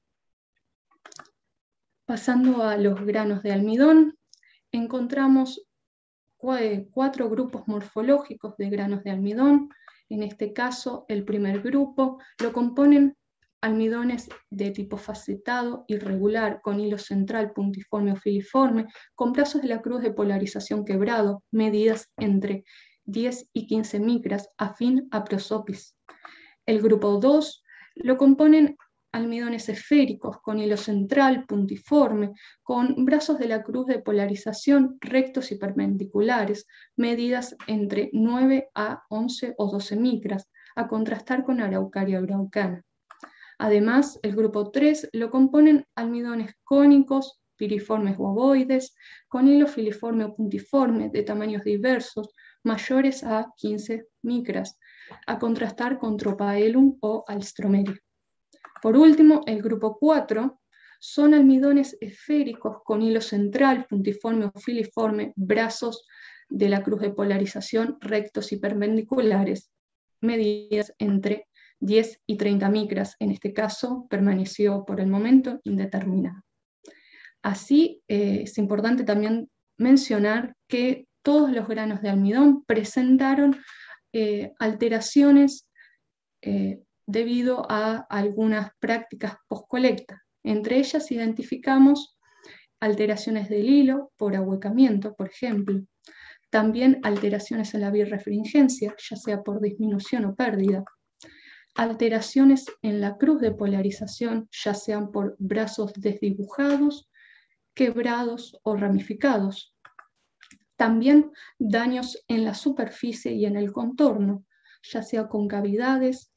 Pasando a los granos de almidón, encontramos 4 grupos morfológicos de granos de almidón. En este caso, el primer grupo lo componen almidones de tipo facetado, irregular, con hilo central puntiforme o filiforme, con brazos de la cruz de polarización quebrado, medidas entre 10 y 15 micras, afín a prosopis. El grupo 2 lo componen almidones esféricos con hilo central puntiforme, con brazos de la cruz de polarización rectos y perpendiculares, medidas entre 9 a 11 o 12 micras, a contrastar con Araucaria araucana. Además, el grupo 3 lo componen almidones cónicos, piriformes o ovoides, con hilo filiforme o puntiforme de tamaños diversos, mayores a 15 micras, a contrastar con Tropaelum o Alstroemeria. Por último, el grupo 4 son almidones esféricos con hilo central, puntiforme o filiforme, brazos de la cruz de polarización rectos y perpendiculares, medidas entre 10 y 30 micras. En este caso permaneció por el momento indeterminado. Así, es importante también mencionar que todos los granos de almidón presentaron alteraciones debido a algunas prácticas post-colecta. Entre ellas identificamos alteraciones del hilo por ahuecamiento, por ejemplo. También alteraciones en la birrefringencia, ya sea por disminución o pérdida. Alteraciones en la cruz de polarización, ya sean por brazos desdibujados, quebrados o ramificados. También daños en la superficie y en el contorno, ya sea con cavidades,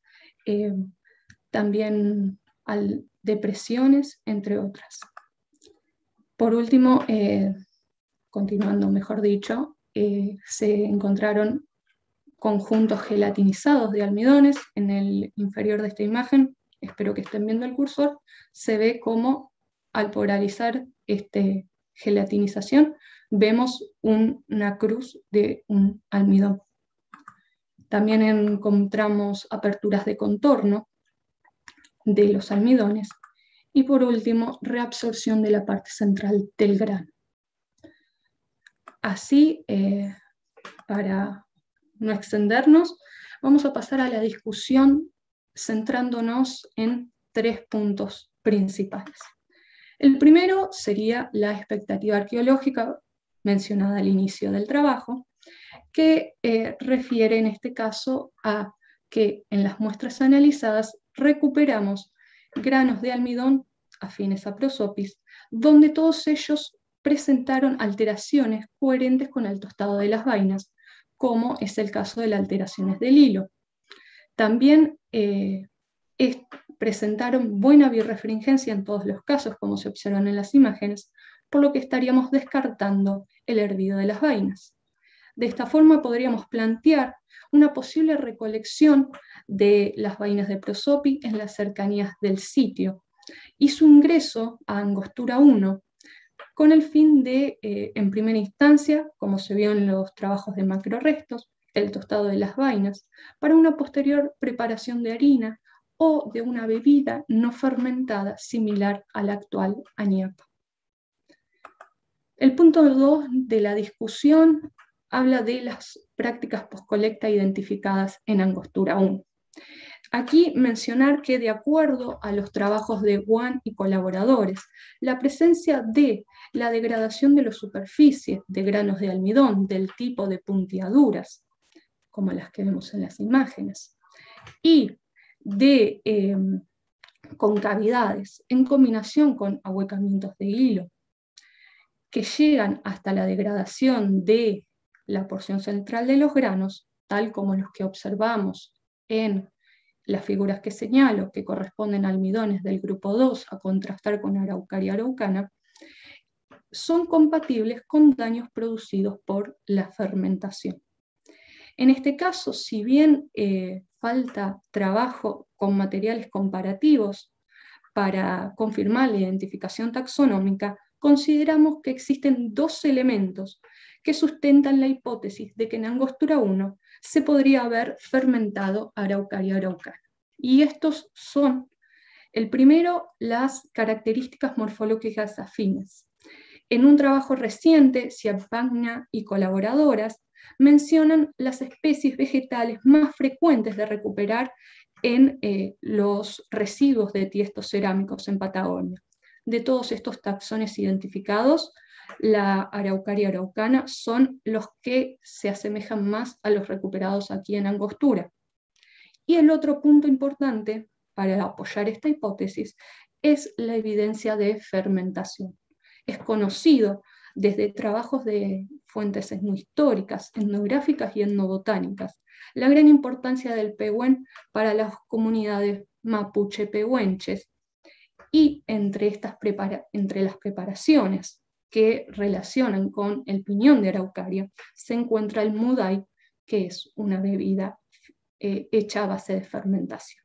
también depresiones, entre otras. Por último, continuando mejor dicho, se encontraron conjuntos gelatinizados de almidones. En el inferior de esta imagen, espero que estén viendo el cursor, se ve cómo al polarizar esta gelatinización vemos una cruz de un almidón. También encontramos aperturas de contorno de los almidones y por último reabsorción de la parte central del grano. Así, para no extendernos, vamos a pasar a la discusión centrándonos en 3 puntos principales. El primero sería la expectativa arqueológica mencionada al inicio del trabajo, que refiere en este caso a que en las muestras analizadas recuperamos granos de almidón afines a prosopis, donde todos ellos presentaron alteraciones coherentes con el tostado de las vainas, como es el caso de las alteraciones del hilo. También presentaron buena birrefringencia en todos los casos, como se observan en las imágenes, por lo que estaríamos descartando el hervido de las vainas. De esta forma podríamos plantear una posible recolección de las vainas de prosopi en las cercanías del sitio y su ingreso a Angostura 1 con el fin de, en primera instancia, como se vio en los trabajos de macrorestos, el tostado de las vainas, para una posterior preparación de harina o de una bebida no fermentada similar a la actual añapa. El punto 2 de la discusión habla de las prácticas postcolecta identificadas en Angostura 1. Aquí mencionar que de acuerdo a los trabajos de Guan y colaboradores, la presencia de la degradación de las superficies de granos de almidón del tipo de puntiaduras, como las que vemos en las imágenes, y de concavidades en combinación con ahuecamientos de hilo, que llegan hasta la degradación de la porción central de los granos, tal como los que observamos en las figuras que señalo, que corresponden a almidones del grupo 2, a contrastar con Araucaria araucana, son compatibles con daños producidos por la fermentación. En este caso, si bien falta trabajo con materiales comparativos para confirmar la identificación taxonómica, consideramos que existen dos elementos que sustentan la hipótesis de que en Angostura 1 se podría haber fermentado Araucaria araucana. Y estos son, el primero, las características morfológicas afines. En un trabajo reciente, Ciapagna y colaboradoras mencionan las especies vegetales más frecuentes de recuperar en los residuos de tiestos cerámicos en Patagonia. De todos estos taxones identificados, la Araucaria araucana son los que se asemejan más a los recuperados aquí en Angostura. Y el otro punto importante para apoyar esta hipótesis es la evidencia de fermentación. Es conocido desde trabajos de fuentes etnohistóricas, etnográficas y etnobotánicas la gran importancia del pehuen para las comunidades mapuche-pehuenches, y entre las preparaciones que relacionan con el piñón de Araucaria se encuentra el mudai, que es una bebida hecha a base de fermentación.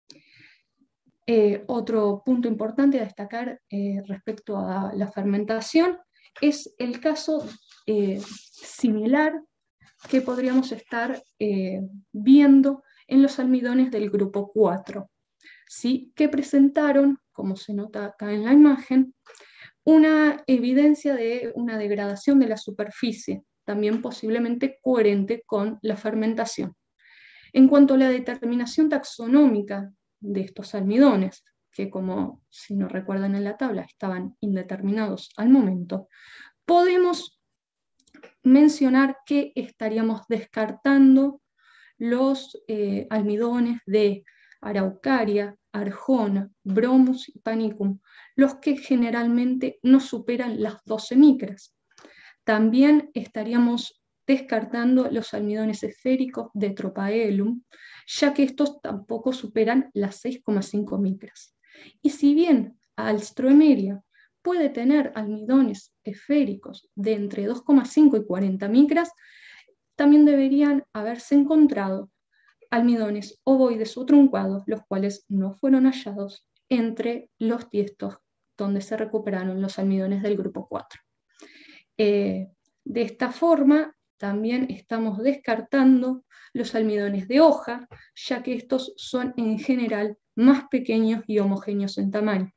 Otro punto importante a destacar respecto a la fermentación es el caso similar que podríamos estar viendo en los almidones del grupo 4, ¿sí? Que presentaron, como se nota acá en la imagen, una evidencia de una degradación de la superficie, también posiblemente coherente con la fermentación. En cuanto a la determinación taxonómica de estos almidones, que como si no recuerdan en la tabla estaban indeterminados al momento, podemos mencionar que estaríamos descartando los almidones de Araucaria, Arjona, Bromus y Panicum, los que generalmente no superan las 12 micras. También estaríamos descartando los almidones esféricos de Tropaelum, ya que estos tampoco superan las 6,5 micras. Y si bien Alstroemeria puede tener almidones esféricos de entre 2,5 y 40 micras, también deberían haberse encontrado almidones ovoides o truncados, los cuales no fueron hallados entre los tiestos donde se recuperaron los almidones del grupo 4. De esta forma, también estamos descartando los almidones de hoja, ya que estos son en general más pequeños y homogéneos en tamaño.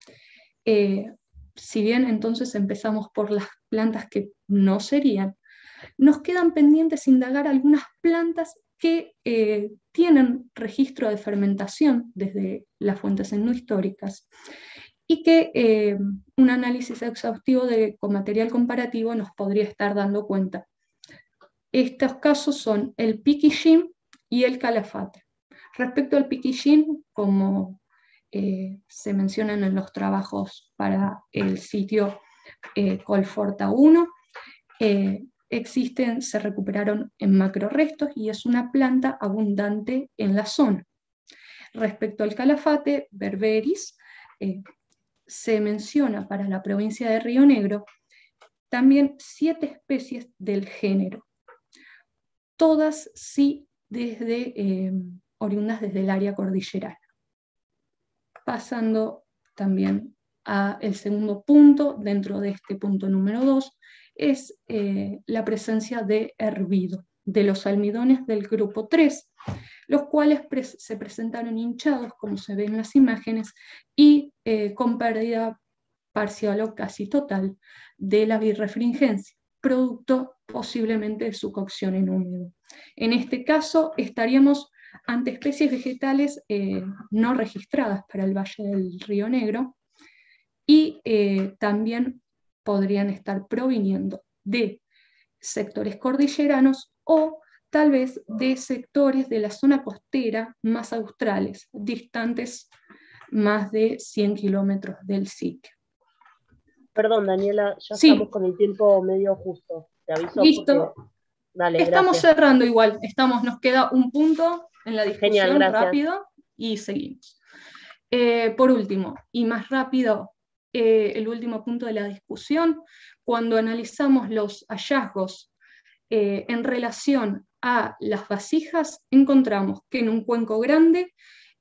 Si bien entonces empezamos por las plantas que no serían, nos quedan pendientes indagar algunas plantas que tienen registro de fermentación desde las fuentes etnohistóricas y que un análisis exhaustivo con material comparativo nos podría estar dando cuenta. Estos casos son el piquillín y el calafate. Respecto al piquillín, como se mencionan en los trabajos para el sitio Colforta 1, se recuperaron en macrorestos y es una planta abundante en la zona. Respecto al calafate berberis, se menciona para la provincia de Río Negro también 7 especies del género, todas sí oriundas desde el área cordillerana. Pasando también al segundo punto, dentro de este punto número 2, es la presencia de hervido de los almidones del grupo 3, los cuales se presentaron hinchados, como se ve en las imágenes, y con pérdida parcial o casi total de la birrefringencia, producto posiblemente de su cocción en húmedo. En este caso estaríamos ante especies vegetales no registradas para el Valle del Río Negro y también podrían estar proviniendo de sectores cordilleranos o tal vez de sectores de la zona costera más australes, distantes más de 100 kilómetros del sitio. Perdón, Daniela, ya sí. Estamos con el tiempo medio justo. Te aviso. Listo. Porque... Dale, estamos gracias. cerrando igual. Nos queda un punto en la discusión. Genial, rápido y seguimos. Por último, y más rápido, el último punto de la discusión, cuando analizamos los hallazgos en relación a las vasijas, encontramos que en un cuenco grande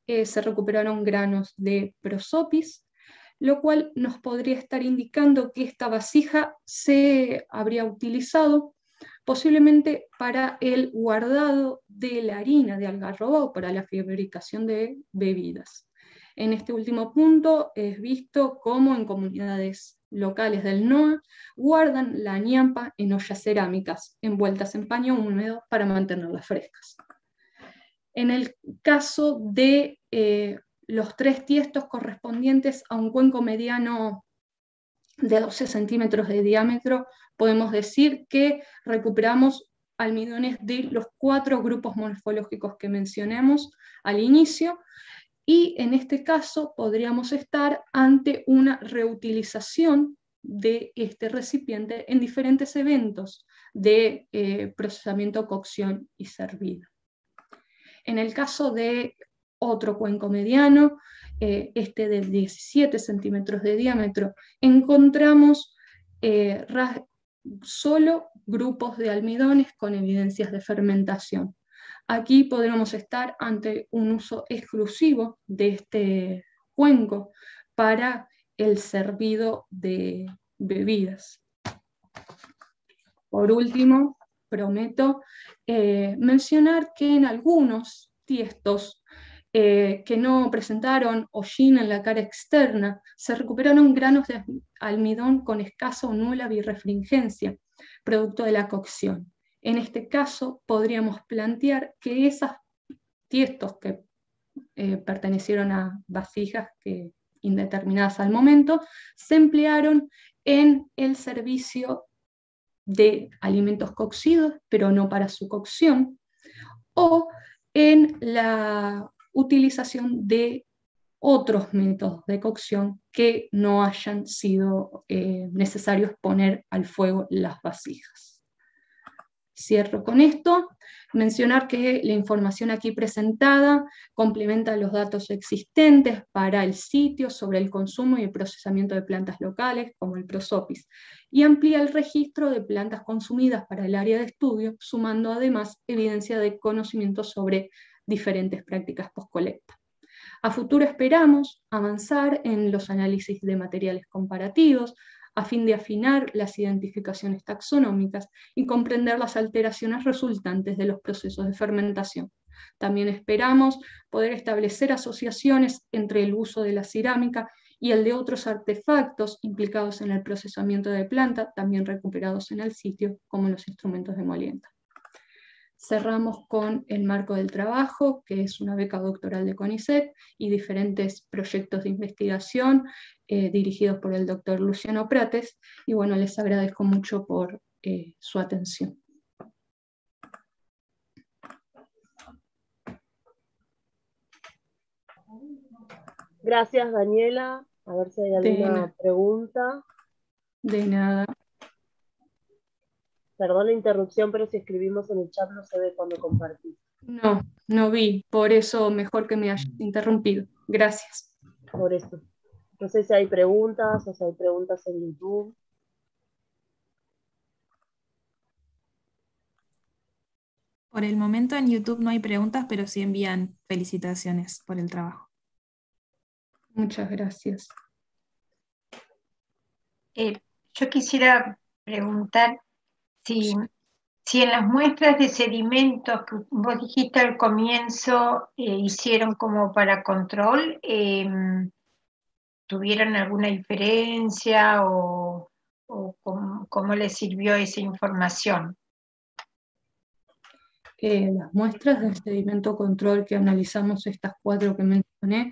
se recuperaron granos de prosopis, lo cual nos podría estar indicando que esta vasija se habría utilizado posiblemente para el guardado de la harina de algarroba o para la fabricación de bebidas. En este último punto es visto cómo en comunidades locales del NOA guardan la ñampa en ollas cerámicas envueltas en paño húmedo para mantenerlas frescas. En el caso de los 3 tiestos correspondientes a un cuenco mediano de 12 centímetros de diámetro, podemos decir que recuperamos almidones de los 4 grupos morfológicos que mencionamos al inicio, y en este caso podríamos estar ante una reutilización de este recipiente en diferentes eventos de procesamiento, cocción y servido. En el caso de otro cuenco mediano, este de 17 centímetros de diámetro, encontramos solo grupos de almidones con evidencias de fermentación. Aquí podríamos estar ante un uso exclusivo de este cuenco para el servido de bebidas. Por último, prometo mencionar que en algunos tiestos que no presentaron hollín en la cara externa, se recuperaron granos de almidón con escasa o nula birrefringencia, producto de la cocción. En este caso, podríamos plantear que esos tiestos que pertenecieron a vasijas indeterminadas al momento, se emplearon en el servicio de alimentos cocidos, pero no para su cocción, o en la utilización de otros métodos de cocción que no hayan sido necesarios poner al fuego las vasijas. Cierro con esto. Mencionar que la información aquí presentada complementa los datos existentes para el sitio sobre el consumo y el procesamiento de plantas locales, como el prosopis, y amplía el registro de plantas consumidas para el área de estudio, sumando además evidencia de conocimiento sobre diferentes prácticas postcolecta. A futuro esperamos avanzar en los análisis de materiales comparativos, a fin de afinar las identificaciones taxonómicas y comprender las alteraciones resultantes de los procesos de fermentación. También esperamos poder establecer asociaciones entre el uso de la cerámica y el de otros artefactos implicados en el procesamiento de planta, también recuperados en el sitio, como los instrumentos de molienda. Cerramos con el marco del trabajo, que es una beca doctoral de CONICET y diferentes proyectos de investigación dirigidos por el doctor Luciano Prates, y bueno, les agradezco mucho por su atención. Gracias, Daniela. A ver si hay alguna pregunta. De nada. Perdón la interrupción, pero si escribimos en el chat no se ve cuando compartí. No, no vi, por eso mejor que me hayas interrumpido. Gracias. Por eso. No sé si hay preguntas o si hay preguntas en YouTube. Por el momento en YouTube no hay preguntas, pero sí envían felicitaciones por el trabajo. Muchas gracias. Yo quisiera preguntar si en las muestras de sedimentos que vos dijiste al comienzo hicieron como para control, ¿tuvieron alguna diferencia o cómo les sirvió esa información? Las muestras del sedimento control que analizamos, estas 4 que mencioné,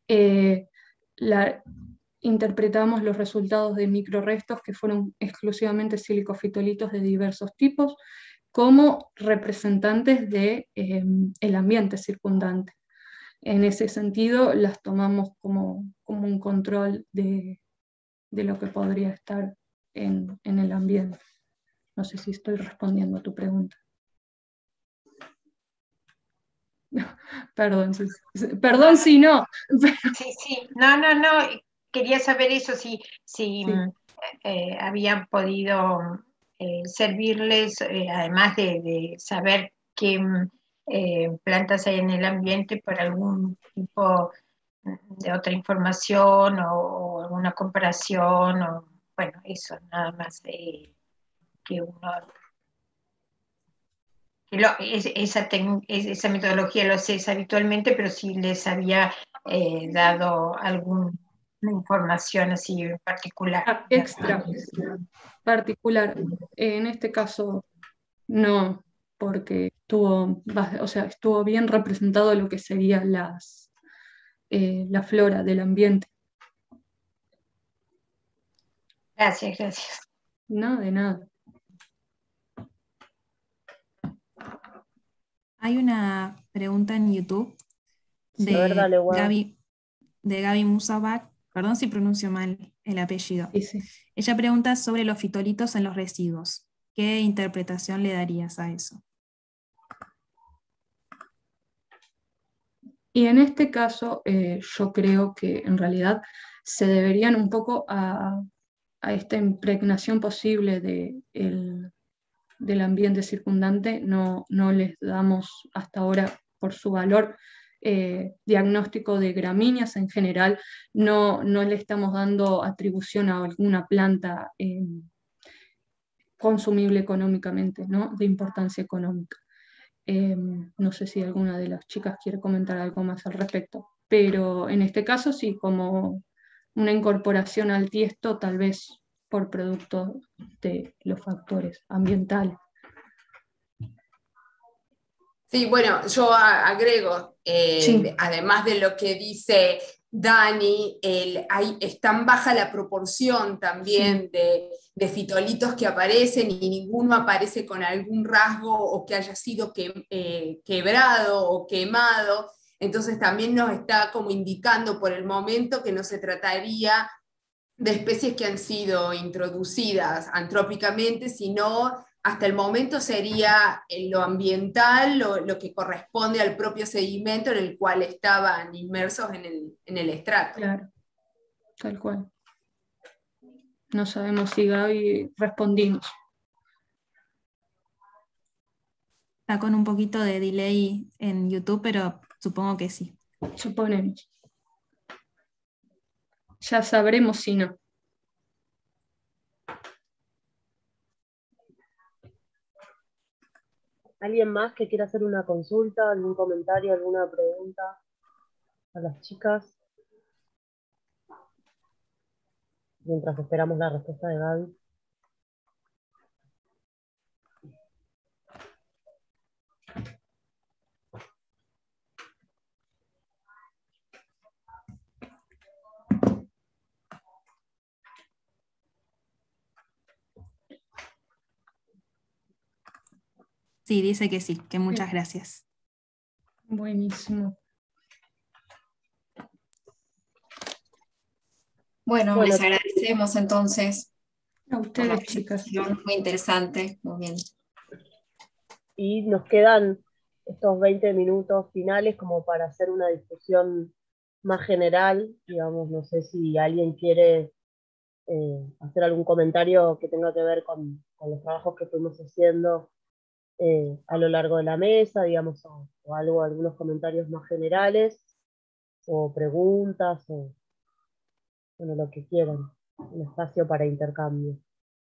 interpretamos los resultados de microrestos que fueron exclusivamente silicofitolitos de diversos tipos como representantes del ambiente circundante. En ese sentido, las tomamos como un control de lo que podría estar en el ambiente. No sé si estoy respondiendo a tu pregunta. Perdón si no. Sí, no, quería saber eso, si habían podido servirles, además de saber plantas hay en el ambiente para algún tipo de otra información o alguna comparación, o bueno, eso, nada más que uno... Esa metodología lo haces habitualmente, pero si les había dado alguna información así en particular. Extra, particular. En este caso, no, porque estuvo bien representado lo que sería la flora del ambiente. Gracias, gracias. No, de nada. Hay una pregunta en YouTube A ver, dale, guau. de Gaby Musabak, perdón si pronuncio mal el apellido. Sí. Ella pregunta sobre los fitolitos en los residuos. ¿Qué interpretación le darías a eso? Y en este caso, yo creo que en realidad se deberían un poco a esta impregnación posible del ambiente circundante, no les damos hasta ahora, por su valor, diagnóstico de gramíneas en general, no le estamos dando atribución a alguna planta consumible económicamente, ¿no? De importancia económica. No sé si alguna de las chicas quiere comentar algo más al respecto, pero en este caso sí, como una incorporación al tiesto, tal vez por producto de los factores ambientales. Sí, bueno, yo agrego, Sí. además de lo que dice Dani, es tan baja la proporción también de fitolitos que aparecen y ninguno aparece con algún rasgo o que haya sido quebrado o quemado. Entonces también nos está como indicando por el momento que no se trataría de especies que han sido introducidas antrópicamente, sino hasta el momento sería lo ambiental, lo que corresponde al propio sedimento en el cual estaban inmersos en el estrato. Claro, tal cual. No sabemos si Gaby respondimos. Está con un poquito de delay en YouTube, pero supongo que sí. Suponemos. Ya sabremos si no. ¿Alguien más que quiera hacer una consulta, algún comentario, alguna pregunta a las chicas? Mientras esperamos la respuesta de Gaby. Sí, dice que sí, que muchas gracias. Buenísimo. Bueno, les agradecemos entonces. A ustedes, chicas. Muy interesante, muy bien. Y nos quedan estos 20 minutos finales como para hacer una discusión más general, digamos, no sé si alguien quiere hacer algún comentario que tenga que ver con los trabajos que fuimos haciendo a lo largo de la mesa, digamos, o algunos comentarios más generales, o preguntas, o bueno, lo que quieran, un espacio para intercambio.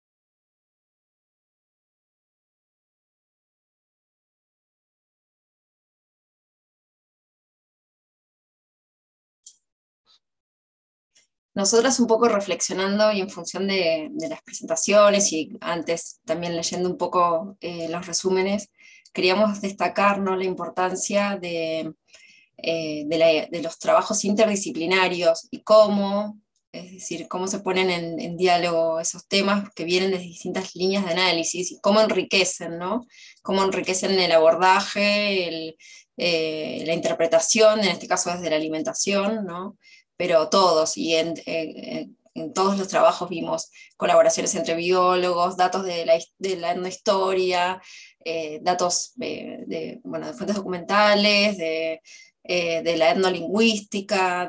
Nosotras un poco reflexionando y en función de las presentaciones y antes también leyendo un poco los resúmenes, queríamos destacar, ¿no?, la importancia de los trabajos interdisciplinarios y cómo, es decir, cómo se ponen en diálogo esos temas que vienen de distintas líneas de análisis y cómo enriquecen, ¿no? Cómo enriquecen el abordaje, la interpretación, en este caso desde la alimentación, ¿no? Pero todos, y en todos los trabajos vimos colaboraciones entre biólogos, datos de la etnohistoria, datos de fuentes documentales, de la etnolingüística,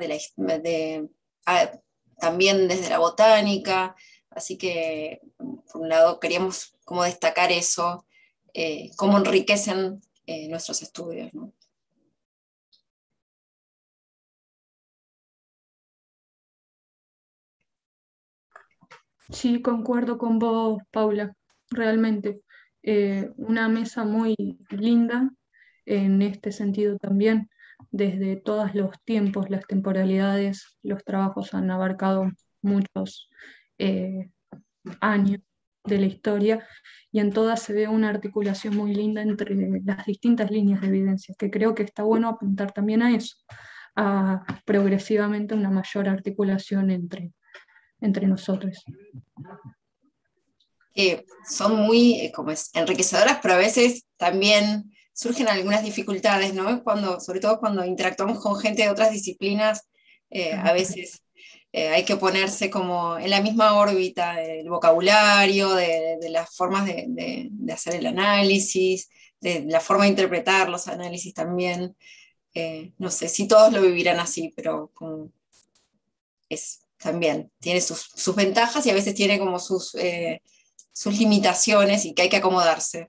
también desde la botánica, así que por un lado queríamos como destacar eso, cómo enriquecen nuestros estudios, ¿no? Sí, concuerdo con vos, Paula, realmente. Una mesa muy linda en este sentido también, desde todos los tiempos, las temporalidades, los trabajos han abarcado muchos años de la historia y en todas se ve una articulación muy linda entre las distintas líneas de evidencia, que creo que está bueno apuntar también a eso, a progresivamente una mayor articulación entre nosotros. Son muy como enriquecedoras, pero a veces también surgen algunas dificultades, ¿no? Sobre todo cuando interactuamos con gente de otras disciplinas, a veces hay que ponerse como en la misma órbita del vocabulario, de las formas de hacer el análisis, de la forma de interpretar los análisis también. No sé si todos lo vivirán así, pero como también tiene sus ventajas y a veces tiene como sus limitaciones y que hay que acomodarse.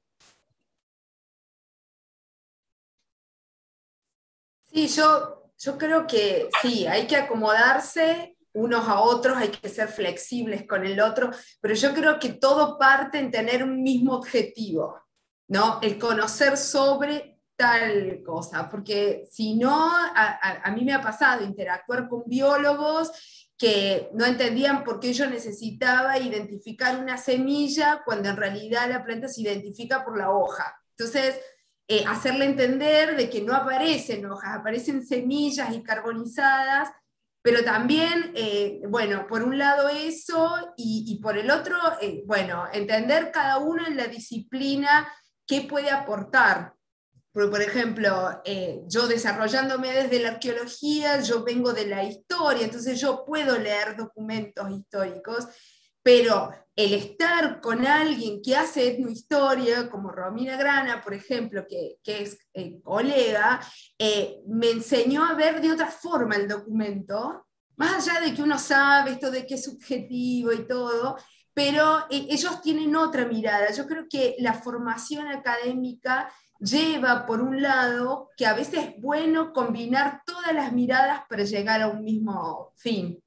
Sí, yo creo que sí, hay que acomodarse unos a otros, hay que ser flexibles con el otro, pero yo creo que todo parte en tener un mismo objetivo, ¿no? El conocer sobre tal cosa, porque si no, a mí me ha pasado interactuar con biólogos que no entendían por qué yo necesitaba identificar una semilla cuando en realidad la planta se identifica por la hoja. Entonces, hacerle entender de que no aparecen hojas, aparecen semillas y carbonizadas, pero también, bueno, por un lado eso, y por el otro, bueno, entender cada uno en la disciplina qué puede aportar. Porque, por ejemplo, yo desarrollándome desde la arqueología, yo vengo de la historia, entonces yo puedo leer documentos históricos, pero el estar con alguien que hace etnohistoria, como Romina Grana, por ejemplo, que es colega, me enseñó a ver de otra forma el documento, más allá de que uno sabe esto de que es subjetivo y todo, pero ellos tienen otra mirada. Yo creo que la formación académica lleva, por un lado, que a veces es bueno combinar todas las miradas para llegar a un mismo fin.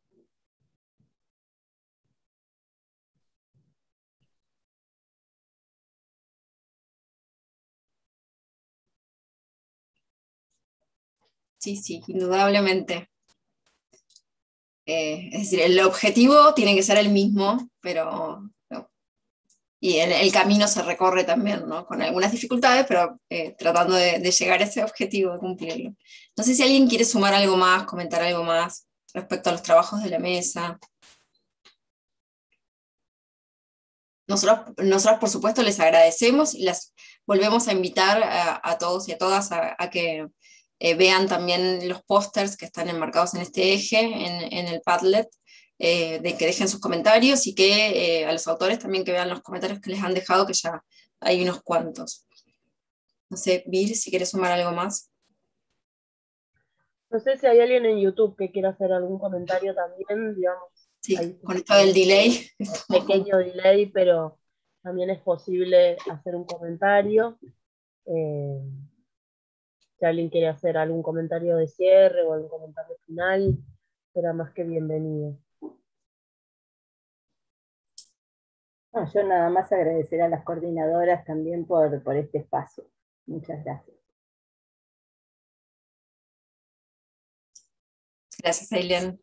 Sí, sí, indudablemente. Es decir, el objetivo tiene que ser el mismo, pero y el camino se recorre también, ¿no? Con algunas dificultades, pero tratando de llegar a ese objetivo, de cumplirlo. No sé si alguien quiere sumar algo más, comentar algo más respecto a los trabajos de la mesa. Nosotros por supuesto, les agradecemos y las volvemos a invitar a todos y a todas a que vean también los pósters que están enmarcados en este eje, en el Padlet, de que dejen sus comentarios y que a los autores también que vean los comentarios que les han dejado, que ya hay unos cuantos. No sé, Vir, si quieres sumar algo más. No sé si hay alguien en YouTube que quiera hacer algún comentario también, digamos. Sí, con esto del delay. Pequeño delay, pero también es posible hacer un comentario. Si alguien quiere hacer algún comentario de cierre o algún comentario final, será más que bienvenido. No, yo nada más agradecer a las coordinadoras también por este espacio. Muchas gracias. Gracias, Aileen.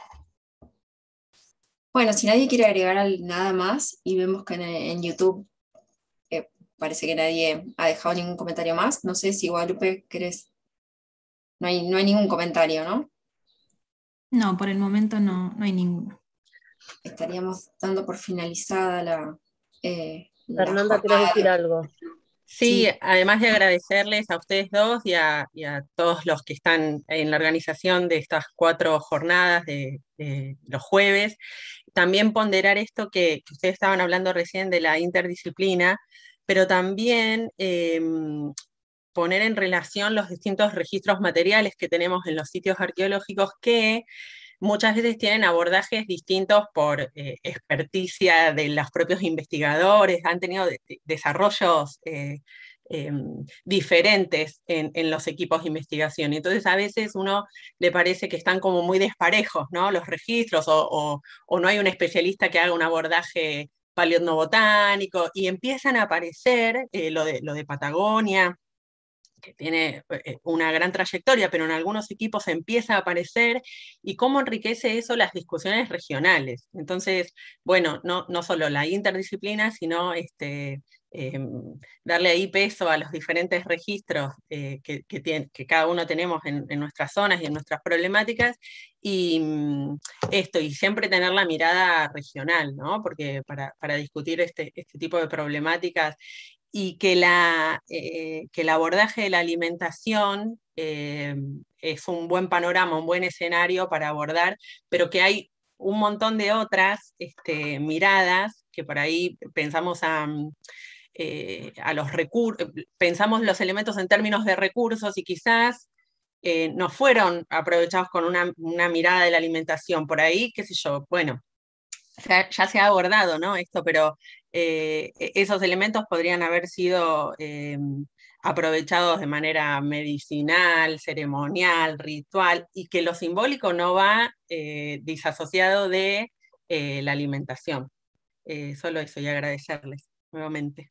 Bueno, si nadie quiere agregar nada más, y vemos que en YouTube parece que nadie ha dejado ningún comentario más. No sé si Guadalupe querés. No hay ningún comentario, ¿no? No, por el momento no hay ninguno. Estaríamos dando por finalizada la Fernanda, ¿querés decir algo? Sí, además de agradecerles a ustedes dos y a todos los que están en la organización de estas 4 jornadas de los jueves, también ponderar esto que ustedes estaban hablando recién de la interdisciplina, pero también poner en relación los distintos registros materiales que tenemos en los sitios arqueológicos que muchas veces tienen abordajes distintos por experticia de los propios investigadores, han tenido desarrollos diferentes en los equipos de investigación. Entonces a veces uno le parece que están como muy desparejos, ¿no? Los registros, o no hay un especialista que haga un abordaje paleoetnobotánico, y empiezan a aparecer lo de Patagonia, que tiene una gran trayectoria, pero en algunos equipos empieza a aparecer, y cómo enriquece eso las discusiones regionales. Entonces, bueno, no solo la interdisciplina, sino darle ahí peso a los diferentes registros que cada uno tenemos en nuestras zonas y en nuestras problemáticas, y y siempre tener la mirada regional, ¿no? Porque para discutir este tipo de problemáticas, y que el abordaje de la alimentación es un buen panorama, un buen escenario para abordar, pero que hay un montón de otras miradas, que por ahí pensamos a los recursos, pensamos los elementos en términos de recursos, y quizás no fueron aprovechados con una mirada de la alimentación. Por ahí, qué sé yo, bueno, ya se ha abordado, ¿no? Esto, pero esos elementos podrían haber sido aprovechados de manera medicinal, ceremonial, ritual, y que lo simbólico no va disasociado de la alimentación. Solo eso, y agradecerles nuevamente.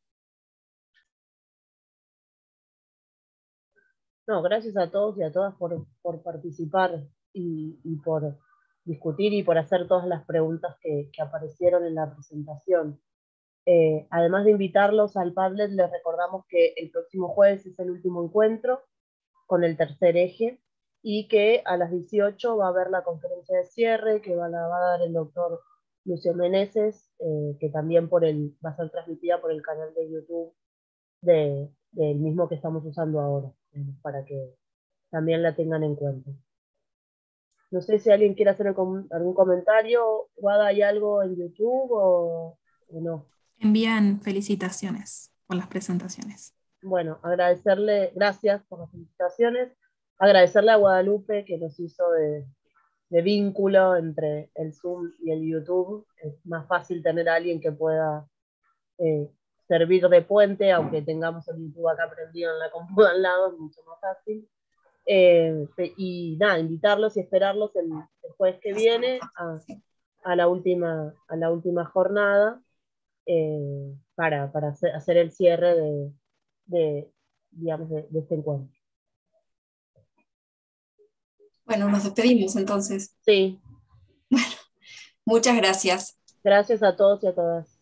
No, gracias a todos y a todas por participar y por discutir y por hacer todas las preguntas que aparecieron en la presentación. Además de invitarlos al Padlet, les recordamos que el próximo jueves es el último encuentro con el tercer eje, y que a las 18 va a haber la conferencia de cierre que va a dar el doctor Lucio Meneses, que también va a ser transmitida por el canal de YouTube del mismo que estamos usando ahora, para que también la tengan en cuenta. No sé si alguien quiere hacer algún comentario. Guada, ¿hay algo en YouTube o no? Envían felicitaciones por las presentaciones. Bueno, agradecerle, gracias por las felicitaciones, agradecerle a Guadalupe que nos hizo de vínculo entre el Zoom y el YouTube. Es más fácil tener a alguien que pueda servir de puente, aunque tengamos el YouTube acá prendido en la computadora al lado, es mucho más fácil. Y nada, invitarlos y esperarlos el jueves que viene a la última jornada, para hacer el cierre de este encuentro. Bueno, nos despedimos entonces. Sí. Bueno, muchas gracias. Gracias a todos y a todas.